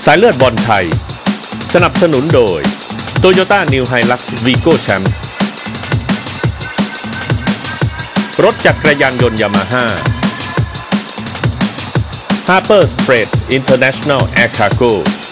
สายเลือดบอลไทยสนับสนุนโดย Toyota New Hilux Vigo Champ รถจักรยานยนต์ Yamaha Harper's Freight International Air Cargo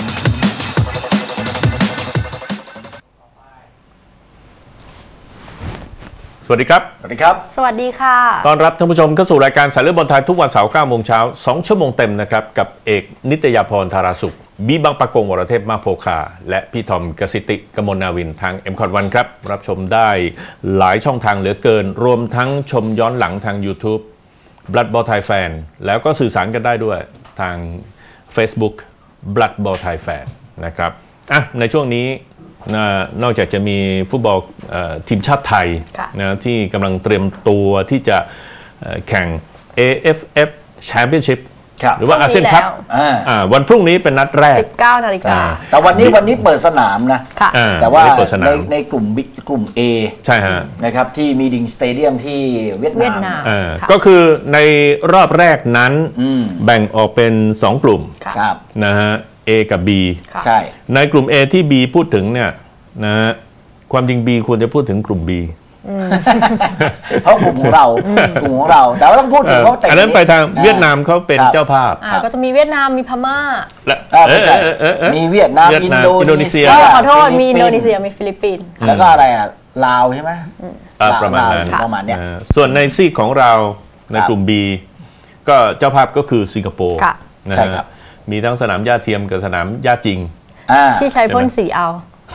สวัสดีครับสวัสดีครับสวัสดีค่ะต้อนรับท่านผู้ชมเข้าสู่รายการสายเลือดบอลไทยทุกวันเสาร์ 9 โมงเช้า 2 ชั่วโมงเต็มนะครับกับเอกนิตยาพรธาราสุขบีบังปะกงวรเทพมาโพคาและพี่ทอมกสิติกมลนาวินทาง M.1 ครับรับชมได้หลายช่องทางเหลือเกินรวมทั้งชมย้อนหลังทาง YouTube Blood Ball Thai Fan แล้วก็สื่อสารกันได้ด้วยทาง Facebook Blood Ball Thai Fan นะครับในช่วงนี้นอกจากจะมีฟุตบอลทีมชาติไทยนะที่กำลังเตรียมตัวที่จะแข่ง AFF Championship หรือว่าอาเซียนคัพวันพรุ่งนี้เป็นนัดแรก 19 นาฬิกาแต่วันนี้เปิดสนามนะแต่ว่าในกลุ่ม A ใช่ฮะนะครับที่มีดิงสเตเดียมที่เวียดนามก็คือในรอบแรกนั้นแบ่งออกเป็น2กลุ่มนะฮะA กับ B ใช่ในกลุ่ม A ที่ B พูดถึงเนี่ยนะความจริง B ควรจะพูดถึงกลุ่ม B เพราะกลุ่มของเราแต่ว่าต้องพูดถึงเพราะแต่อันนั้นไปทางเวียดนามเขาเป็นเจ้าภาพก็จะมีเวียดนามมีพม่ามีเวียดนามอินโดนีเซียขอโทษมีอินโดนีเซียมีฟิลิปปินส์แล้วก็อะไรลาวใช่ไหมประมาณนี้ส่วนในซีกของเราในกลุ่ม B ก็เจ้าภาพก็คือสิงคโปร์นะครับมีทั้งสนามหญ้าเทียมกับสนามหญ้าจริงที่ใช้พ่นสีเอา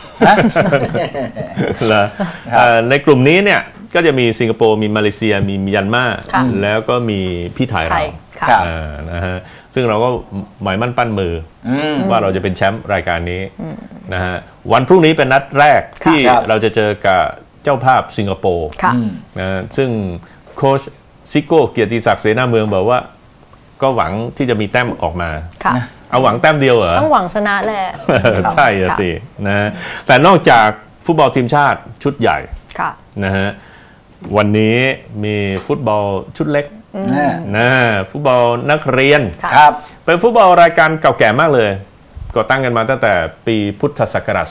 ในกลุ่มนี้เนี่ยก็จะมีสิงคโปร์มีมาเลเซียมีเมียนมาแล้วก็มีพี่ไทยเรานะฮะซึ่งเราก็หมายมั่นปั้นมือว่าเราจะเป็นแชมป์รายการนี้นะฮะวันพรุ่งนี้เป็นนัดแรกที่เราจะเจอกับเจ้าภาพสิงคโปร์นะซึ่งโค้ชซิโก้เกียรติศักดิ์เสนาเมืองบอกว่าก็หวังที่จะมีแต้มออกมาเอาหวังแต้มเดียวเหรอต้องหวังชนะแหละใช่สินะแต่นอกจากฟุตบอลทีมชาติชุดใหญ่นะฮะวันนี้มีฟุตบอลชุดเล็กนะฟุตบอลนักเรียนเป็นฟุตบอลรายการเก่าแก่มากเลยก่อตั้งกันมาตั้งแต่ปีพุทธศักราช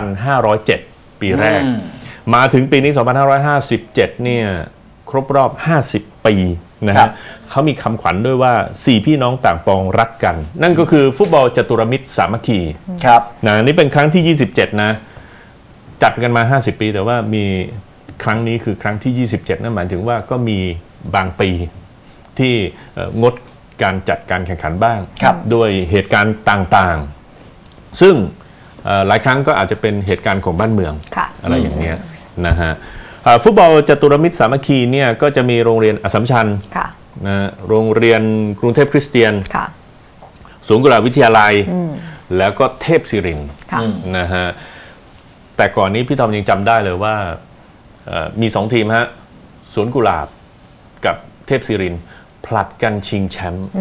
2507 ปีแรกมาถึงปีนี้ 2557 เนี่ยครบรอบ 50 ปีนะฮะเขามีคำขวัญด้วยว่า4พี่น้องต่างปองรักกันนั่นก็คือฟุตบอลจตุรมิตรสามัคคีนะนี่เป็นครั้งที่ 27 นะจัดกันมา 50 ปีแต่ว่ามีครั้งนี้คือครั้งที่ 27 นั่นหมายถึงว่าก็มีบางปีที่งดการจัดการแข่งขันบ้างด้วยเหตุการณ์ต่างๆซึ่งหลายครั้งก็อาจจะเป็นเหตุการณ์ของบ้านเมืองอะไรอย่างเงี้ยนะฮะฟุตบอลจตุรมิตรสามัคคีเนี่ยก็จะมีโรงเรียนอัสสัมชัญนะโรงเรียนกรุงเทพคริสเตียนศูนย์กุหลาบวิทยาลัยแล้วก็เทพศิรินทร์นะฮะแต่ก่อนนี้พี่ทอมยังจำได้เลยว่ามี2ทีมฮะศูนย์กุหลาบกับเทพศิรินทร์ผลัดกันชิงแชมป์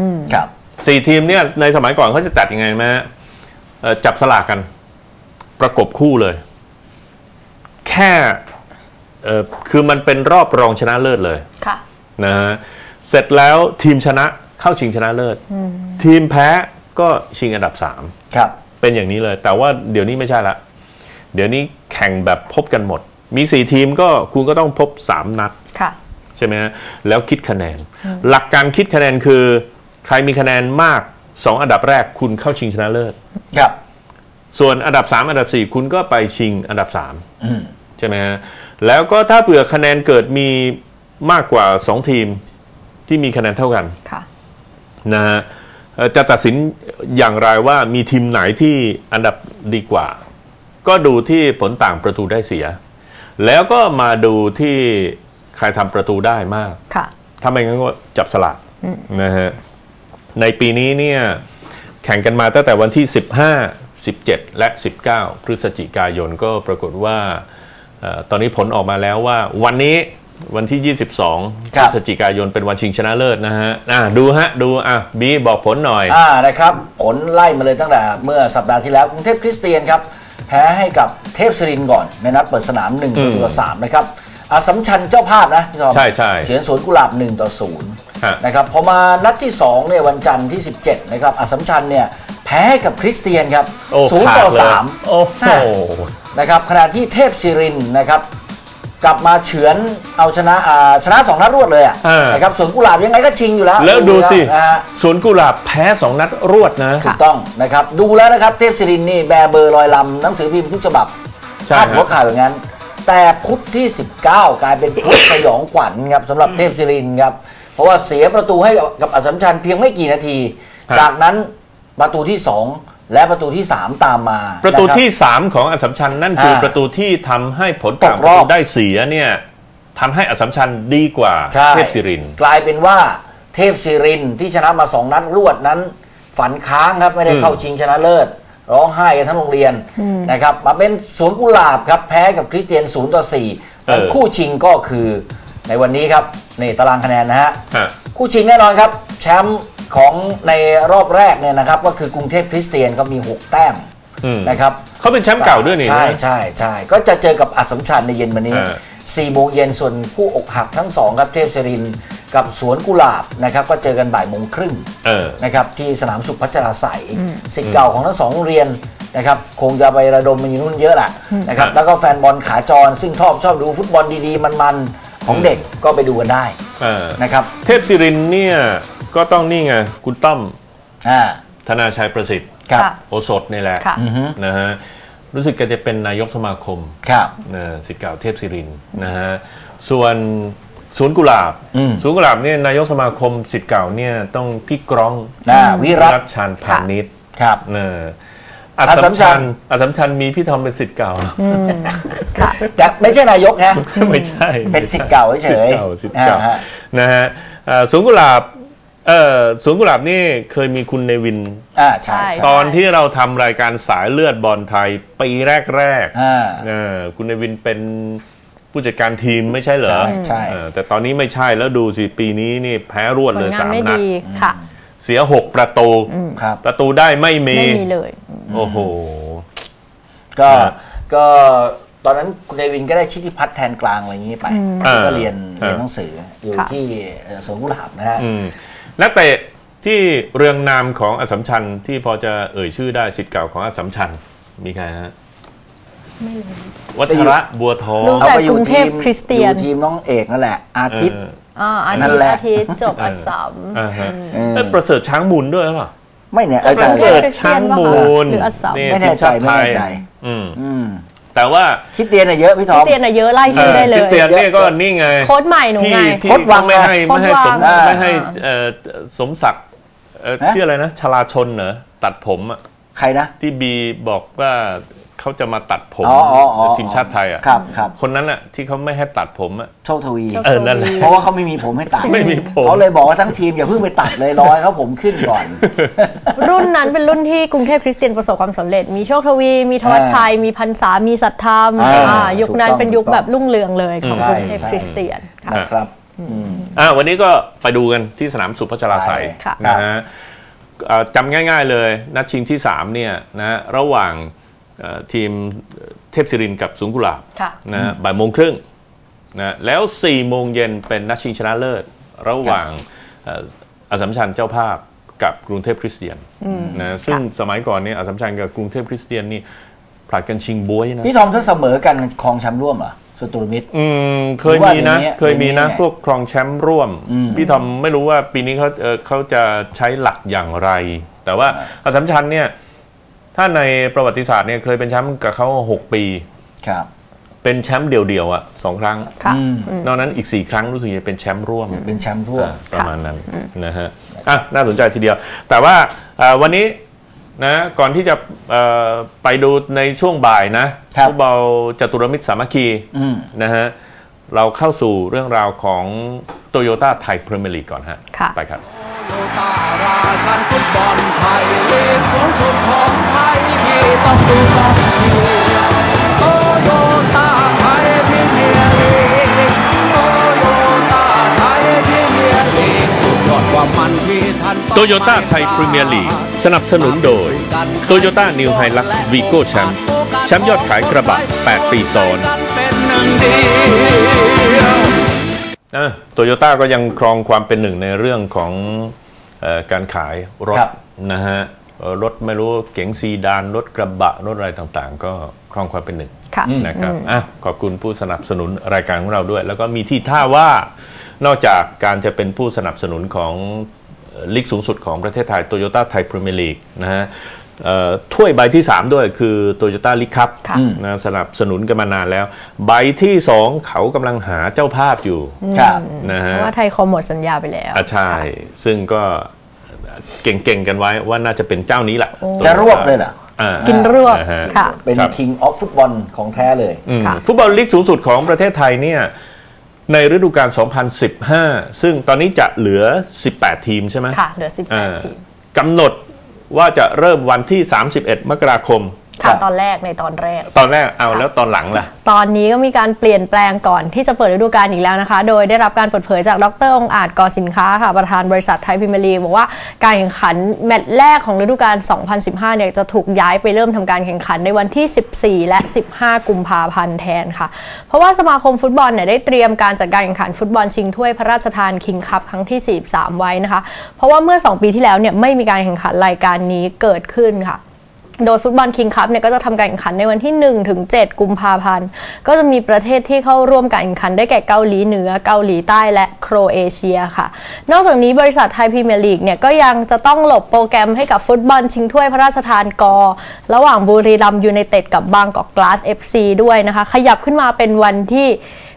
4 ทีมเนี่ยในสมัยก่อนเขาจะจัดยังไงไหมจับสลากกันประกบคู่เลยแค่คือมันเป็นรอบรองชนะเลิศเลยนะฮะเสร็จแล้วทีมชนะเข้าชิงชนะเลิศทีมแพ้ก็ชิงอันดับ3เป็นอย่างนี้เลยแต่ว่าเดี๋ยวนี้ไม่ใช่ละเดี๋ยวนี้แข่งแบบพบกันหมดมี4 ทีมก็คุณก็ต้องพบ3 นัดใช่ไหมฮะแล้วคิดคะแนนหลักการคิดคะแนนคือใครมีคะแนนมาก2 อันดับแรกคุณเข้าชิงชนะเลิศส่วนอันดับ3อันดับ4คุณก็ไปชิงอันดับ3ใช่ไหมฮะแล้วก็ถ้าเผื่อคะแนนเกิดมีมากกว่า2 ทีมที่มีคะแนนเท่ากันนะฮะจะตัดสินอย่างไรว่ามีทีมไหนที่อันดับดีกว่าก็ดูที่ผลต่างประตูได้เสียแล้วก็มาดูที่ใครทำประตูได้มากถ้าไม่งั้นก็จับสลากนะฮะในปีนี้เนี่ยแข่งกันมาตั้งแต่วันที่15 17 และ 19 พฤศจิกายนก็ปรากฏว่าตอนนี้ผลออกมาแล้วว่าวันนี้วันที่ 22 พฤศจิกายนเป็นวันชิงชนะเลิศนะฮะดูบีบอกผลหน่อยนะครับผลไล่มาเลยตั้งแต่เมื่อสัปดาห์ที่แล้วกรุงเทพคริสเตียนครับแพ้ให้กับเทพศิรินทร์ก่อนในนัดเปิดสนาม1-3นะครับอัสสัมชัญเจ้าภาพนะพี่ทอมเสียนสวนกุหลาบ1-0นะครับพอมานัดที่2เนี่ยวันจันทร์ที่17นะครับอัสสัมชัญเนี่ยแพ้กับคริสเตียนครับ0-3 โอ้โหนะครับขณะที่เทพศิรินทร์นะครับกลับมาเฉือนเอาชนะ2 นัดรวดเลยนะครับสวนกุหลาบยังไงก็ชิงอยู่แล้วแล้วดูสิสวนกุหลาบแพ้2 นัดรวดนะถูกต้องนะครับดูแล้วนะครับเทพศิรินทร์นี่แบเบอร์ลอยลำหนังสือพิมพ์ทุกฉบับพาดหัวข่าวอย่างนั้นแต่พุธที่19กลายเป็นพุธสยองขวัญครับสำหรับเทพศิรินทร์ครับเพราะว่าเสียประตูให้กับอัสสัมชัญเพียงไม่กี่นาทีจากนั้นประตูที่2และประตูที่3ตามมาประตูที่3ของอัสสัมชัญนั่นคือประตูที่ทำให้ผลการประตูได้เสียเนี่ยทำให้อัสสัมชัญดีกว่าเทพศิรินทร์กลายเป็นว่าเทพศิรินทร์ที่ชนะมา2 นัดรวดนั้นฝันค้างครับไม่ได้เข้าชิงชนะเลิศร้องไห้กันทั้งโรงเรียนนะครับมาเป็นสวนกุหลาบครับแพ้กับคริสเตียน0-4แล้วคู่ชิงก็คือในวันนี้ครับนี่ตารางคะแนนนะฮะคู่ชิงแน่นอนครับแชมป์ของในรอบแรกเนี่ยนะครับก็คือกรุงเทพคริสเตียนก็มี6 แต้มนะครับเขาเป็นแชมป์เก่าด้วยนี่ใช่ก็จะเจอกับอัสสัมชัญในเย็นวันนี้4 โมงเย็นส่วนผู้อกหักทั้ง2ครับเทพศิรินทร์กับสวนกุหลาบนะครับก็เจอกันบ่ายโมงครึ่งนะครับที่สนามสุขพัชราไสยศิษย์เก่าของทั้ง2 โรงเรียนนะครับคงจะไประดมมันอยู่นู่นเยอะแหละนะครับแล้วก็แฟนบอลขาจรซึ่งชอบดูฟุตบอลดีๆมันๆของเด็กก็ไปดูกันได้นะครับเทพศิรินทร์เนี่ยก็ต้องนี่ไงคุณต้อมธนาชัยประสิทธิ์โอสถนี่แหละนะฮะรู้สึกจะเป็นนายกสมาคมศิษย์เก่าเทพศิรินทร์นะฮะส่วนสวนกุหลาบเนี่ยนายกสมาคมศิษย์เก่าเนี่ยต้องพี่กร้องวิรัตชาญพานิชครับอัสสัมชัญมีพี่ทอมเป็นศิษย์เก่าจะไม่ใช่นายกนะไม่ใช่เป็นศิษย์เก่าเฉยศิษย์เก่านะฮะสวนกุหลาบสวนกุหลาบนี่เคยมีคุณเนวินใช่ตอนที่เราทำรายการสายเลือดบอลไทยปีแรกคุณเนวินเป็นผู้จัดการทีมไม่ใช่เหรอใช่แต่ตอนนี้ไม่ใช่แล้วดูสิปีนี้นี่แพ้รวดเลย3 นัดเสีย6 ประตูประตูได้ไม่มีเลยโอ้โหก็ตอนนั้นคุณเนวินก็ได้ชิติพัฒน์แทนกลางอะไรอย่างนี้ไปก็เรียนหนังสืออยู่ที่สวนกุหลาบนะฮะนักเตะที่เรืองนามของอัสสัมชัญที่พอจะเอ่ยชื่อได้ศิษย์เก่าของอัสสัมชัญมีใครฮะไม่รู้วัชระบัวทองเขาไปอยู่ทีมคริสเตียนทีมน้องเอกนั่นแหละอาทิตย์นั่นแหละอาทิตย์จบอัสสัมประเสริฐช้างมูลด้วยหรือเปล่าไม่เนี่ยประเสริฐช้างมูลไม่แน่ใจแต่ว่าคริสเตียนเยอะพี่ทอมคริสเตียนเยอะไล่ชื่อได้เลยคริสเตียนนี่ก็นี่ไงโค้ชใหม่หนูไงโค้ชวังไม่ให้สมศักดิ์ชื่ออะไรนะชลาชนเหรอตัดผมอ่ะใครนะที่บีบอกว่าเขาจะมาตัดผมทีมชาติไทยอ่ะคนนั้นอ่ะที่เขาไม่ให้ตัดผมอ่ะโชคทวีนั่นแหละเพราะว่าเขาไม่มีผมให้ตัดไม่มีผมเขาเลยบอกว่าทั้งทีมอย่าเพิ่งไปตัดเลยรอให้เขาผมขึ้นก่อนรุ่นนั้นเป็นรุ่นที่กรุงเทพคริสเตียนประสบความสำเร็จมีโชคทวีมีธวัชชัยมีพรรษามีศรัทธามยุคนั้นเป็นยุคแบบรุ่งเรืองเลยของกรุงเทพคริสเตียนครับวันนี้ก็ไปดูกันที่สนามสุพัชราไสยนะฮะจำง่ายๆเลยนัดชิงที่3เนี่ยนะระหว่างทีมเทพศิรินทร์กับสวนกุหลาบนะบ่ายโมงครึ่งนะแล้ว4 โมงเย็นเป็นนัดชิงชนะเลิศระหว่างอัสสัมชัญเจ้าภาพกับกรุงเทพคริสเตียนนะซึ่งสมัยก่อนเนี่ยอัสสัมชัญกับกรุงเทพคริสเตียนนี่ผลัดกันชิงบ๊วยนะพี่ทอมถ้าเสมอกันครองแชมป์ร่วมเหรอสุตุรมิตรเคยมีนะพวกครองแชมป์ร่วมพี่ทอมไม่รู้ว่าปีนี้เขาจะใช้หลักอย่างไรแต่ว่าอัสสัมชัญเนี่ยถ้าในประวัติศาสตร์เนี่ยเคยเป็นแชมป์กับเขา6 ปีเป็นแชมป์เดี่ยวๆ2 ครั้งนอกนั้นอีก4 ครั้งรู้สึกจะเป็นแชมป์ร่วมประมาณนั้นนะฮะน่าสนใจทีเดียวแต่ว่าวันนี้นะก่อนที่จะไปดูในช่วงบ่ายนะฟุตบอลจตุรมิตรสามัคคีนะฮะเราเข้าสู่เรื่องราวของโตโยต้าไทยพรีเมียร์ลีกก่อนฮะไปครับโตโยต้าราชันฟุตบอลไทยลีกสูงสุดของไทยที่ต้องดูต้องเชียร์โตโยต้าไทยพรีเมียร์ลีกโตโยต้าไทยพรีเมียร์ลีกสุดยอดความมันที่ท่านโตโยต้าไทยพรีเมียร์ลีกสนับสนุนโดยโตโยต้านิวไฮลักซ์วีโก้แชมป์ยอดขายกระบะ8 ปีซ้อนโตโยต้าก็ยังครองความเป็นหนึ่งในเรื่องของการขายรถนะฮะรถไม่รู้เก๋งซีดานรถกระบะรถอะไรต่างๆก็ครองความเป็นหนึ่งนะครับขอบคุณผู้สนับสนุนรายการของเราด้วยแล้วก็มีที่ท่าว่านอกจากการจะเป็นผู้สนับสนุนของลีกสูงสุดของประเทศไทย Toyota Thai Premier League นะฮะถ้วยใบที่3ด้วยคือ Toyota League Cup นะสนับสนุนกันมานานแล้วใบที่2เขากำลังหาเจ้าภาพอยู่นะฮะเพราะว่าไทยคอมหมดสัญญาไปแล้วใช่ซึ่งก็เก่งๆกันไว้ว่าน่าจะเป็นเจ้านี้แหละจะรวบเลยเหรอกินรวบค่ะเป็น King of ฟุตบอลของแท้เลยฟุตบอลลีกสูงสุดของประเทศไทยเนี่ยในฤดูกาล 2015 ซึ่งตอนนี้จะเหลือ18ทีมใช่ไหมค่ะเหลือ18ทีมกำหนดว่าจะเริ่มวันที่31 มกราคมค่ะตอนแรกเอาแล้วตอนหลังล่ะตอนนี้ก็มีการเปลี่ยนแปลงก่อนที่จะเปิดฤดูกาลอีกแล้วนะคะโดยได้รับการเปิดเผยจากดร.องค์อาจก่อสินค้าค่ะประธานบริษัทไทยพรีเมียร์ลีกบอกว่าการแข่งขันแมตช์แรกของฤดูกาล 2015 เนี่ยจะถูกย้ายไปเริ่มทำการแข่งขันในวันที่ 14 และ 15 กุมภาพันธ์แทนค่ะเพราะว่าสมาคมฟุตบอลเนี่ยได้เตรียมการจัดการแข่งขันฟุตบอลชิงถ้วยพระราชทานคิงคัพครั้งที่ 43 ไว้นะคะเพราะว่าเมื่อ2ปีที่แล้วเนี่ยไม่มีการแข่งขันรายการนี้เกิดขึ้นค่ะโดยฟุตบอลคิงคัพเนี่ยก็จะทำการแข่งขันในวันที่1ถึง7กุมภาพันธ์ก็จะมีประเทศที่เข้าร่วมการแข่งขันได้แก่เกาหลีเหนือเกาหลีใต้และโครเอเชียค่ะนอกจากนี้บริษัทไทยพรีเมียร์ลีกเนี่ยก็ยังจะต้องหลบโปรแกรมให้กับฟุตบอลชิงถ้วยพระราชทานกระหว่างบุรีรัมย์ยูไนเต็ดกับบางกอกกลาส FC ด้วยนะคะขยับขึ้นมาเป็นวันที่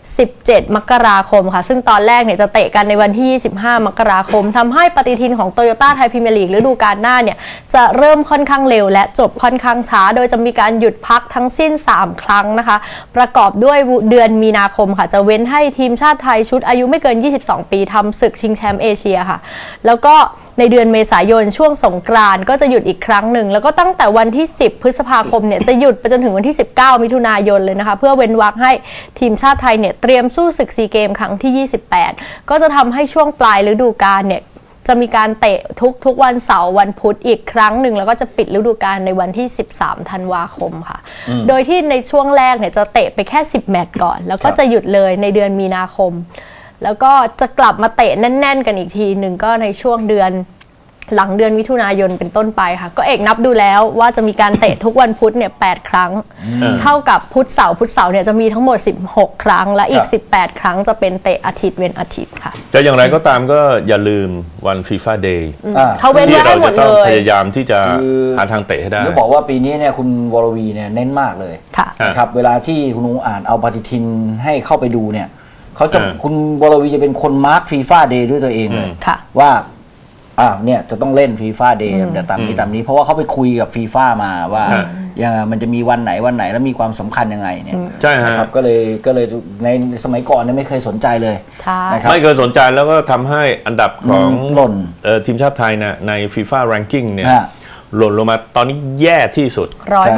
17 มกราคมค่ะซึ่งตอนแรกเนี่ยจะเตะกันในวันที่25 มกราคมทำให้ปฏิทินของ Toyota Thai Premier League ฤดูกาลหน้าเนี่ยจะเริ่มค่อนข้างเร็วและจบค่อนข้างช้าโดยจะมีการหยุดพักทั้งสิ้น3ครั้งนะคะประกอบด้วยเดือนมีนาคมค่ะจะเว้นให้ทีมชาติไทยชุดอายุไม่เกิน22 ปีทำศึกชิงแชมป์เอเชียค่ะแล้วก็ในเดือนเมษายนช่วงสงกรานต์ก็จะหยุดอีกครั้งหนึ่งแล้วก็ตั้งแต่วันที่10 พฤษภาคมเนี่ยจะหยุดไปจนถึงวันที่19 มิถุนายนเลยนะคะเพื่อเว้นวรรคให้ทีมชาติไทยเนี่ยเตรียมสู้ศึกซีเกมครั้งที่28ก็จะทำให้ช่วงปลายฤดูกาลเนี่ยจะมีการเตะทุกวันเสาร์วันพุธอีกครั้งหนึ่งแล้วก็จะปิดฤดูกาลในวันที่13 ธันวาคมค่ะโดยที่ในช่วงแรกเนี่ยจะเตะไปแค่10 แมตช์ก่อนแล้วก็จะหยุดเลยในเดือนมีนาคมแล้วก็จะกลับมาเตะแน่นๆกันอีกทีหนึ่งก็ในช่วงเดือนหลังเดือนมิถุนายนเป็นต้นไปค่ะก็เอกนับดูแล้วว่าจะมีการเตะทุกวันพุธเนี่ย8 ครั้งเท่ากับพุธเสาร์เนี่ยจะมีทั้งหมด16 ครั้งและอีก18 ครั้งจะเป็นเตะอาทิตย์เว้นอาทิตย์ค่ะแต่อย่างไรก็ตามก็อย่าลืมวัน FIFA Day เขาเว้นไว้ให้หมดเลยที่เราจะต้องพยายามที่จะหาทางเตะให้ได้จะบอกว่าปีนี้เนี่ยคุณวรวีเนี่ยเน้นมากเลยนะครับเวลาที่คุณนุ้งอ่านเอาปฏิทินให้เข้าไปดูเนี่ยเขาจะคุณวรวีจะเป็นคนมาร์ค FIFA Day ด้วยตัวเองเลยว่าเนี่ยจะต้องเล่น FIFA Day แต่ตามนี้เพราะว่าเขาไปคุยกับ FIFA มาว่ายังมันจะมีวันไหนแล้วมีความสำคัญยังไงเนี่ยใช่ครับก็เลยในสมัยก่อนเนี่ยไม่เคยสนใจเลยนะครับไม่เคยสนใจแล้วก็ทำให้อันดับของหล่นทีมชาติไทยนะใน FIFA Ranking เนี่ยหล่นลงมาตอนนี้แย่ที่สุด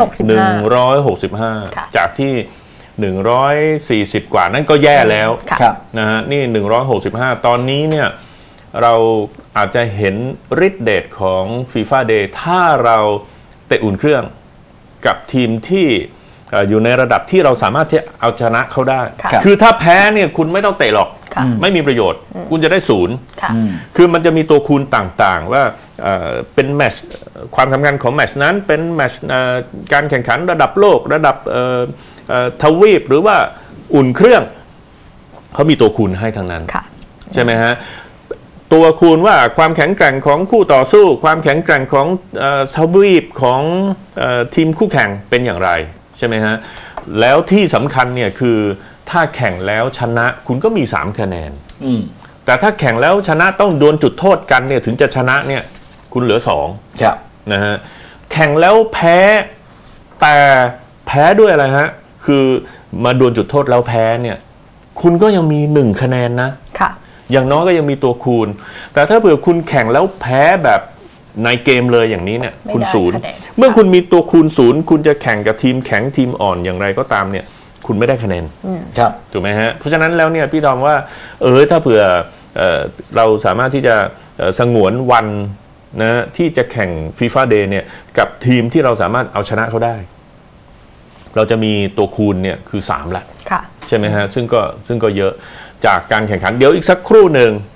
165จากที่140กว่านั่นก็แย่แล้วนะฮะนี่165ตอนนี้เนี่ยเราอาจจะเห็นฤทธิ์เดชของ FIFA Day ถ้าเราเตะอุ่นเครื่องกับทีมที่อยู่ในระดับที่เราสามารถที่เอาชนะเขาได้คือถ้าแพ้เนี่ยคุณไม่ต้องเตะหรอกไม่มีประโยชน์คุณจะได้0คือมันจะมีตัวคูณต่างๆว่าเป็นแมตช์ความสำคัญของแมตช์นั้นเป็นแมตช์การแข่งขันระดับโลกระดับทวีปหรือว่าอุ่นเครื่องเขามีตัวคูณให้ทั้งนั้นใช่ไหมฮะตัวคูณว่าความแข็งแกร่งของคู่ต่อสู้ความแข็งแกร่งของทวีปของทีมคู่แข่งเป็นอย่างไรใช่ไหมฮะแล้วที่สำคัญเนี่ยคือถ้าแข่งแล้วชนะคุณก็มี3 คะแนนแต่ถ้าแข่งแล้วชนะต้องดวลจุดโทษกันเนี่ยถึงจะชนะเนี่ยคุณเหลือ2นะฮะแข่งแล้วแพ้แต่แพ้ด้วยอะไรฮะคือมาดวลจุดโทษแล้วแพ้เนี่ยคุณก็ยังมี1 คะแนนนะอย่างน้อยก็ยังมีตัวคูณแต่ถ้าเผื่อคุณแข่งแล้วแพ้แบบในเกมเลยอย่างนี้เนี่ยคุณ0เมื่อคุณมีตัวคูณ0คุณจะแข่งกับทีมแข็งทีมอ่อนอย่างไรก็ตามเนี่ยคุณไม่ได้คะแนนถูกไหมฮะเพราะฉะนั้นแล้วเนี่ยพี่ดอมว่าถ้าเผื่อเราสามารถที่จะสงวนวันนะที่จะแข่ง FIFA Day เนี่ยกับทีมที่เราสามารถเอาชนะเขาได้เราจะมีตัวคูณเนี่ยคือ3ละใช่ไหมฮะซึ่งก็เยอะจากการแข่งขันเดี๋ยวอีกสักครู่หนึ่ง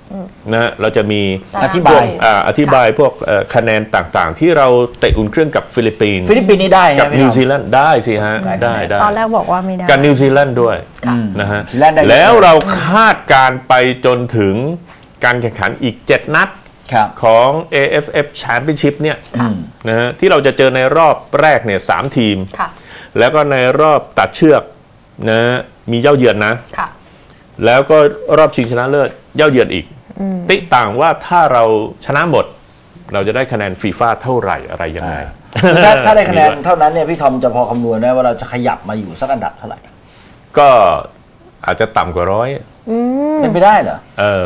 นะเราจะมีอธิบายพวกคะแนนต่างๆที่เราเตะอุ่นเครื่องกับฟิลิปปินส์นี่ได้กับนิวซีแลนด์ได้สิฮะได้ตอนแรกบอกว่าไม่ได้กับนิวซีแลนด์ด้วยนะฮะแล้วเราคาดการไปจนถึงการแข่งขันอีก7 นัดของ AFF Championship เนี่ยนะฮะที่เราจะเจอในรอบแรกเนี่ย3 ทีมแล้วก็ในรอบตัดเชือกนะมีเย้าเยือนนะแล้วก็รอบชิงชนะเลิศเย้าเยือนอีกติต่างว่าถ้าเราชนะหมดเราจะได้คะแนนฟีฟ่าเท่าไหร่อะไรยังไงถ้าได้คะแนนเท่านั้นเนี่ยพี่ทอมจะพอคำนวณได้ว่าเราจะขยับมาอยู่สักอันดับเท่าไหร่ก็อาจจะต่ำกว่า100 เป็นไปได้เหรอ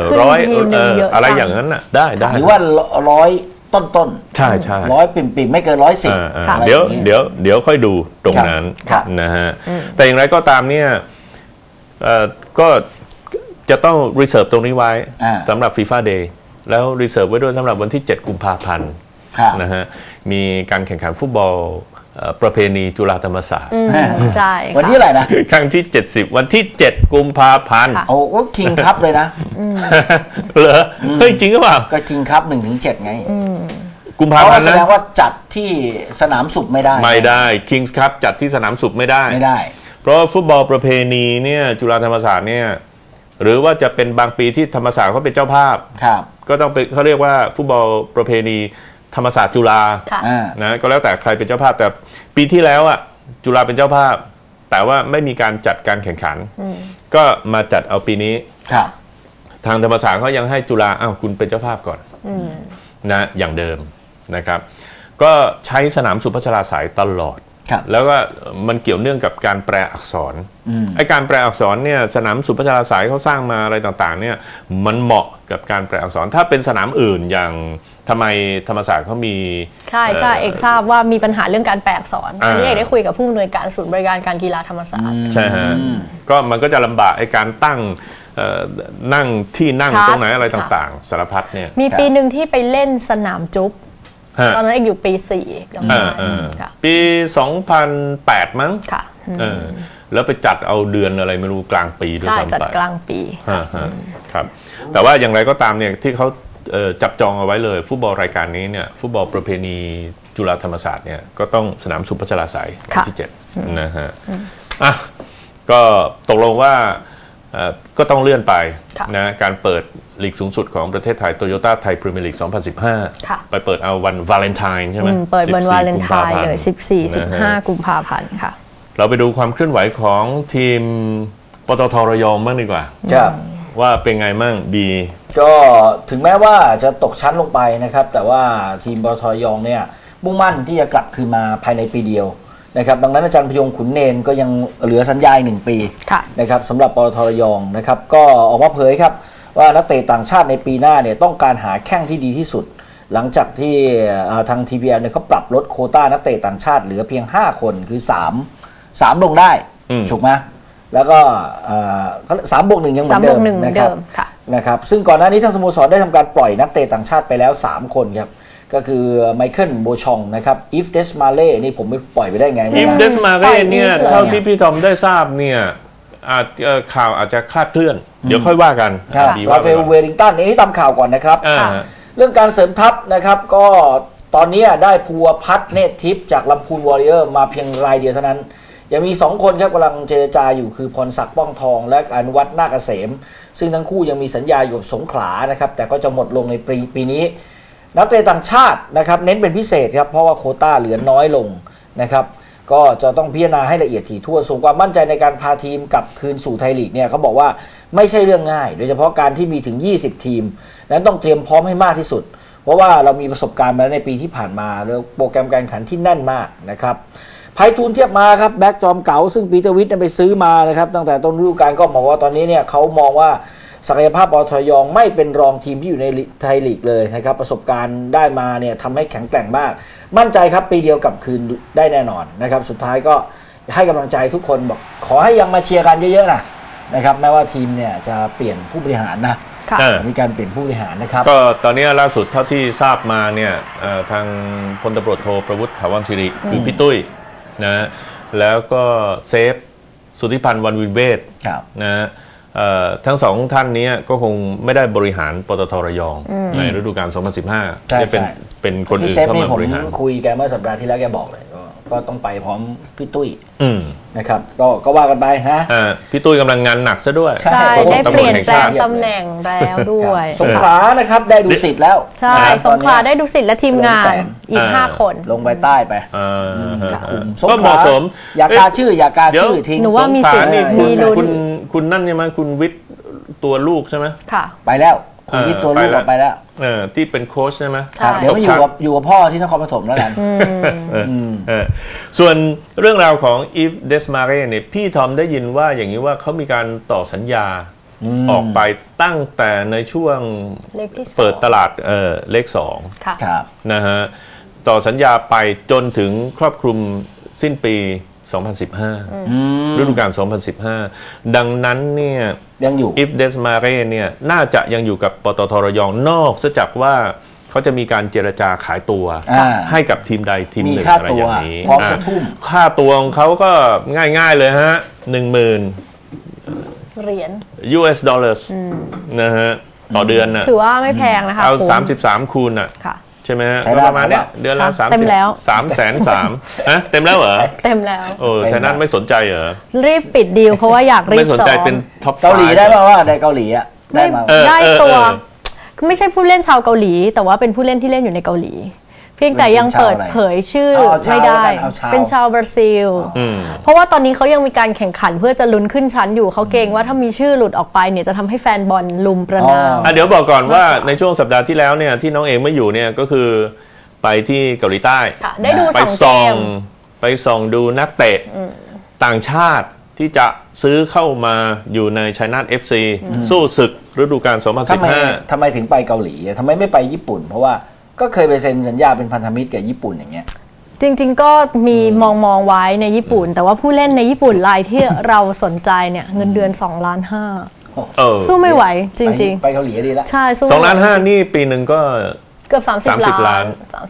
100อะไรอย่างนั้นน่ะได้หรือว่า100ต้นใช่ 100ปิ่มไม่เกิน110 เดี๋ยวค่อยดูตรงนั้นนะฮะแต่อย่างไรก็ตามเนี่ยก็จะต้องรีเซิร์ฟตรงนี้ไว้สำหรับ FIFA Day แล้วรีเซิร์ฟไว้ด้วยสำหรับวันที่7 กุมภาพันธ์นะฮะมีการแข่งขันฟุตบอลประเพณีจุฬาธรรมศาสตร์ใช่วันที่อะไรนะครั้งที่70วันที่7 กุมภาพันธ์โอ้คิงคัพเลยนะเหรอเฮ้ยจริงหรือเปล่าก็คิงคัพ1-7ไงกุมภาพันธ์นะแสดงว่าจัดที่สนามสุขไม่ได้คิงส์คัพจัดที่สนามสุขไม่ได้เพราะฟุตบอลประเพณีเนี่ยจุฬาธรรมศาสตร์เนี่ยหรือว่าจะเป็นบางปีที่ธรรมศาสตร์เขาเป็นเจ้าภาพก็ต้องเป็นเขาเรียกว่าฟุตบอลประเพณีธรรมศาสตร์จุฬานะก็แล้วแต่ใครเป็นเจ้าภาพแต่ปีที่แล้วอ่ะจุฬาเป็นเจ้าภาพแต่ว่าไม่มีการจัดการแข่งขันก็มาจัดเอาปีนี้ทางธรรมศาสตร์เขายังให้จุฬาคุณเป็นเจ้าภาพก่อนนะอย่างเดิมนะครับก็ใช้สนามสุพัชราสายตลอดแล้วก็มันเกี่ยวเนื่องกับการแปลอักษรไอ้การแปลอักษรเนี่ยสนามสุพัชราสายเขาสร้างมาอะไรต่างๆเนี่ยมันเหมาะกับการแปลอักษรถ้าเป็นสนามอื่นอย่างทำไมธรรมศาสตร์เขามีใช่เอกทราบว่ามีปัญหาเรื่องการแปลอักษรอันนี้เอกได้คุยกับผู้อำนวยการศูนย์บริการการกีฬาธรรมศาสตร์ใช่ฮะก็มันก็จะลำบากไอ้การตั้งนั่งที่นั่งตรงไหนอะไรต่างๆสารพัดเนี่ยมีปีหนึ่งที่ไปเล่นสนามจุ๊บตอนนั้นเอกอยู่ปี4กับปี2008มั้งแล้วไปจัดเอาเดือนอะไรไม่รู้กลางปีด้วยซ้ำไปจัดกลางปีครับแต่ว่าอย่างไรก็ตามเนี่ยที่เขาจับจองเอาไว้เลยฟุตบอลรายการนี้เนี่ยฟุตบอลประเพณีจุฬาธรรมศาสตร์เนี่ยก็ต้องสนามสุพัชราสายที่7นะฮะก็ตกลงว่าก็ต้องเลื่อนไปนะการเปิดลีกสูงสุดของประเทศไทยโตโยต้าไทยพรีเมียร์ลีก2015ไปเปิดเอาวันวาเลนไทน์ใช่ไหมเปิดวันวาเลนไทน์เลย14-15 กุมภาพันธ์ค่ะเราไปดูความเคลื่อนไหวของทีมปตท.ระยองบ้างดีกว่าว่าเป็นไงมั่งบีก็ถึงแม้ว่าจะตกชั้นลงไปนะครับแต่ว่าทีมปตท.ระยองเนี่ยมุ่งมั่นที่จะกลับคืนมาภายในปีเดียวนะครับดังนั้นอาจารย์พยงขุนเนนก็ยังเหลือสัญญา1 ปีนะครับสำหรับปตท.ระยองนะครับก็ออกมาเผยครับว่านักเตะต่างชาติในปีหน้าเนี่ยต้องการหาแข้งที่ดีที่สุดหลังจากที่ทาง TPL เนี่ยเขาปรับลดโควต้านักเตะต่างชาติเหลือเพียง5 คนคือ3ลงได้ถูกไหมแล้วก็3+1ยังเหมือนเดิมนะครับซึ่งก่อนหน้านี้ทางสโมสรได้ทำการปล่อยนักเตะต่างชาติไปแล้ว3 คนครับก็คือไมเคิลโบชองนะครับอีฟเดสมาเล่นี่ผมไม่ปล่อยไปได้ไงอีฟเดสมาเล่เนี่ยเท่าที่พี่ทอมได้ทราบเนี่ยข่าวอาจจะคลาดเคลื่อนเดี๋ยวค่อยว่ากันราฟาเอลเวริงตันนี่ตามข่าวก่อนนะครับเรื่องการเสริมทัพนะครับก็ตอนนี้ได้ภูวพัฒน์เนตรทิพย์จากลำพูนวอริเออร์มาเพียงรายเดียวเท่านั้นยังมี2 คนครับกำลังเจรจาอยู่คือพรศักดิ์ป้องทองและอนุวัฒน์นาคเกษมซึ่งทั้งคู่ยังมีสัญญาอยู่กับสงขลานะครับแต่ก็จะหมดลงในปีนี้นักเตะต่างชาตินะครับเน้นเป็นพิเศษครับเพราะว่าโควต้าเหลือน้อยลงนะครับก็จะต้องพิจารณาให้ละเอียดถี่ถ้วนส่วนความมั่นใจในการพาทีมกลับคืนสู่ไทยลีกเนี่ยเขาบอกว่าไม่ใช่เรื่องง่ายโดยเฉพาะการที่มีถึง20 ทีมนั้นต้องเตรียมพร้อมให้มากที่สุดเพราะว่าเรามีประสบการณ์มาในปีที่ผ่านมาแล้วโปรแกรมการแข่งขันที่แน่นมากนะครับไพฑูรย์เทียบมาครับแบ็กจอมเก๋าซึ่งปีเตอร์วิทย์ไปซื้อมานะครับตั้งแต่ต้นฤดูกาลก็บอกว่าตอนนี้เนี่ยเขามองว่าศักยภาพปตท.ระยองไม่เป็นรองทีมที่อยู่ในไทยลีกเลยนะครับประสบการณ์ได้มาเนี่ยทำให้แข็งแกร่งมากมั่นใจครับปีเดียวกลับคืนได้แน่นอนนะครับสุดท้ายก็ให้กำลังใจทุกคนบอกขอให้ยังมาเชียร์กันเยอะๆนะครับแม้ว่าทีมเนี่ยจะเปลี่ยนผู้บริหารนะมีการเปลี่ยนผู้บริหารนะครับก็ตอนนี้ล่าสุดเท่าที่ทราบมาเนี่ยทางพลตำรวจโทประวุฒิถาวรศิริคือพี่ตุ้ยนะแล้วก็เซฟสุทธิพันธ์วันวินเวศนะทั้งสองท่านนี้ก็คงไม่ได้บริหารปตท.ระยองในฤดูกาล 2015 จะเป็นคนอื่นเข้ามาบริหารคุยแกเมื่อสัปดาห์ที่แล้วแกบอกเลยก็ต้องไปพร้อมพี่ตุ้ยนะครับก็ว่ากันไปนะพี่ตุ้ยกำลังงานหนักซะด้วยใช่ได้เปลี่ยนแปลงตำแหน่งแล้วด้วยสงขลานะครับได้ดูสิทธิ์แล้วใช่สงขลาได้ดูสิทธิ์และทีมงานอีก5 คนลงไปใต้ไปก็เหมาะสมอย่ากาชื่อทิ้งหนูว่ามีสิทธิ์มีลุ้นคุณนั่นใช่ไหมคุณวิทย์ตัวลูกใช่ไหมค่ะไปแล้วคุณวิทย์ตัวลูกไปแล้วที่เป็นโค้ชใช่ไหมเดี๋ยวอยู่กับพ่อที่นครปฐมแล้วกันส่วนเรื่องราวของอีฟเดสมาเร่เนี่ยพี่ทอมได้ยินว่าอย่างนี้ว่าเขามีการต่อสัญญาออกไปตั้งแต่ในช่วงเปิดตลาดเลข2 ครับนะฮะต่อสัญญาไปจนถึงครอบคลุมสิ้นปี 2015 ฤดูกาล 2015 ดังนั้นเนี่ยยังอยู่อิฟเดสมาเร่เนี่ยน่าจะยังอยู่กับปตท.ระยองนอกจากว่าเขาจะมีการเจรจาขายตัวให้กับทีมใดทีมหนึ่งอะไรอย่างนี้พร้อมจะทุ่มค่าตัวของเขาก็ง่ายๆเลยฮะ 10,000 เหรียญ US dollars นะฮะต่อเดือนนะถือว่าไม่แพงนะคะเอา33คูณอ่ะใช่ไหมฮะประมาณเนี้ยเดือนละเต็มแล้ว 330,000ฮะเต็มแล้วเหรอเต็มแล้วชนะไม่สนใจเหรอรีบปิดดีลเพราะว่าอยากรีบไม่สนใจเป็นท็อปเกาหลีได้ป่าวว่าในเกาหลีอ่ะได้ตัวไม่ใช่ผู้เล่นชาวเกาหลีแต่ว่าเป็นผู้เล่นที่เล่นอยู่ในเกาหลีเพียงแต่ยังเปิดเผยชื่อไม่ได้เป็นชาวบราซิลเพราะว่าตอนนี้เขายังมีการแข่งขันเพื่อจะลุ้นขึ้นชั้นอยู่เขาเกรงว่าถ้ามีชื่อหลุดออกไปเนี่ยจะทำให้แฟนบอลลุมประณามเดี๋ยวบอกก่อนว่าในช่วงสัปดาห์ที่แล้วเนี่ยที่น้องเองไม่อยู่เนี่ยก็คือไปที่เกาหลีใต้ได้ดูไปส่องดูนักเตะต่างชาติที่จะซื้อเข้ามาอยู่ในชัยนาท FC สู้ศึกฤดูกาล 2015 ทำไมถึงไปเกาหลีทำไมไม่ไปญี่ปุ่นเพราะว่าก็เคยไปเซ็นสัญญาเป็นพันธมิตรกับญี่ปุ่นอย่างเงี้ยจริงๆก็มีมองไว้ในญี่ปุ่นแต่ว่าผู้เล่นในญี่ปุ่นรายที่เราสนใจเนี่ยเงินเดือน2.5 ล้านสู้ไม่ไหวจริงๆไปเกาหลีดีละใช่สู้ 2.5 ล้านนี่ปีหนึ่งก็เกือบ30 ล้าน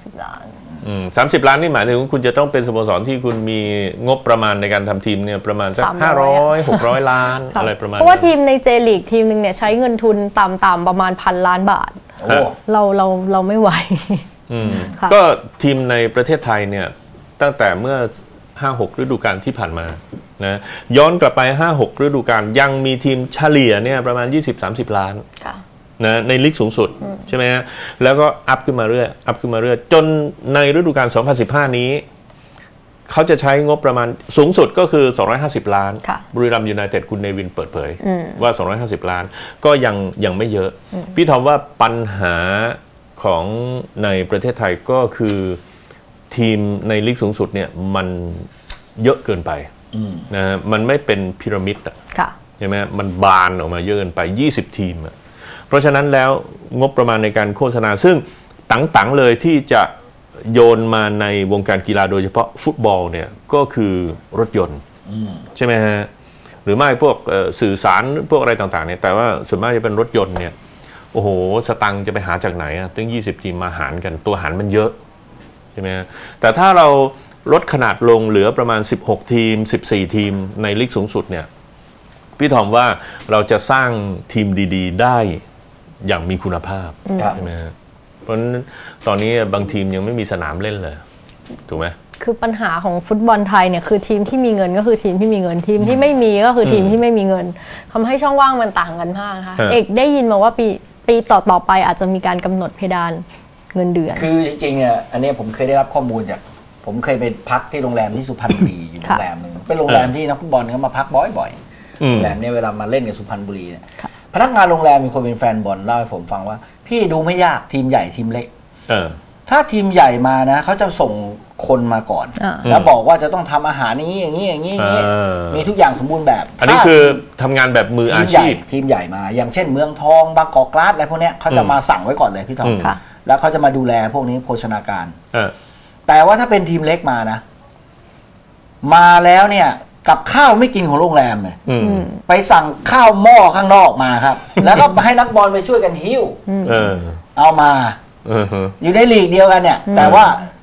30 ล้านนี่หมายถึงคุณจะต้องเป็นสโมสรที่คุณมีงบประมาณในการทำทีมเนี่ยประมาณสัก500-600 ล้านอะไรประมาณเพราะว่าทีมในเจลีกทีมหนึ่งเนี่ยใช้เงินทุนต่ำๆประมาณ1,000 ล้านบาทเราไม่ไหวก็ทีมในประเทศไทยเนี่ยตั้งแต่เมื่อ 5-6 ฤดูกาลที่ผ่านมานะย้อนกลับไป 5-6 ฤดูกาลยังมีทีมเฉลี่ยเนี่ยประมาณ 20-30 ล้านนะในลีกสูงสุดใช่ไหมฮะแล้วก็อัพขึ้นมาเรื่อยจนในฤดูกาล 2015 นี้เขาจะใช้งบประมาณสูงสุดก็คือ250 ล้านบุรีรัมย์ยูไนเต็ดคุณเนวินเปิดเผยว่า250 ล้านก็ยังไม่เยอะพี่ทอมว่าปัญหาของในประเทศไทยก็คือทีมในลีกสูงสุดเนี่ยมันเยอะเกินไปนะมันไม่เป็นพีระมิดใช่ไหมมันบานออกมาเยอะเกินไป20 ทีมเพราะฉะนั้นแล้วงบประมาณในการโฆษณาซึ่งต่างๆเลยที่จะโยนมาในวงการกีฬาโดยเฉพาะฟุตบอลเนี่ยก็คือรถยนต์ใช่ไหมฮะหรือไม่พวกสื่อสารพวกอะไรต่างๆเนี่ยแต่ว่าส่วนมากจะเป็นรถยนต์เนี่ยโอ้โหสตังค์จะไปหาจากไหนอ่ะตั้ง20 ทีมมาหารกันตัวหารมันเยอะใช่ไหมฮะแต่ถ้าเราลดขนาดลงเหลือประมาณ16 ทีม14 ทีมในลีกสูงสุดเนี่ยพี่ทอมว่าเราจะสร้างทีมดีๆได้อย่างมีคุณภาพใช่ไหมฮะเพราะฉะนั้นตอนนี้บางทีมยังไม่มีสนามเล่นเลยถูกไหมคือปัญหาของฟุตบอลไทยเนี่ยคือทีมที่มีเงินก็คือทีมที่มีเงินทีมที่ไม่มีก็คือทีมที่ไม่มีเงินทำให้ช่องว่างมันต่างกันมากค่ะเอกได้ยินมาว่าปีต่อไปอาจจะมีการกำหนดเพดานเงินเดือนคือจริงๆเนี่ยอันนี้ผมเคยได้รับข้อมูลจากผมเคยไปพักที่โรงแรมที่สุพรรณบุรีอยู่โรงแรมนึงเป็นโรงแรมที่นักฟุตบอลเขามาพักบ่อยๆโรงแรมเนี่ยเวลามาเล่นกับสุพรรณบุรีเนี่ยพนักงานโรงแรมมีคนเป็นแฟนบอลเล่าให้ผมฟังว่าพี่ดูไม่ยากทีมใหญ่ทีมเล็กถ้าทีมใหญ่มานะเขาจะส่งคนมาก่อนแล้วบอกว่าจะต้องทำอาหารนี้อย่างนี้มีทุกอย่างสมบูรณ์แบบอันนี้คือทำงานแบบมืออาชีพทีมใหญ่มาอย่างเช่นเมืองทองบางกอกกราสอะไรพวกนี้เขาจะมาสั่งไว้ก่อนเลยพี่ทองแล้วเขาจะมาดูแลพวกนี้โภชนาการแต่ว่าถ้าเป็นทีมเล็กมานะมาแล้วเนี่ยกับข้าวไม่กินของโรงแรมเลยไปสั่งข้าวหม้อข้างนอกมาครับแล้วก็ให้นักบอลไปช่วยกันหิ้วเอามาอยู่ในลีกเดียวกันเนี่ยแต่ว่า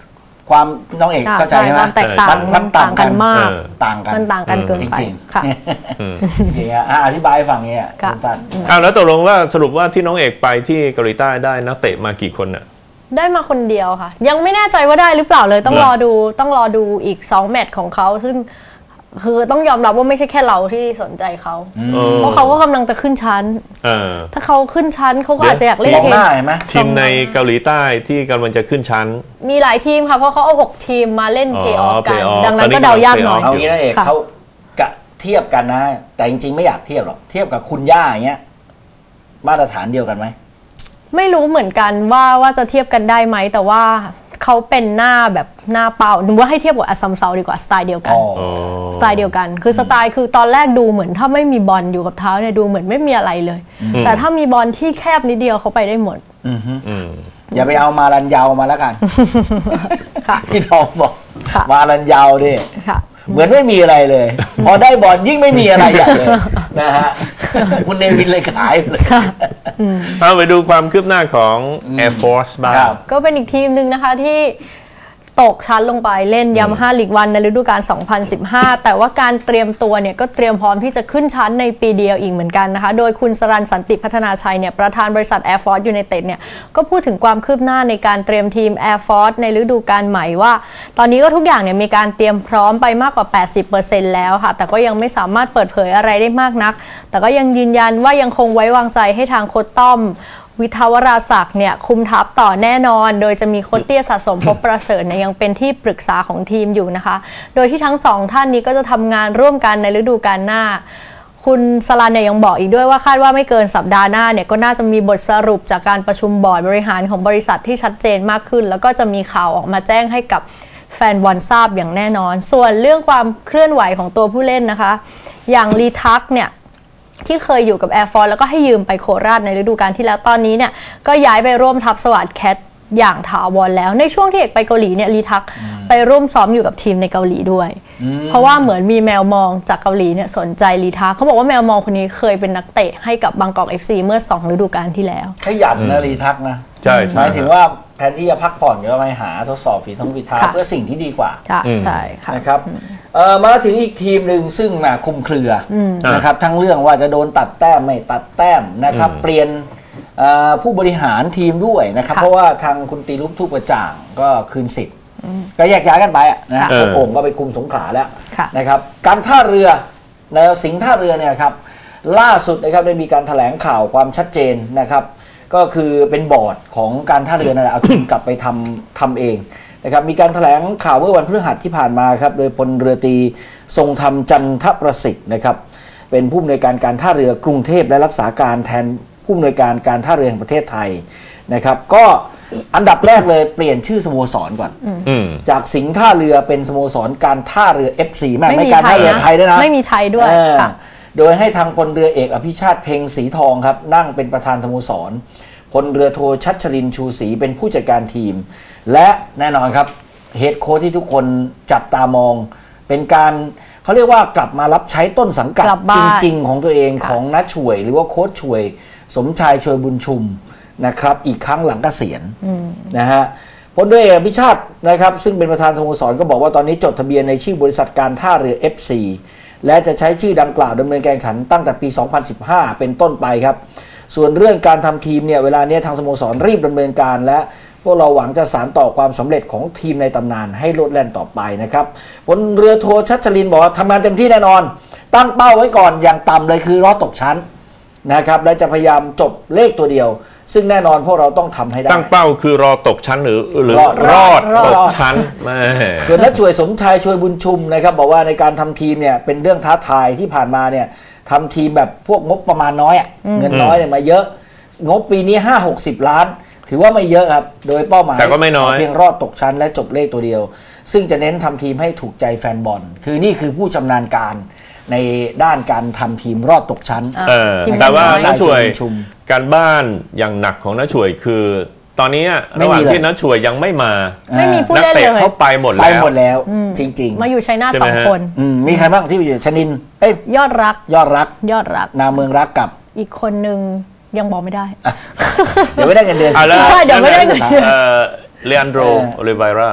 ความน้องเอกเข้าใจไหมความแตกต่างมันต่างกันมากต่างกันมันต่างกันเกินไปค่ะจริงๆอธิบายฟังเงี้ยสั้นแล้วตกลงว่าสรุปว่าที่น้องเอกไปที่เกาหลีใต้ได้นักเตะมากี่คนน่ะได้มาคนเดียวค่ะยังไม่แน่ใจว่าได้หรือเปล่าเลยต้องรอดูอีก2แมตช์ของเขาซึ่งคือต้องยอมรับว่าไม่ใช่แค่เราที่สนใจเขาเพราะเขาก็กำลังจะขึ้นชั้นถ้าเขาขึ้นชั้นเขาก็อาจจะอยากเล่นทีมในเกาหลีใต้ที่กำลังจะขึ้นชั้นมีหลายทีมค่ะเพราะเขาเอา6ทีมมาเล่นเพลย์ออฟกันดังนั้นก็เดายากหน่อยเอางี้นะเอกเขาเทียบกันนะแต่จริงๆไม่อยากเทียบหรอกเทียบกับคุณย่าอย่างเงี้ยมาตรฐานเดียวกันไหมไม่รู้เหมือนกันว่าจะเทียบกันได้ไหมแต่ว่าเขาเป็นหน้าแบบหน้าเป้าหนูว่าให้เทียบกับอัสซัมเซาดีกว่าสไตล์เดียวกันสไตล์เดียวกันคือสไตล์คือตอนแรกดูเหมือนถ้าไม่มีบอลอยู่กับเท้าเนี่ยดูเหมือนไม่มีอะไรเลยแต่ถ้ามีบอลที่แคบนิดเดียวเขาไปได้หมดอย่าไปเอามารันยาวมาแล้วกันพี่ทองบอกมารันยาวดิเหมือนไม่มีอะไรเลยพอได้บอลยิ่งไม่มีอะไรอย่างเลยนะฮะคุณเนวินเลยขายเลยเอาไปดูความคืบหน้าของ Air Force บ้างก็เป็นอีกทีมหนึ่งนะคะที่ตกชั้นลงไปเล่นยามาฮ่าลีกวันในฤดูกาล 2015 แต่ว่าการเตรียมตัวเนี่ยก็เตรียมพร้อมที่จะขึ้นชั้นในปีเดียวอีกเหมือนกันนะคะโดยคุณสรัญสันติพัฒนาชัยเนี่ยประธานบริษัท Air Force United เนี่ยก็พูดถึงความคืบหน้าในการเตรียมทีม Air Force ในฤดูกาลใหม่ว่าตอนนี้ก็ทุกอย่างเนี่ยมีการเตรียมพร้อมไปมากกว่า 80% แล้วค่ะแต่ก็ยังไม่สามารถเปิดเผยอะไรได้มากนักแต่ก็ยังยืนยันว่ายังคงไว้วางใจให้ทางโค้ชต้อมวิทาวราศักดิ์เนี่ยคุมทัพต่อแน่นอนโดยจะมีโค้ชเตี้ยสะสมพบประเสริฐเนี่ยยังเป็นที่ปรึกษาของทีมอยู่นะคะโดยที่ทั้งสองท่านนี้ก็จะทำงานร่วมกันในฤดูกาลหน้าคุณสลันเนี่ยยังบอกอีกด้วยว่าคาดว่าไม่เกินสัปดาห์หน้าเนี่ยก็น่าจะมีบทสรุปจากการประชุมบอร์ดบริหารของบริษัทที่ชัดเจนมากขึ้นแล้วก็จะมีข่าวออกมาแจ้งให้กับแฟนบอลทราบอย่างแน่นอนส่วนเรื่องความเคลื่อนไหวของตัวผู้เล่นนะคะอย่างลีทักเนี่ยที่เคยอยู่กับ Air Force แล้วก็ให้ยืมไปโคราชในฤดูกาลที่แล้วตอนนี้เนี่ยก็ย้ายไปร่วมทัพสวัสดิ์แคทอย่างถาวรแล้วในช่วงที่เอกไปเกาหลีเนี่ยลีทักไปร่วมซ้อมอยู่กับทีมในเกาหลีด้วยเพราะว่าเหมือนมีแมวมองจากเกาหลีเนี่ยสนใจลีทักเขาบอกว่าแมวมองคนนี้เคยเป็นนักเตะให้กับบางกอก FC เมื่อ2ฤดูกาลที่แล้วขยันนะลีทักนะใช่หมายถึงว่าแทนที่จะพักผ่อนก็ไปหาทดสอบฝีเท้าเพื่อสิ่งที่ดีกว่าใช่ค่ะนะครับมาถึงอีกทีมหนึ่งซึ่งคุมเครือนะครับทั้งเรื่องว่าจะโดนตัดแต้มไม่ตัดแต้มนะครับเปลี่ยนผู้บริหารทีมด้วยนะครับเพราะว่าทางคุณตีลุกทุกกระจ่างก็คืนสิทธิ์ก็แยกย้ายกันไปนะฮะโอ่งก็ไปคุมสงขลาแล้วนะครับการท่าเรือในสิงห์ท่าเรือเนี่ยครับล่าสุดนะครับได้มีการแถลงข่าวความชัดเจนนะครับก็คือเป็นบอร์ดของการท่าเรือนั่นแหละเอาทีมกลับไปทำเองนะครับมีการแถลงข่าวเมื่อวันพฤหัสที่ผ่านมาครับโดยพลเรือตรีทรงธรรมจันทประสิทธิ์นะครับเป็นผู้อำนวยการการท่าเรือกรุงเทพและรักษาการแทนผู้อำนวยการการท่าเรือแห่งประเทศไทยนะครับก็อันดับแรกเลยเปลี่ยนชื่อสโมสรก่อนจากสิงห์ท่าเรือเป็นสโมสรการท่าเรือ FC ไม่การท่าเรือไทยด้วยนะไม่มีไทยด้วยโดยให้ทางพลเรือเอกอภิชาติเพ็งศรีทองครับนั่งเป็นประธานสโมสรพลเรือโทชัชรินทร์ชูศรีเป็นผู้จัดการทีมและแน่นอนครับเฮดโค้ชที่ทุกคนจับตามองเป็นการเขาเรียกว่ากลับมารับใช้ต้นสังกัดจริงๆของตัวเองของน้าช่วยหรือว่าโค้ชช่วยสมชายช่วยบุญชุมนะครับอีกครั้งหลังเกษียณนะฮะพลเรือเอกอภิชาตินะครับซึ่งเป็นประธานสโมสรก็บอกว่าตอนนี้จดทะเบียนในชื่อบริษัทการท่าเรือ FC และจะใช้ชื่อดังกล่าวดำเนินการแข่งขันตั้งแต่ปี 2015 เป็นต้นไปครับส่วนเรื่องการทำทีมเนี่ยเวลานี้ทางสโมสรรีบดำเนินการและพวกเราหวังจะสานต่อความสำเร็จของทีมในตำนานให้โลดแล่นต่อไปนะครับพลเรือโทชัชรินทร์บอกว่าทำงานเต็มที่แน่นอนตั้งเป้าไว้ก่อนอย่างต่ำเลยคือรอดตกชั้นนะครับและจะพยายามจบเลขตัวเดียวซึ่งแน่นอนพวกเราต้องทำให้ได้ตั้งเป้าคือรอตกชั้นหรือรอดตกชั้นส่วนนักช่วยสมชายช่วยบุญชุมนะครับบอกว่าในการทำทีมเนี่ยเป็นเรื่องท้าทายที่ผ่านมาเนี่ยทำทีมแบบพวกงบประมาณน้อยเงินน้อยเนี่ยมาเยอะงบปีนี้ 50-60 ล้านถือว่าไม่เยอะครับโดยเป้าหมายแต่ก็ไม่น้อยเพียงรอดตกชั้นและจบเลขตัวเดียวซึ่งจะเน้นทำทีมให้ถูกใจแฟนบอลคือนี่คือผู้ชำนาญการในด้านการทำทีมรอดตกชั้นแต่ว่าน้าช่วยการบ้านอย่างหนักของน้าช่วยคือตอนนี้ระหว่างที่น้าช่วยยังไม่มาไม่มีผู้เล่นเลยเขาไปหมดแล้วจริงๆมาอยู่ชัยนาท2 คนมีใครบ้างที่อยู่ชนินยอดรักนาเมืองรักกับอีกคนนึงยังบอกไม่ได้เดี๋ยวไม่ได้เงินเดือนใช่เดี๋ยวไม่ได้เงินเดือนเลอันโดโอลิไวรา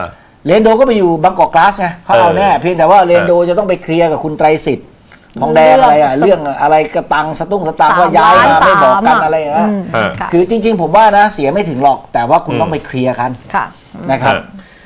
เรนโดก็ไปอยู่บางกอกกลาสไงเขาเอาแน่เพียงแต่ว่าเรนโดจะต้องไปเคลียร์กับคุณไตรสิทธิ์ทองแดงอะไรเรื่องอะไรกระตังสตุ้งกระตังว่าย้ายมาไม่บอกกันอะไรอย่างเงี้ยคือจริงๆผมว่านะเสียไม่ถึงหรอกแต่ว่าคุณต้องไปเคลียร์กันนะครับ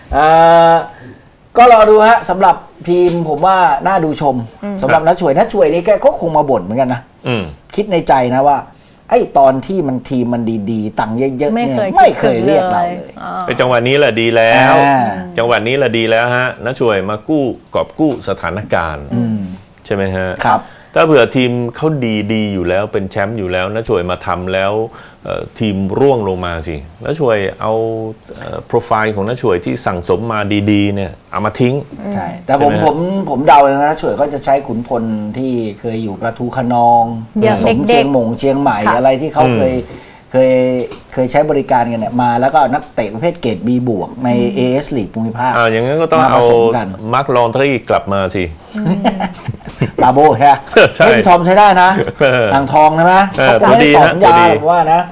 ก็รอดูฮะสำหรับทีมผมว่าน่าดูชมสำหรับนักช่วยนี่แกก็คงมาบ่นเหมือนกันนะคิดในใจนะว่าไอ้ตอนที่มันทีมมันดีๆตังค์เยอะๆเนี่ยไม่เคยเรียกเราเลยในจังหวะนี้แหละดีแล้วจังหวะนี้แหละดีแล้วฮะนักช่วยมากอบกู้สถานการณ์ใช่ไหมฮะครับถ้าเผื่อทีมเขาดีอยู่แล้วเป็นแชมป์อยู่แล้วนักช่วยมาทำแล้วทีมร่วงลงมาสินักช่วยเอาโปรไฟล์ของนักช่วยที่สั่งสมมาดีๆเนี่ยเอามาทิ้งใช่แต่ผมเดาเลยนะช่วยก็จะใช้ขุนพลที่เคยอยู่ประตูขนองสมเชียงใหม่อะไรที่เขาเคยใช้บริการกันเนี่ยมาแล้วก็นักเตะประเภทเกรด B บวกใน AS ลีกภูมิภาคอย่างนั้นก็ต้องเอามาร์คลอนทรีกลับมาสิลาโบใช่ใช่ทอมใช้ได้นะอ่างทองใช่ไหมพอดีฮะพอดีผมว่านะ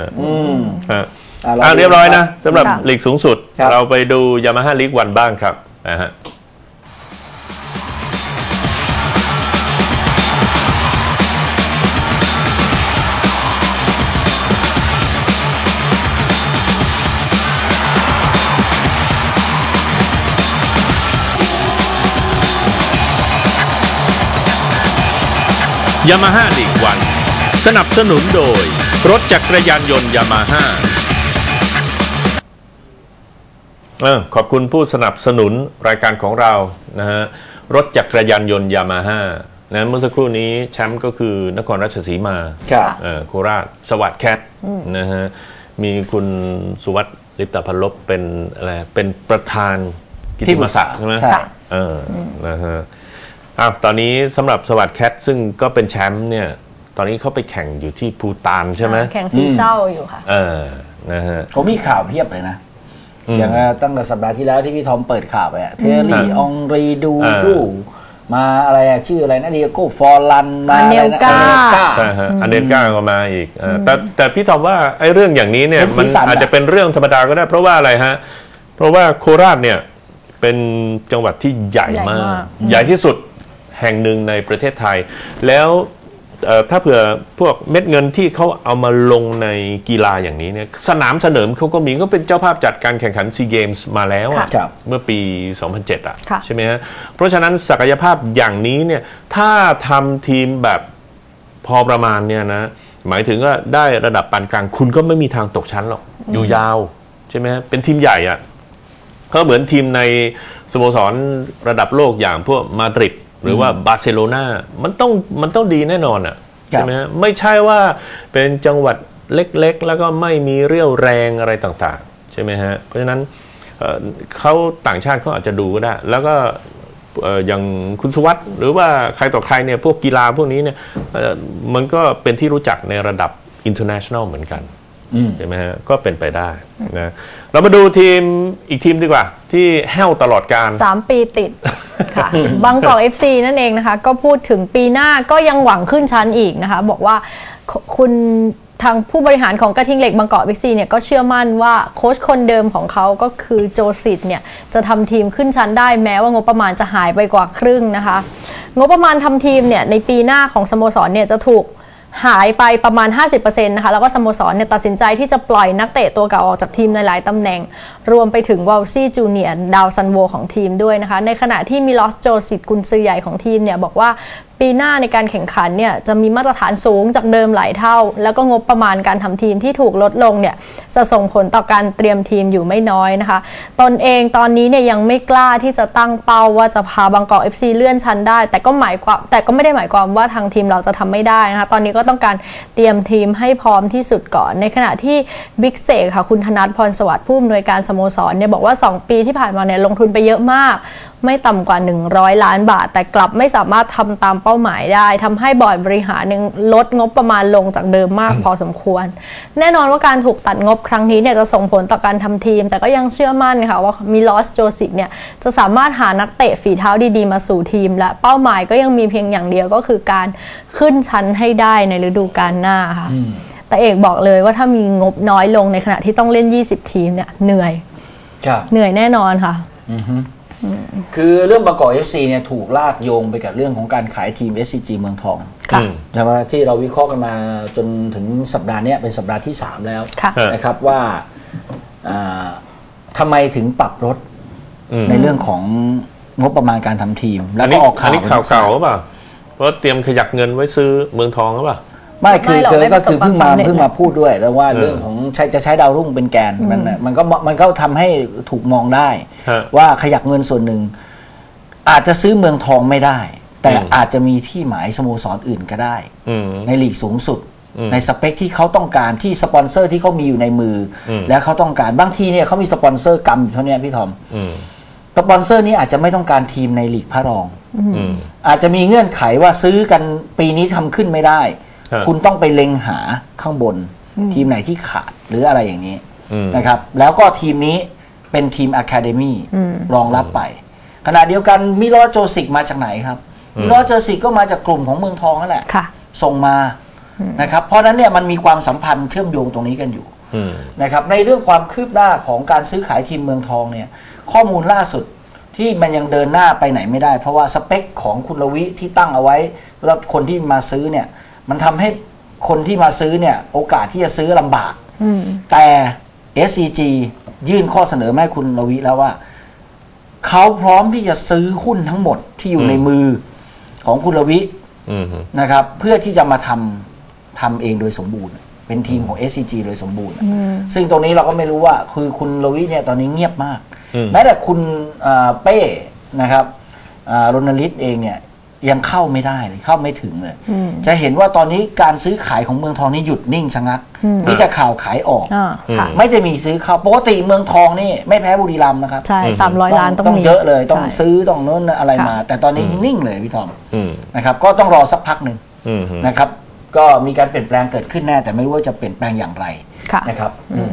เรียบร้อยนะสำหรับลีกสูงสุดเราไปดูยามาฮ่าลีกวันบ้างครับนะฮะยามาฮ่าลีกวันสนับสนุนโดยรถจักรยานยนต์ยามาฮ่าขอบคุณผู้สนับสนุนรายการของเรานะฮะรถจักรยานยนต์ยามาฮ่านะเมื่อสักครู่นี้แชมป์ก็คือนครราชสีมาโคราชสวัสดิ์แคทนะฮะมีคุณสุวัสดิ์ลิปตาพันลบเป็นอะไรเป็นประธานกิตติมศักดิ์ใช่ไหมนะฮะตอนนี้สำหรับสวัสดิ์แคทซึ่งก็เป็นแชมป์เนี่ยตอนนี้เขาไปแข่งอยู่ที่ภูฏานใช่ไหมแข่งซีเศร้าอยู่ค่ะนะฮะเขามีข่าวเพียบเลยนะอย่างตั้งแต่สัปดาห์ที่แล้วที่พี่ทอมเปิดข่าวไปเทอรี่องรีดูมาอะไรชื่ออะไรนะเดียโก้ฟอร์ลันมาเนลกาใช่ฮะอันเนลกาก็มาอีกแต่พี่ทอมว่าไอ้เรื่องอย่างนี้เนี่ยมันอาจจะเป็นเรื่องธรรมดาก็ได้เพราะว่าอะไรฮะเพราะว่าโคราชเนี่ยเป็นจังหวัดที่ใหญ่มากใหญ่ที่สุดแห่งหนึ่งในประเทศไทยแล้วถ้าเผื่อพวกเม็ดเงินที่เขาเอามาลงในกีฬาอย่างนี้เนี่ยสนามเสนิมเขาก็มีก็เป็นเจ้าภาพจัดการแข่งขันซีเกมส์มาแล้วเมื่อปี 2007ใช่ไหมฮะเพราะฉะนั้นศักยภาพอย่างนี้เนี่ยถ้าทำทีมแบบพอประมาณเนี่ยนะหมายถึงว่าได้ระดับปานกลางคุณก็ไม่มีทางตกชั้นหรอกอยู่ยาวใช่ไหมเป็นทีมใหญ่อ่ะก็เหมือนทีมในสโมสรระดับโลกอย่างพวกมาดริดหรือว่าบาร์เซโลนามันต้องดีแน่นอนอ่ะใช่ไหมฮะไม่ใช่ว่าเป็นจังหวัดเล็กๆแล้วก็ไม่มีเรี่ยวแรงอะไรต่างๆใช่ไหมฮะเพราะฉะนั้นเขาต่างชาติเขาอาจจะดูก็ได้แล้วก็อย่างคุณสุวัสดิ์หรือว่าใครต่อใครเนี่ยพวกกีฬาพวกนี้เนี่ยมันก็เป็นที่รู้จักในระดับ international เหมือนกันใช่ไหมฮะก็เป็นไปได้นะเรามาดูทีมอีกทีมดีกว่าที่แห้วตลอดการ 3 ปีติดค่ะบางกอก FC นั่นเองนะคะก็พูดถึงปีหน้าก็ยังหวังขึ้นชั้นอีกนะคะบอกว่าคุณทางผู้บริหารของกระทิงเหล็กบางกอก FC เนี่ยก็เชื่อมั่นว่าโค้ชคนเดิมของเขาก็คือโจสิตเนี่ยจะทำทีมขึ้นชั้นได้แม้ว่างบประมาณจะหายไปกว่าครึ่งนะคะงบประมาณทำทีมเนี่ยในปีหน้าของสโมสรเนี่ยจะถูกหายไปประมาณ 50% นะคะแล้วก็สโมสรเนี่ยตัดสินใจที่จะปล่อยนักเตะตัวเก่าออกจากทีมในหลายตำแหน่งรวมไปถึงวอลซี่จูเนียร์ดาวซันโวของทีมด้วยนะคะในขณะที่มิลอสโจสิตกุนซือใหญ่ของทีมเนี่ยบอกว่าปีหน้าในการแข่งขันเนี่ยจะมีมาตรฐานสูงจากเดิมหลายเท่าแล้วก็งบประมาณการทำทีมที่ถูกลดลงเนี่ยจะส่งผลต่อการเตรียมทีมอยู่ไม่น้อยนะคะตนเองตอนนี้เนี่ยยังไม่กล้าที่จะตั้งเป้าว่าจะพาบางกอก FC เลื่อนชั้นได้แต่ก็ไม่ได้หมายความว่าทางทีมเราจะทำไม่ได้นะคะตอนนี้ก็ต้องการเตรียมทีมให้พร้อมที่สุดก่อนในขณะที่บิ๊กเสกค่ะคุณธนัทพรสวัสดิ์ผู้อำนวยการสโมสรเนี่ยบอกว่า2 ปีที่ผ่านมาเนี่ยลงทุนไปเยอะมากไม่ต่ำกว่า100 ล้านบาทแต่กลับไม่สามารถทำตามเป้าหมายได้ทำให้บอร์ดบริหารลดงบประมาณลงจากเดิมมากพอสมควรแน่นอนว่าการถูกตัดงบครั้งนี้เนี่ยจะส่งผลต่อการทำทีมแต่ก็ยังเชื่อมั่นค่ะว่ามิลอสโจสิตเนี่ยจะสามารถหานักเตะฝีเท้าดีๆมาสู่ทีมและเป้าหมายก็ยังมีเพียงอย่างเดียวก็คือการขึ้นชั้นให้ได้ในฤดูกาลหน้าค่ะแต่เอกบอกเลยว่าถ้ามีงบน้อยลงในขณะที่ต้องเล่น20 ทีมเนี่ยเหนื่อยแน่นอนค่ะคือเรื่องบางกอก FC เนี่ยถูกลากโยงไปกับเรื่องของการขายทีม SCG เมืองทองใช่ไหมที่เราวิเคราะห์กันมาจนถึงสัปดาห์นี้เป็นสัปดาห์ที่3แล้วนะครับว่าทำไมถึงปรับลดในเรื่องของงบประมาณการทำทีมแล้วก็ออกข่าวอันนี้ข่าวเก่าหรือเปล่าเพราะเตรียมขยักเงินไว้ซื้อเมืองทองหรือเปล่าไม่คือก็คือเพิ่งมาพูดด้วยแล้วว่าเรื่องของจะใช้ดาวรุ่งเป็นแกนมันก็ทำให้ถูกมองได้ว่าขยักเงินส่วนหนึ่งอาจจะซื้อเมืองทองไม่ได้แต่อาจจะมีที่หมายสโมสรอื่นก็ได้ในลีกสูงสุดในสเปคที่เขาต้องการที่สปอนเซอร์ที่เขามีอยู่ในมือแล้วเขาต้องการบางทีเนี่ยเขามีสปอนเซอร์กำเท่านี้พี่ทอมสปอนเซอร์นี้อาจจะไม่ต้องการทีมในลีกพระรองอาจจะมีเงื่อนไขว่าซื้อกันปีนี้ทำขึ้นไม่ได้คุณต้องไปเล็งหาข้างบนทีมไหนที่ขาดหรืออะไรอย่างนี้นะครับแล้วก็ทีมนี้เป็นทีมอะคาเดมี่รองรับไปขณะเดียวกันมิโลโจซิกมาจากไหนครับมิโลโจซิกก็มาจากกลุ่มของเมืองทองนั่นแหละส่งมานะครับเพราะนั้นเนี่ยมันมีความสัมพันธ์เชื่อมโยงตรงนี้กันอยู่นะครับในเรื่องความคืบหน้าของการซื้อขายทีมเมืองทองเนี่ยข้อมูลล่าสุดที่มันยังเดินหน้าไปไหนไม่ได้เพราะว่าสเปคของคุณลวิที่ตั้งเอาไว้สำหรับคนที่มาซื้อเนี่ยมันทำให้คนที่มาซื้อเนี่ยโอกาสที่จะซื้อลำบากแต่ SCG ยื่นข้อเสนอแม่คุณลวิแล้วว่าเขาพร้อมที่จะซื้อหุ้นทั้งหมดที่อยู่ในมือของคุณลวินะครับเพื่อที่จะมาทำเองโดยสมบูรณ์เป็นทีมของ SCG โดยสมบูรณ์ซึ่งตรงนี้เราก็ไม่รู้ว่าคือคุณลวิเนี่ยตอนนี้เงียบมากแม้แต่คุณเป้นะครับรณฤทธิ์เองเนี่ยยังเข้าไม่ได้เลยเข้าไม่ถึงเลยจะเห็นว่าตอนนี้การซื้อขายของเมืองทองนี่หยุดนิ่งชะงักนี่จะข่าวขายออกไม่จะมีซื้อเข้าปกติเมืองทองนี่ไม่แพ้บุรีรัมย์นะครับใช่300 ล้านต้องเยอะเลยต้องซื้อต้องโน้นอะไรมาแต่ตอนนี้นิ่งเลยพี่ทอมนะครับก็ต้องรอสักพักหนึ่งนะครับก็มีการเปลี่ยนแปลงเกิดขึ้นแน่แต่ไม่รู้ว่าจะเปลี่ยนแปลงอย่างไรนะครับ